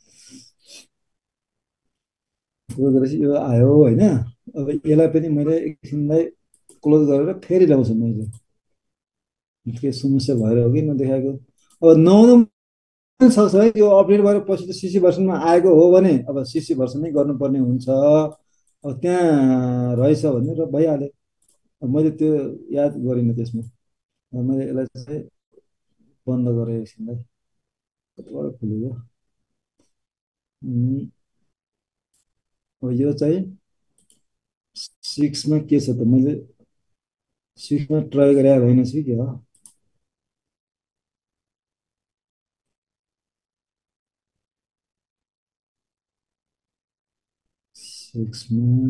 क्लोज गरेपछि यो आयो होइन। अब यसलाई पनि मैले एकछिनलाई क्लोज गरेर फेरि ल्याउँछु मैले, के समस्या भएर हो कि नदेखाएको। अब नआउनु पनि सक्छ है, यो अपडेट भएर पछि त सिसी भर्सनमा आएको हो भने अब सिसी भर्सनै गर्नुपर्ने हुन्छ। अब त्यहाँ रहेछ भने र भइहाल्यो। अब मैले त्यो याद गरिनँ त्यसमा। अब मैले यसलाई चाहिँ बन्द गरेँ एकछिनलाई, कतिबाट खुल्यो। उम्, अब यो चाहिँ सिक्समा के छ त, मैले सिक्समा ट्राई गरेर रहेनछु कि के हो। सिक्समा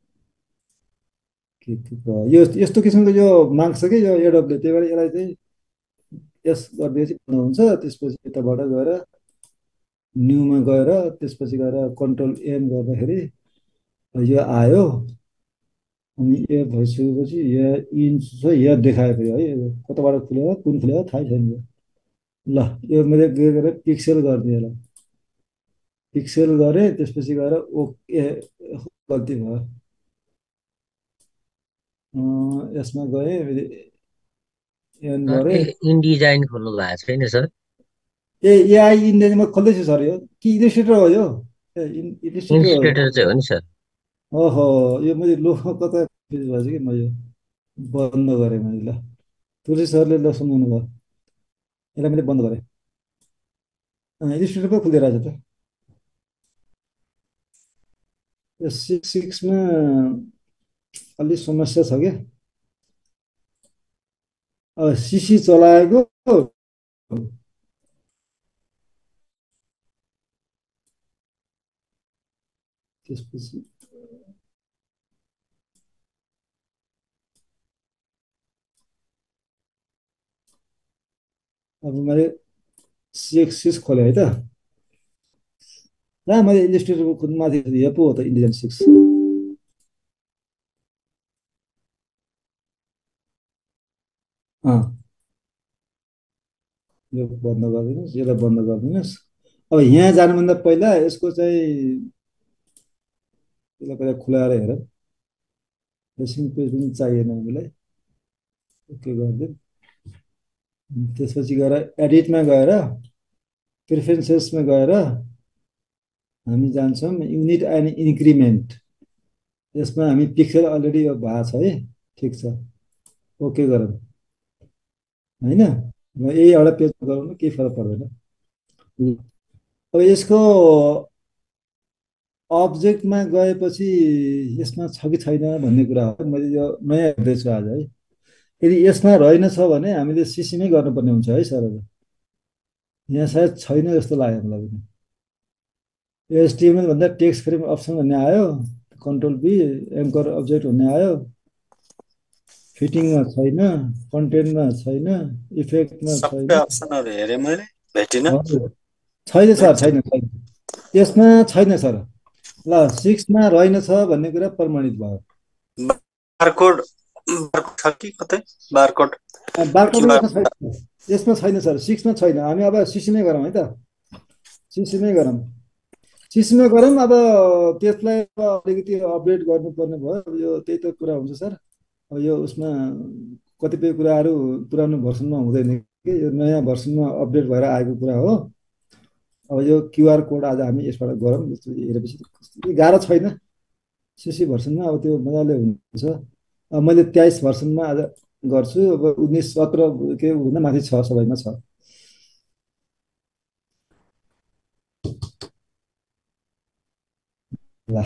के के भयो, यो यस्तो किसिमको यो माग्छ कि यो एडबले, त्यही भएर यसलाई चाहिँ यस गरिदिएपछि बन्द हुन्छ। त्यसपछि यताबाट गएर न्यूमा गएर त्यसपछि गएर कन्ट्रोल एन गर्दाखेरि यो आयो। अनि यो भइसकेपछि यहाँ इन छ, यहाँ देखाएको है, यो कताबाट खुल्यो कुन खुल्यो थाहै छैन यो। ल यो मैले के गरेँ, पिक्सेल गरिदिएँ यसलाई, पिक्सेल गरेँ। त्यसपछि गएर ओके, गल्ती भयो। अँ, यसमा गएँ, एन सर गरेँ। ए इनडिजाइन खोल्नु भएको छैन सर। ए एआई इन्डिया म खोल्दैछु सर, यो कि इलिस्ट्रेटर हो यो, ए इलिस्ट्रेटर हो। इन्स्टिट्युटर चाहिँ हो नि सर। ओहो, यो मैले लो कता कन्फ्युज भएछु कि, म यो बन्द गरेँ मैले। ल तुलसी सरले ल सम्झाउनु भयो, यसलाई मैले बन्द गरेँ। इलिस्ट्रेटर पो खुल्दै रहेछ त। यो सिक्स सिक्समा अलिक समस्या छ क्या। अब सिसी चलाएको त्यसपछि अब मैले सिक्स सिक्स खोलेँ है त। ला मैले इलिस्ट्रेटरको खुद माथि यो पो हो त इन्डिजन सिक्स। अँ यो बन्द गरिदिनुहोस्, यसलाई बन्द गरिदिनुहोस्। अब यहाँ जानुभन्दा पहिला यसको चाहिँ यसलाई पहिला खुलाएर हेरौँ। रेसिङ पेज पनि चाहिएन हामीलाई, ओके गरिदिउँ। त्यसपछि गएर एडिटमा गएर प्रिफरेन्सेसमा गएर हामी जान्छौँ युनिट एन्ड इन्क्रिमेन्ट। यसमा हामी पिक्सेल अलरेडी यो भएको छ है, ठिक छ, ओके गरौँ होइन। र यही एउटा पेजमा गराउनु केही फरक पर्दैन। अब यसको अब्जेक्टमा गएपछि यसमा छ कि छैन भन्ने कुरा हो। मैले यो नयाँ हेर्दैछु आज है। यदि यसमा रहेनछ भने हामीले सिसीमै गर्नुपर्ने हुन्छ है सर। यहाँ सायद छैन जस्तो लाग्यो मलाई पनि। एचटिएमएल भन्दा टेक्स्ट फ्रेम अप्सन भन्ने आयो, कन्ट्रोल बी एङ्कर अब्जेक्ट भन्ने आयो। फिटिङमा छैन, कन्टेन्टमा छैन, इफेक्टमा छैन। सबै अप्सनहरू हेरेँ मैले, भेटिनँ। हजुर छैन सर, छैन छैन यसमा छैन सर। ल सिक्समा रहेनछ भन्ने कुरा प्रमाणित भयो। बारकोड बारकोड छ कि कतै बारकोड बारकोड कि बार यसमा छैन, यसमा छैन सर, सिक्समा छैन। हामी अब सिसीमै गरौँ है त, सिसीमै गरौँ, सिसीमा गरौँ। अब त्यसलाई अब अलिकति अपडेट गर्नुपर्ने भयो। अब यो त्यही त कुरा हुन्छ सर। अब यो उसमा कतिपय कुराहरू पुरानो भर्सनमा हुँदैन कि, यो नयाँ भर्सनमा अपडेट भएर आएको कुरा हो। अब यो क्युआर कोड आज हामी यसबाट गरौँ, यस्तो हेरेपछि कस्तो गाह्रो छैन। सिसी भर्सनमा अब त्यो मजाले हुन्छ। अब मैले तेइस भर्सनमा आज गर्छु। अब उन्नाइस सत्र के भन्दा माथि छ, सबैमा छ। ल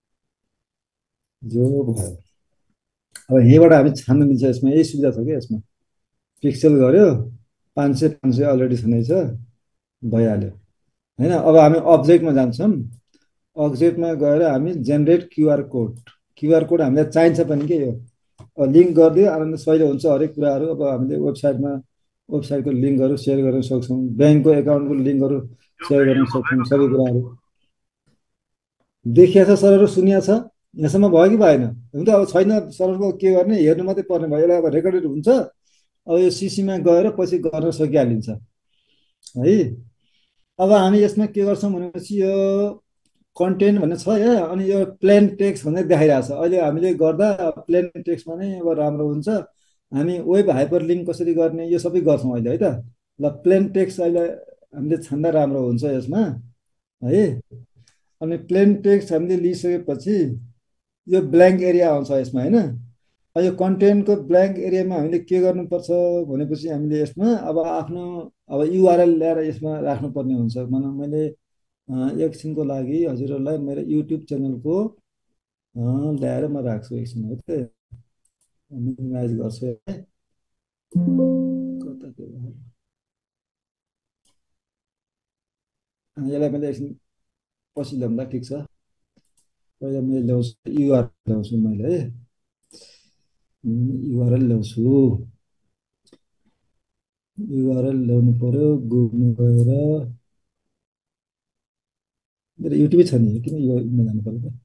जो भयो, अब यहीँबाट हामी छान्न मिल्छ। यसमा यही सुविधा छ कि, यसमा पिक्सेल गऱ्यो, पाँच सय पाँच सय अलरेडी छँदैछ, भइहाल्यो होइन। अब हामी अब्जेक्टमा जान्छौँ। अब्जेक्टमा गएर हामी generate QR code, QR code हामीलाई चाहिन्छ पनि के, यो लिङ्क गरिदियो आनन्द सहिले हुन्छ हरेक कुराहरू। अब हामीले वेबसाइटमा वेबसाइटको लिङ्कहरू सेयर गर्न सक्छौँ, ब्याङ्कको एकाउन्टको लिङ्कहरू सेयर गर्न सक्छौँ, सबै कुराहरू देखिया छ सरहरू, सुनिया छ। यहाँसम्म भयो कि भएन? हुन त अब छैन सरहरूको के गर्ने, हेर्नु मात्रै पर्ने भयो। यसलाई अब रेकर्डेड हुन्छ। अब यो सिसीमा गएर पछि गर्न सकिहालिन्छ है। अब हामी यसमा के गर्छौँ भनेपछि यो कन्टेन्ट भन्ने छ यहाँ, अनि यो प्लेन टेक्स्ट भनेर देखाइरहेको छ। अहिले हामीले गर्दा प्लेन टेक्स्टमा नै अब राम्रो हुन्छ। हामी वेब हाइपर लिङ्क कसरी गर्ने यो सबै गर्छौँ अहिले है त। ल प्लेन टेक्स्ट अहिले हामीले छान्दा राम्रो हुन्छ यसमा है। अनि प्लेन टेक्स्ट हामीले लिइसकेपछि यो ब्ल्याङ्क एरिया आउँछ यसमा होइन। यो कन्टेन्टको ब्ल्याङ्क एरियामा हामीले के गर्नुपर्छ भनेपछि हामीले यसमा अब आफ्नो अब युआरएल ल्याएर यसमा राख्नुपर्ने हुन्छ। भनौँ मैले एकछिनको लागि हजुरहरूलाई मेरो युट्युब च्यानलको ल्याएर म राख्छु एकछिन है त, मिनिमाइज गर्छु है। यसलाई मैले एकछिन पछि ल्याउँदा ठिक छ। पहिला मैले ल्याउँछु युआरएल ल्याउँछु मैले है, युआरएल ल्याउँछु। युआरएल ल्याउनु पर्यो, गुगलमा गएर मेरो युट्युबै छ नि, किन युआरएलमा जानु पर्यो त।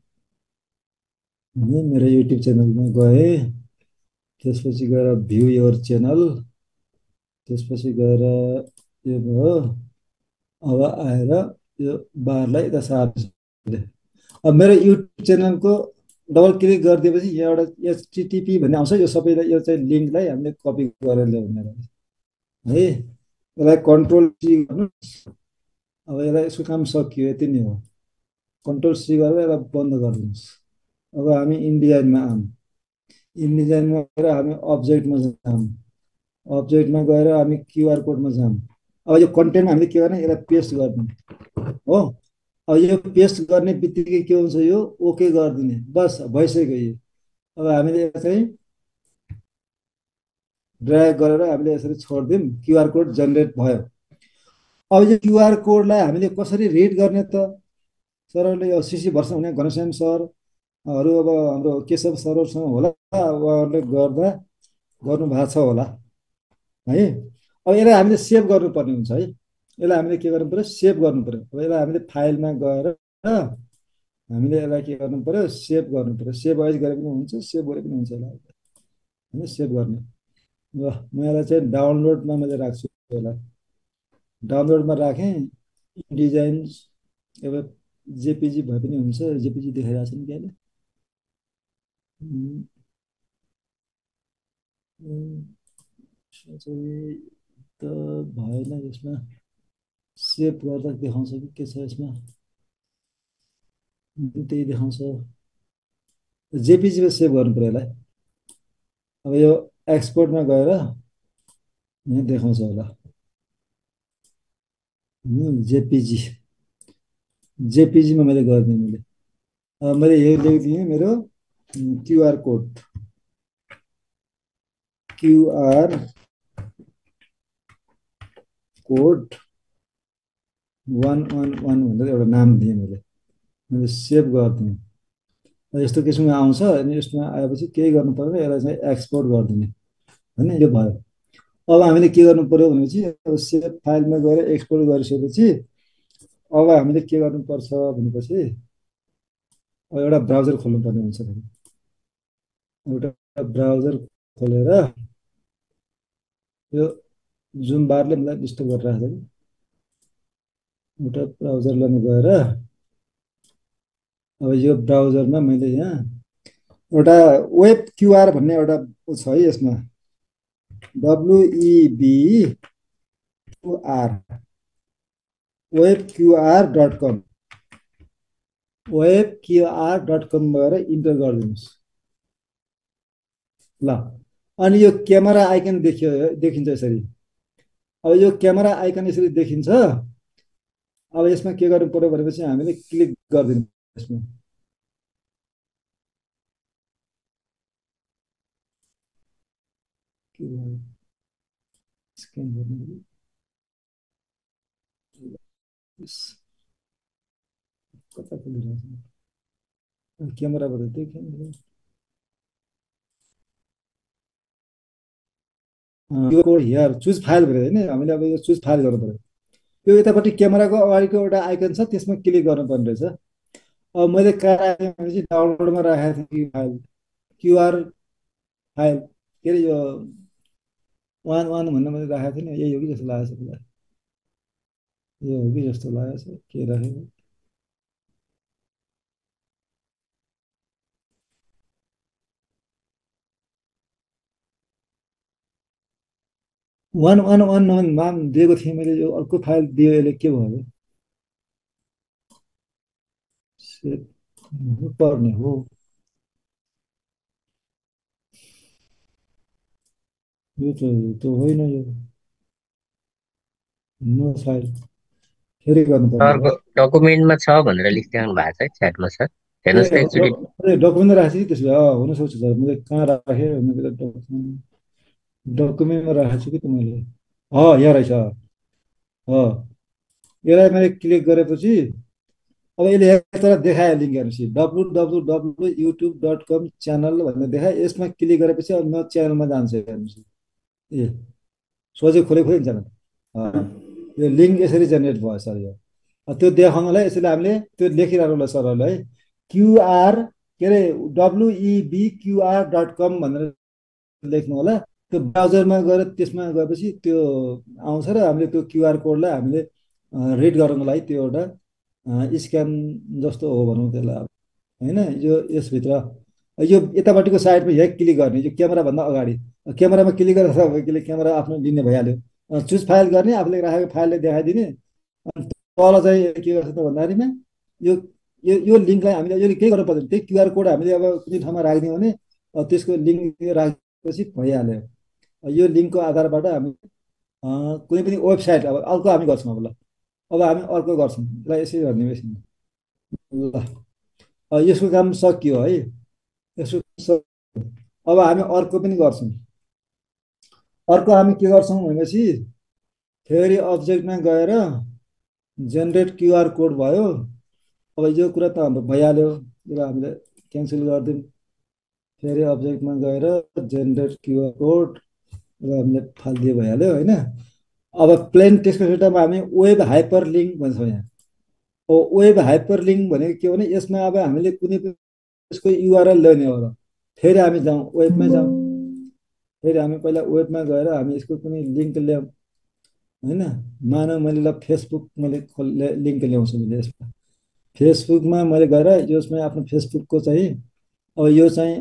मेरो युट्युब च्यानलमा गएँ, त्यसपछि गएर भ्यू योर च्यानल, त्यसपछि गएर यो भयो। अब आएर यो बारलाई यता सार्छु। अब मेरो युट्युब च्यानलको डबल क्लिक गरिदिएपछि यहाँ एउटा एचटिटिपी भन्ने आउँछ। यो सबैलाई यो चाहिँ लिङ्कलाई हामीले कपी गरेर ल्याउने है। यसलाई कन्ट्रोल सी गर्नु। अब यसलाई यसको काम सकियो, यति नै हो। कन्ट्रोल सी गरेर यसलाई बन्द गरिदिनुहोस्। अब हामी इन्डिजाइनमा आऊँ। इन्डिजाइनमा गएर हामी अब्जेक्टमा जाऊँ। अब्जेक्टमा गएर हामी क्युआर कोडमा जाऊँ। अब यो कन्टेन्टमा हामीले के गर्ने, यसलाई पेस्ट गर्ने हो। अब यो पेस्ट गर्ने बित्तिकै के हुन्छ, यो ओके गरिदिने, बस भइसक्यो यो। अब हामीले चाहिँ ड्र्याग गरेर हामीले यसरी छोडिदिउँ, क्युआर कोड जेनेरेट भयो। अब यो क्युआर कोडलाई हामीले कसरी रिड गर्ने त? सरहरूले यो सिसी भर्सन हुने घनश्याम सरहरू अब हाम्रो केशव सरहरूसँग होला, उहाँहरूले गर्दा गर्नु भएको छ होला है। अब यसलाई हामीले सेभ गर्नुपर्ने हुन्छ है। यसलाई हामीले के गर्नु पर्यो, सेभ गर्नु पर्यो। अब यसलाई हामीले फाइलमा गएर हामीले यसलाई के गर्नु पर्यो, सेभ गर्नु पर्यो। सेभ एज गरे पनि हुन्छ, सेभ गरे पनि हुन्छ। यसलाई होइन सेभ गर्ने। ल म यसलाई चाहिँ डाउनलोडमा मैले राख्छु। यसलाई डाउनलोडमा राखेँ। डिजाइन्स अब जेपिजी भए पनि हुन्छ, जेपिजी देखाइरहेको छ नि क्या अहिले। त भएन यसमा, सेभ गर्दा देखाउँछ कि के छ यसमा, त्यही देखाउँछ। जेपिजीमा सेभ गर्नु पर्यो यसलाई। अब यो एक्सपोर्टमा गएर यहाँ देखाउँछ होला जेपिजी, जेपिजीमा मैले गरिदिएँ मैले। अब मैले यो लेखिदिएँ मेरो QR code, QR code one one one भनेर एउटा नाम दिएँ मैले। मैले सेभ गरिदिएँ। यस्तो किसिमको आउँछ अनि यसमा आएपछि केही गर्नु पर्दैन यसलाई चाहिँ एक्सपोर्ट गरिदिने होइन यो भयो। अब हामीले के गर्नु पर्यो भनेपछि अब सेभ फाइलमा गएर एक्सपोर्ट गरिसकेपछि अब हामीले के गर्नुपर्छ भनेपछि अब एउटा ब्राउजर खोल्नुपर्ने हुन्छ। एउटा ब्राउजर खोलेर यो जुम बारले मलाई डिस्टर्ब गरिरहेको छ कि एउटा ब्राउजर लिन गएर अब यो ब्राउजरमा मैले यहाँ एउटा वेब क्युआर भन्ने एउटा छ है यसमा W E B QR web QR dot com web QR dot com गएर इन्टर गरिदिनुहोस् ल। अनि यो क्यामेरा आइकन देखियो देखिन्छ यसरी। अब यो क्यामेरा आइकन यसरी देखिन्छ। अब यसमा के गर्नु पर्यो भनेपछि हामीले क्लिक गरिदिनु यसमा। स्क्यान गर्नु कता क्यामेराबाट देखिन्छ हियर चुज फाइल भनेर होइन हामीले अब यो चुज फाइल गर्नु पर्यो। यो यतापट्टि क्यामेराको अगाडिको एउटा आइकन छ त्यसमा क्लिक गर्नुपर्ने रहेछ। अब मैले कहाँ राखेँ भनेपछि डाउनलोडमा राखेको थिएँ फाइल क्युआर फाइल के अरे यो वान वान भन्ने मैले राखेको थिएँ नि यही हो कि जस्तो लागेको छ मलाई। यो हो कि जस्तो लागेको छ के राखेको वान वान वान वान नाम दिएको थिएँ मैले। यो अर्को फाइल दियो यसले के भयो पर्ने हो। यो त त्यो होइन यो नो फाइल फेरि गर्नु पर्ने डकुमेन्टमा छ भनेर लेखिराख्नु भएको छ है च्याटमा सर हेर्नुहोस् त एकचोटि। डकुमेन्टमा राखेको छु त्यसो भए हुनसक्छ सर मैले कहाँ राखेँ डकुमेन्ट डकुमेन्टमा राखेको छु कि त मैले अँ यहाँ रहेछ। अँ यसलाई मैले क्लिक गरेपछि अब यसले यता देखायो लिङ्क हेर्नुहोस् W W W YouTube dot com channel भनेर देखायो। यसमा क्लिक गरेपछि अब म च्यानलमा जान्छु हेर्नुहोस्। ए सोझै खोले खोले च्यानल यो लिङ्क यसरी जेनेरेट भयो सर। यो त्यो देखाउनलाई यसरी हामीले त्यो लेखिरहनु होला सरहरूलाई क्युआर के अरे डब्लुइबी क्युआर डट कम भनेर लेख्नु होला। त्यो ब्राउजरमा गएर त्यसमा गएपछि त्यो आउँछ र हामीले त्यो क्युआर कोडलाई हामीले रिड गर्नको लागि त्यो एउटा स्क्यान जस्तो हो भनौँ त्यसलाई होइन। यो यसभित्र यो यतापट्टिको साइडमा यहाँ क्लिक गर्ने यो क्यामेराभन्दा अगाडि क्यामेरामा क्लिक गरेर क्यामेरा आफ्नो लिने भइहाल्यो। चुज फाइल गर्ने आफूले राखेको फाइलले देखाइदिने। अनि तल चाहिँ के गर्छ त भन्दाखेरिमा यो यो यो लिङ्कलाई हामीले यो केही गर्नु पर्दैन। त्यही क्युआर कोड हामीले अब कुनै ठाउँमा राखिदियौँ भने त्यसको लिङ्क राखेपछि भइहाल्यो। यो लिङ्कको आधारबाट हामी कुनै पनि वेबसाइट अब अर्को हामी गर्छौँ। अब ल अब हामी अर्को गर्छौँ ल यसरी भन्ने बेसी ल यसको काम सकियो है। यसको अब हामी अर्को पनि गर्छौँ। अर्को हामी के गर्छौँ भनेपछि फेरि अब्जेक्टमा गएर जेनेरेट क्युआर कोड भयो। अब यो कुरा त हाम्रो भइहाल्यो यसलाई हामीले क्यान्सल गरिदिउँ। फेरि अब्जेक्टमा गएर जेनेरेट क्युआर कोड हामीले फालिदियो भइहाल्यो होइन। अब प्लेन टेक्स्टको फिल्टरमा हामी वेब हाइपर लिङ्क भन्छौँ यहाँ। ओ वेब हाइपर लिङ्क भनेको के हो भने यसमा अब हामीले कुनै पनि यसको युआरएल ल्याउने हो र फेरि हामी जाउँ वेबमै जाउँ। फेरि हामी पहिला वेबमा गएर हामी यसको कुनै लिङ्क ल्याउँ होइन। मानव मैले ल फेसबुक मैले लिङ्क ल्याउँछु मैले यसमा फेसबुकमा मैले गएर यसमा आफ्नो फेसबुकको चाहिँ अब यो चाहिँ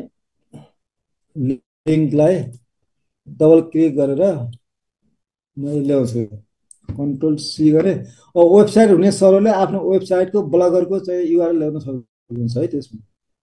लिङ्कलाई डबल क्लिक गरेर मैले ल्याउँछु कन्ट्रोल सी गरेँ। अब वेबसाइट हुने सरले आफ्नो वेबसाइटको ब्लगरको चाहिँ युआरएल ल्याउन सक्नुहुन्छ है त्यसमा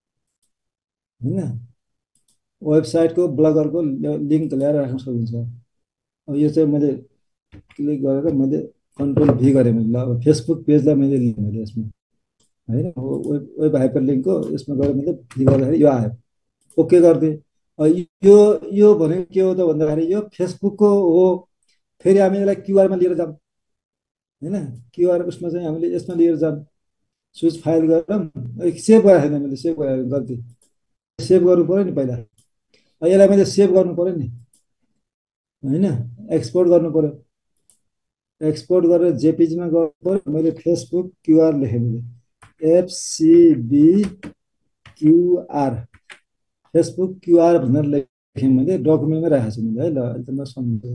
होइन। वेबसाइटको ब्लगरको लिङ्क ल्याएर राख्न सक्नुहुन्छ। अब यो चाहिँ मैले क्लिक गरेर मैले कन्ट्रोल भी गरेँ मैले ल अब फेसबुक पेजलाई मैले लिएँ मैले यसमा होइन। वेब वेब हाइपर लिङ्कको यसमा गएर मैले भी गर्दाखेरि यो आयो ओके गरिदिएँ। यो यो भनेको के हो त भन्दाखेरि यो फेसबुकको हो। फेरि हामी यसलाई क्युआरमा लिएर जाऊँ होइन। क्युआर उसमा चाहिँ हामीले यसमा लिएर जाऊँ चुज फाइल गरेर सेभ गरेको छैन मैले, सेभ गरेर गल्ती सेभ गर्नु पऱ्यो नि पहिला। यसलाई मैले सेभ गर्नु पऱ्यो नि होइन, एक्सपोर्ट गर्नु पऱ्यो। एक्सपोर्ट गरेर जेपिजीमा गर्नु पऱ्यो। मैले फेसबुक क्युआर लेखेँ, मैले एफसिबी क्युआर फेसबुक क्युआर भनेर लेखेँ मैले, डकुमेन्टमै राखेको छु मैले है। ल अहिले त म सम्झेँ,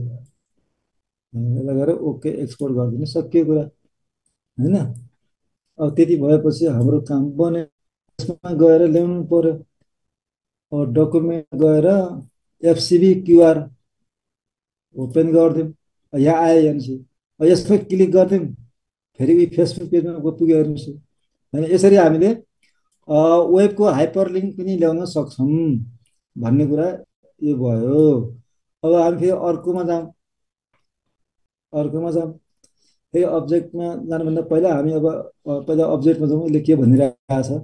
यसलाई गरेर ओके एक्सपोर्ट गरिदिनु, सकियो कुरा होइन। अब त्यति भएपछि हाम्रो काम बन्यो। यसमा गएर ल्याउनु पर्यो। अब डकुमेन्ट गएर एफसिबी क्युआर ओपन गरिदिउँ, यहाँ आयो हेर्नुहोस्। यसमा क्लिक गरिदिउँ, फेरि फेसबुक पेजमा पुग्यो हेर्नुहोस् होइन। यसरी हामीले वेबको हाइपर लिङ्क पनि ल्याउन सक्छौँ भन्ने कुरा यो भयो। अब हामी फेरि अर्कोमा जाउँ, अर्कोमा जाउँ। फेरि अब्जेक्टमा जानुभन्दा पहिला हामी अब पहिला अब्जेक्टमा जाउँ। यसले के भनिरहेको छ,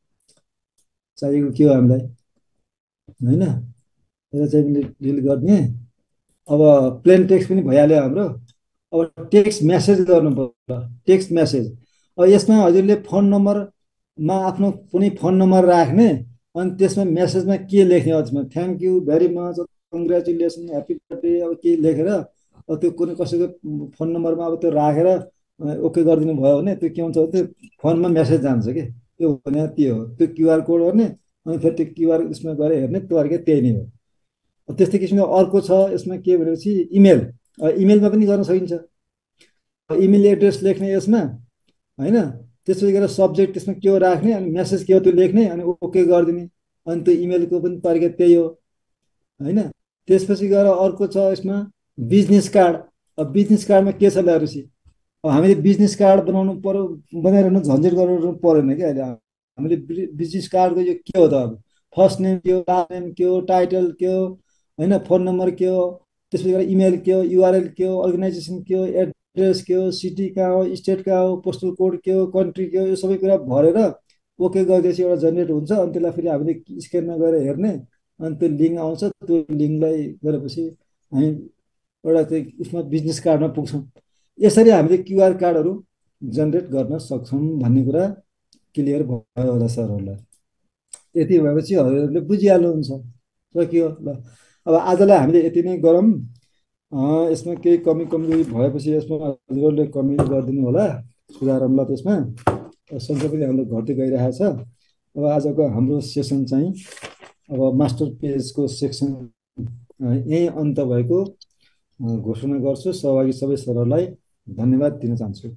चाहिएको के हो हामीलाई होइन। यसलाई चाहिँ मैले डिलिट गरिदिएँ। अब प्लेन टेक्स्ट पनि भइहाल्यो हाम्रो। अब टेक्स्ट मेसेज गर्नु पर्यो, टेक्स्ट मेसेज। अब यसमा हजुरले फोन नम्बरमा आफ्नो कुनै फोन नम्बर राख्ने, अनि त्यसमा मेसेजमा के लेख्ने, अझमा thank you very much, congratulation, happy birthday, अब के लेखेर अब त्यो कुनै कसैको फोन नम्बरमा अब त्यो राखेर ओके गरिदिनु भयो भने त्यो के हुन्छ, त्यो फोनमा मेसेज जान्छ कि। त्यो भने त्यो हो, त्यो क्युआर कोड गर्ने, अनि फेरि त्यो क्युआर उसमा गएर हेर्ने, त्योहरूकै त्यही नै हो। त्यस्तै किसिमको अर्को छ यसमा के भनेपछि इमेल। इमेलमा पनि गर्न सकिन्छ। इमेल एड्रेस लेख्ने यसमा होइन, त्यसपछि गएर सब्जेक्ट त्यसमा के हो राख्ने, अनि मेसेज के हो त्यो लेख्ने, अनि ओके गरिदिने, अनि त्यो इमेलको पनि तरिका त्यही हो होइन। त्यसपछि गएर अर्को छ यसमा बिजनेस कार्ड। अब बिजनेस कार्डमा के छ ल्याएपछि अब हामीले बिजनेस कार्ड बनाउनु पर्यो, बनाइरहनु झन्झट गर्नु परेन कि अहिले। हामीले बिजनेस कार्डको यो के हो त, अब फर्स्ट नेम के हो, लास्ट नेम के हो, टाइटल के हो होइन, फोन नम्बर के हो, त्यसपछि गएर इमेल के हो, युआरएल के हो, अर्गनाइजेसन के हो, एड्रेस के हो, सिटी कहाँ हो, स्टेट कहाँ हो, पोस्टल कोड के हो, कन्ट्री के हो, यो सबै कुरा भरेर ओके गरिदिएपछि एउटा जेनेरेट हुन्छ। अनि त्यसलाई फेरि हामीले स्क्यानमा गएर हेर्ने, अनि त्यो लिङ्क आउँछ। त्यो लिङ्कलाई गरेपछि हामी एउटा चाहिँ उसमा बिजनेस कार्डमा पुग्छौँ। यसरी हामीले क्युआर कार्डहरू जेनेरेट गर्न सक्छौँ भन्ने कुरा क्लियर भयो होला सरहरूलाई। यति भएपछि हजुरहरूले बुझिहाल्नुहुन्छ, सकियो ल। अब आजलाई हामीले यति नै गरौँ। यसमा केही कमी कमजोरी भएपछि यसमा हजुरहरूले कमेन्ट गरिदिनु होला, सुधारौँला त्यसमा। सङ्ख्या पनि हाम्रो घट्दै गइरहेको छ। अब आजको हाम्रो सेसन चाहिँ अब मास्टर पेजको सेक्सन यहीँ अन्त भएको घोषणा गर्छु। सहभागी सबै सरहरूलाई धन्यवाद दिन चाहन्छु।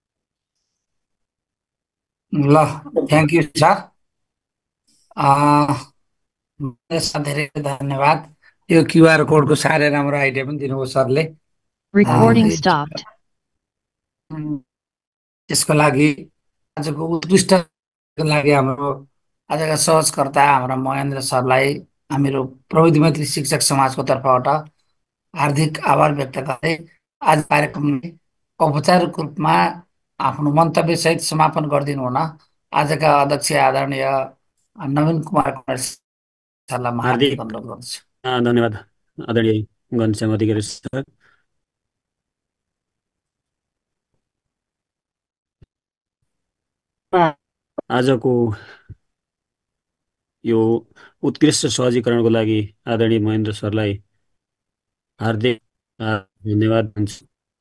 ल थ्याङ्क यू सर, धेरै धन्यवाद। यो क्युआर कोडको साह्रै राम्रो आइडिया पनि दिनुभयो सरले। Recording stopped. त्यसको लागि आजको उत्कृष्टको लागि हाम्रो आजका सहजकर्ता हाम्रा महेन्द्र सरलाई हामीहरू प्रविधि मैत्री शिक्षक समाजको तर्फबाट हार्दिक आभार व्यक्त गर्दै आज कार्यक्रमले औपचारिक रूपमा आफ्नो मन्तव्य सहित समापन गरिदिनु हुन आजका अध्यक्ष आदरणीय नवीन कुमार सरलाई हार्दिक अनुरोध गर्दछु। धन्यवाद आदरणीय घनश्याम अधिकारी सर। आजको यो उत्कृष्ट सहजीकरणको लागि आदरणीय महेन्द्र सरलाई हार्दिक धन्यवाद दिन्छु।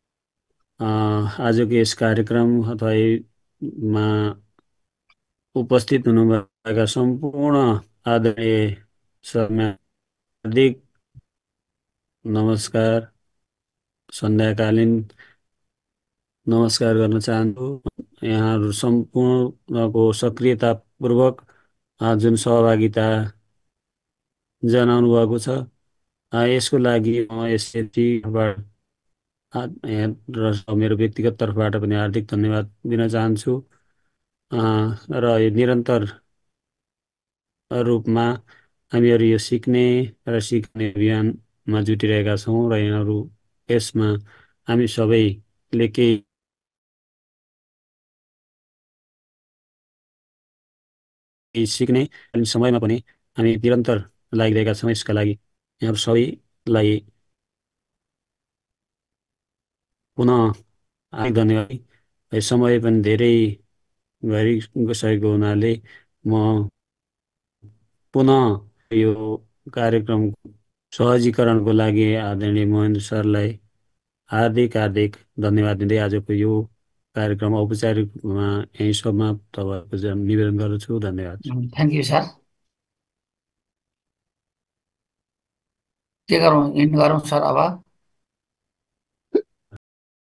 आजको यस कार्यक्रम अथवा मा उपस्थित हुनुभएका सम्पूर्ण आदरणीय सरमा हार्दिक नमस्कार, सन्ध्याकालीन नमस्कार गर्न चाहन्छु। यहाँहरू सम्पूर्णको सक्रियतापूर्वक जुन सहभागिता जनाउनु भएको छ, यसको लागि म एसएचजीबाट र मेरो व्यक्तिगत तर्फबाट पनि हार्दिक धन्यवाद दिन चाहन्छु। र यो निरन्तर रूपमा हामीहरू यो सिक्ने र सिक्ने अभियानमा जुटिरहेका छौँ र यहाँहरू यसमा हामी सबैले केही सिक्ने समयमा पनि हामी निरन्तर लागिरहेका छौँ। यसका लागि यहाँहरू सबैलाई पुनः धन्यवाद। समय पनि धेरै गरिसकेको हुनाले म पुनः यो कार्यक्रम सहजीकरणको लागि आदरणीय महेन्द्र सरलाई हार्दिक हार्दिक धन्यवाद दिँदै आजको यो कार्यक्रम औपचारिकमा यही समाप्त भएको निवेदन गर्दछु। धन्यवाद। Thank you sir. के गरौँ, इन्ड गरौँ सर अब?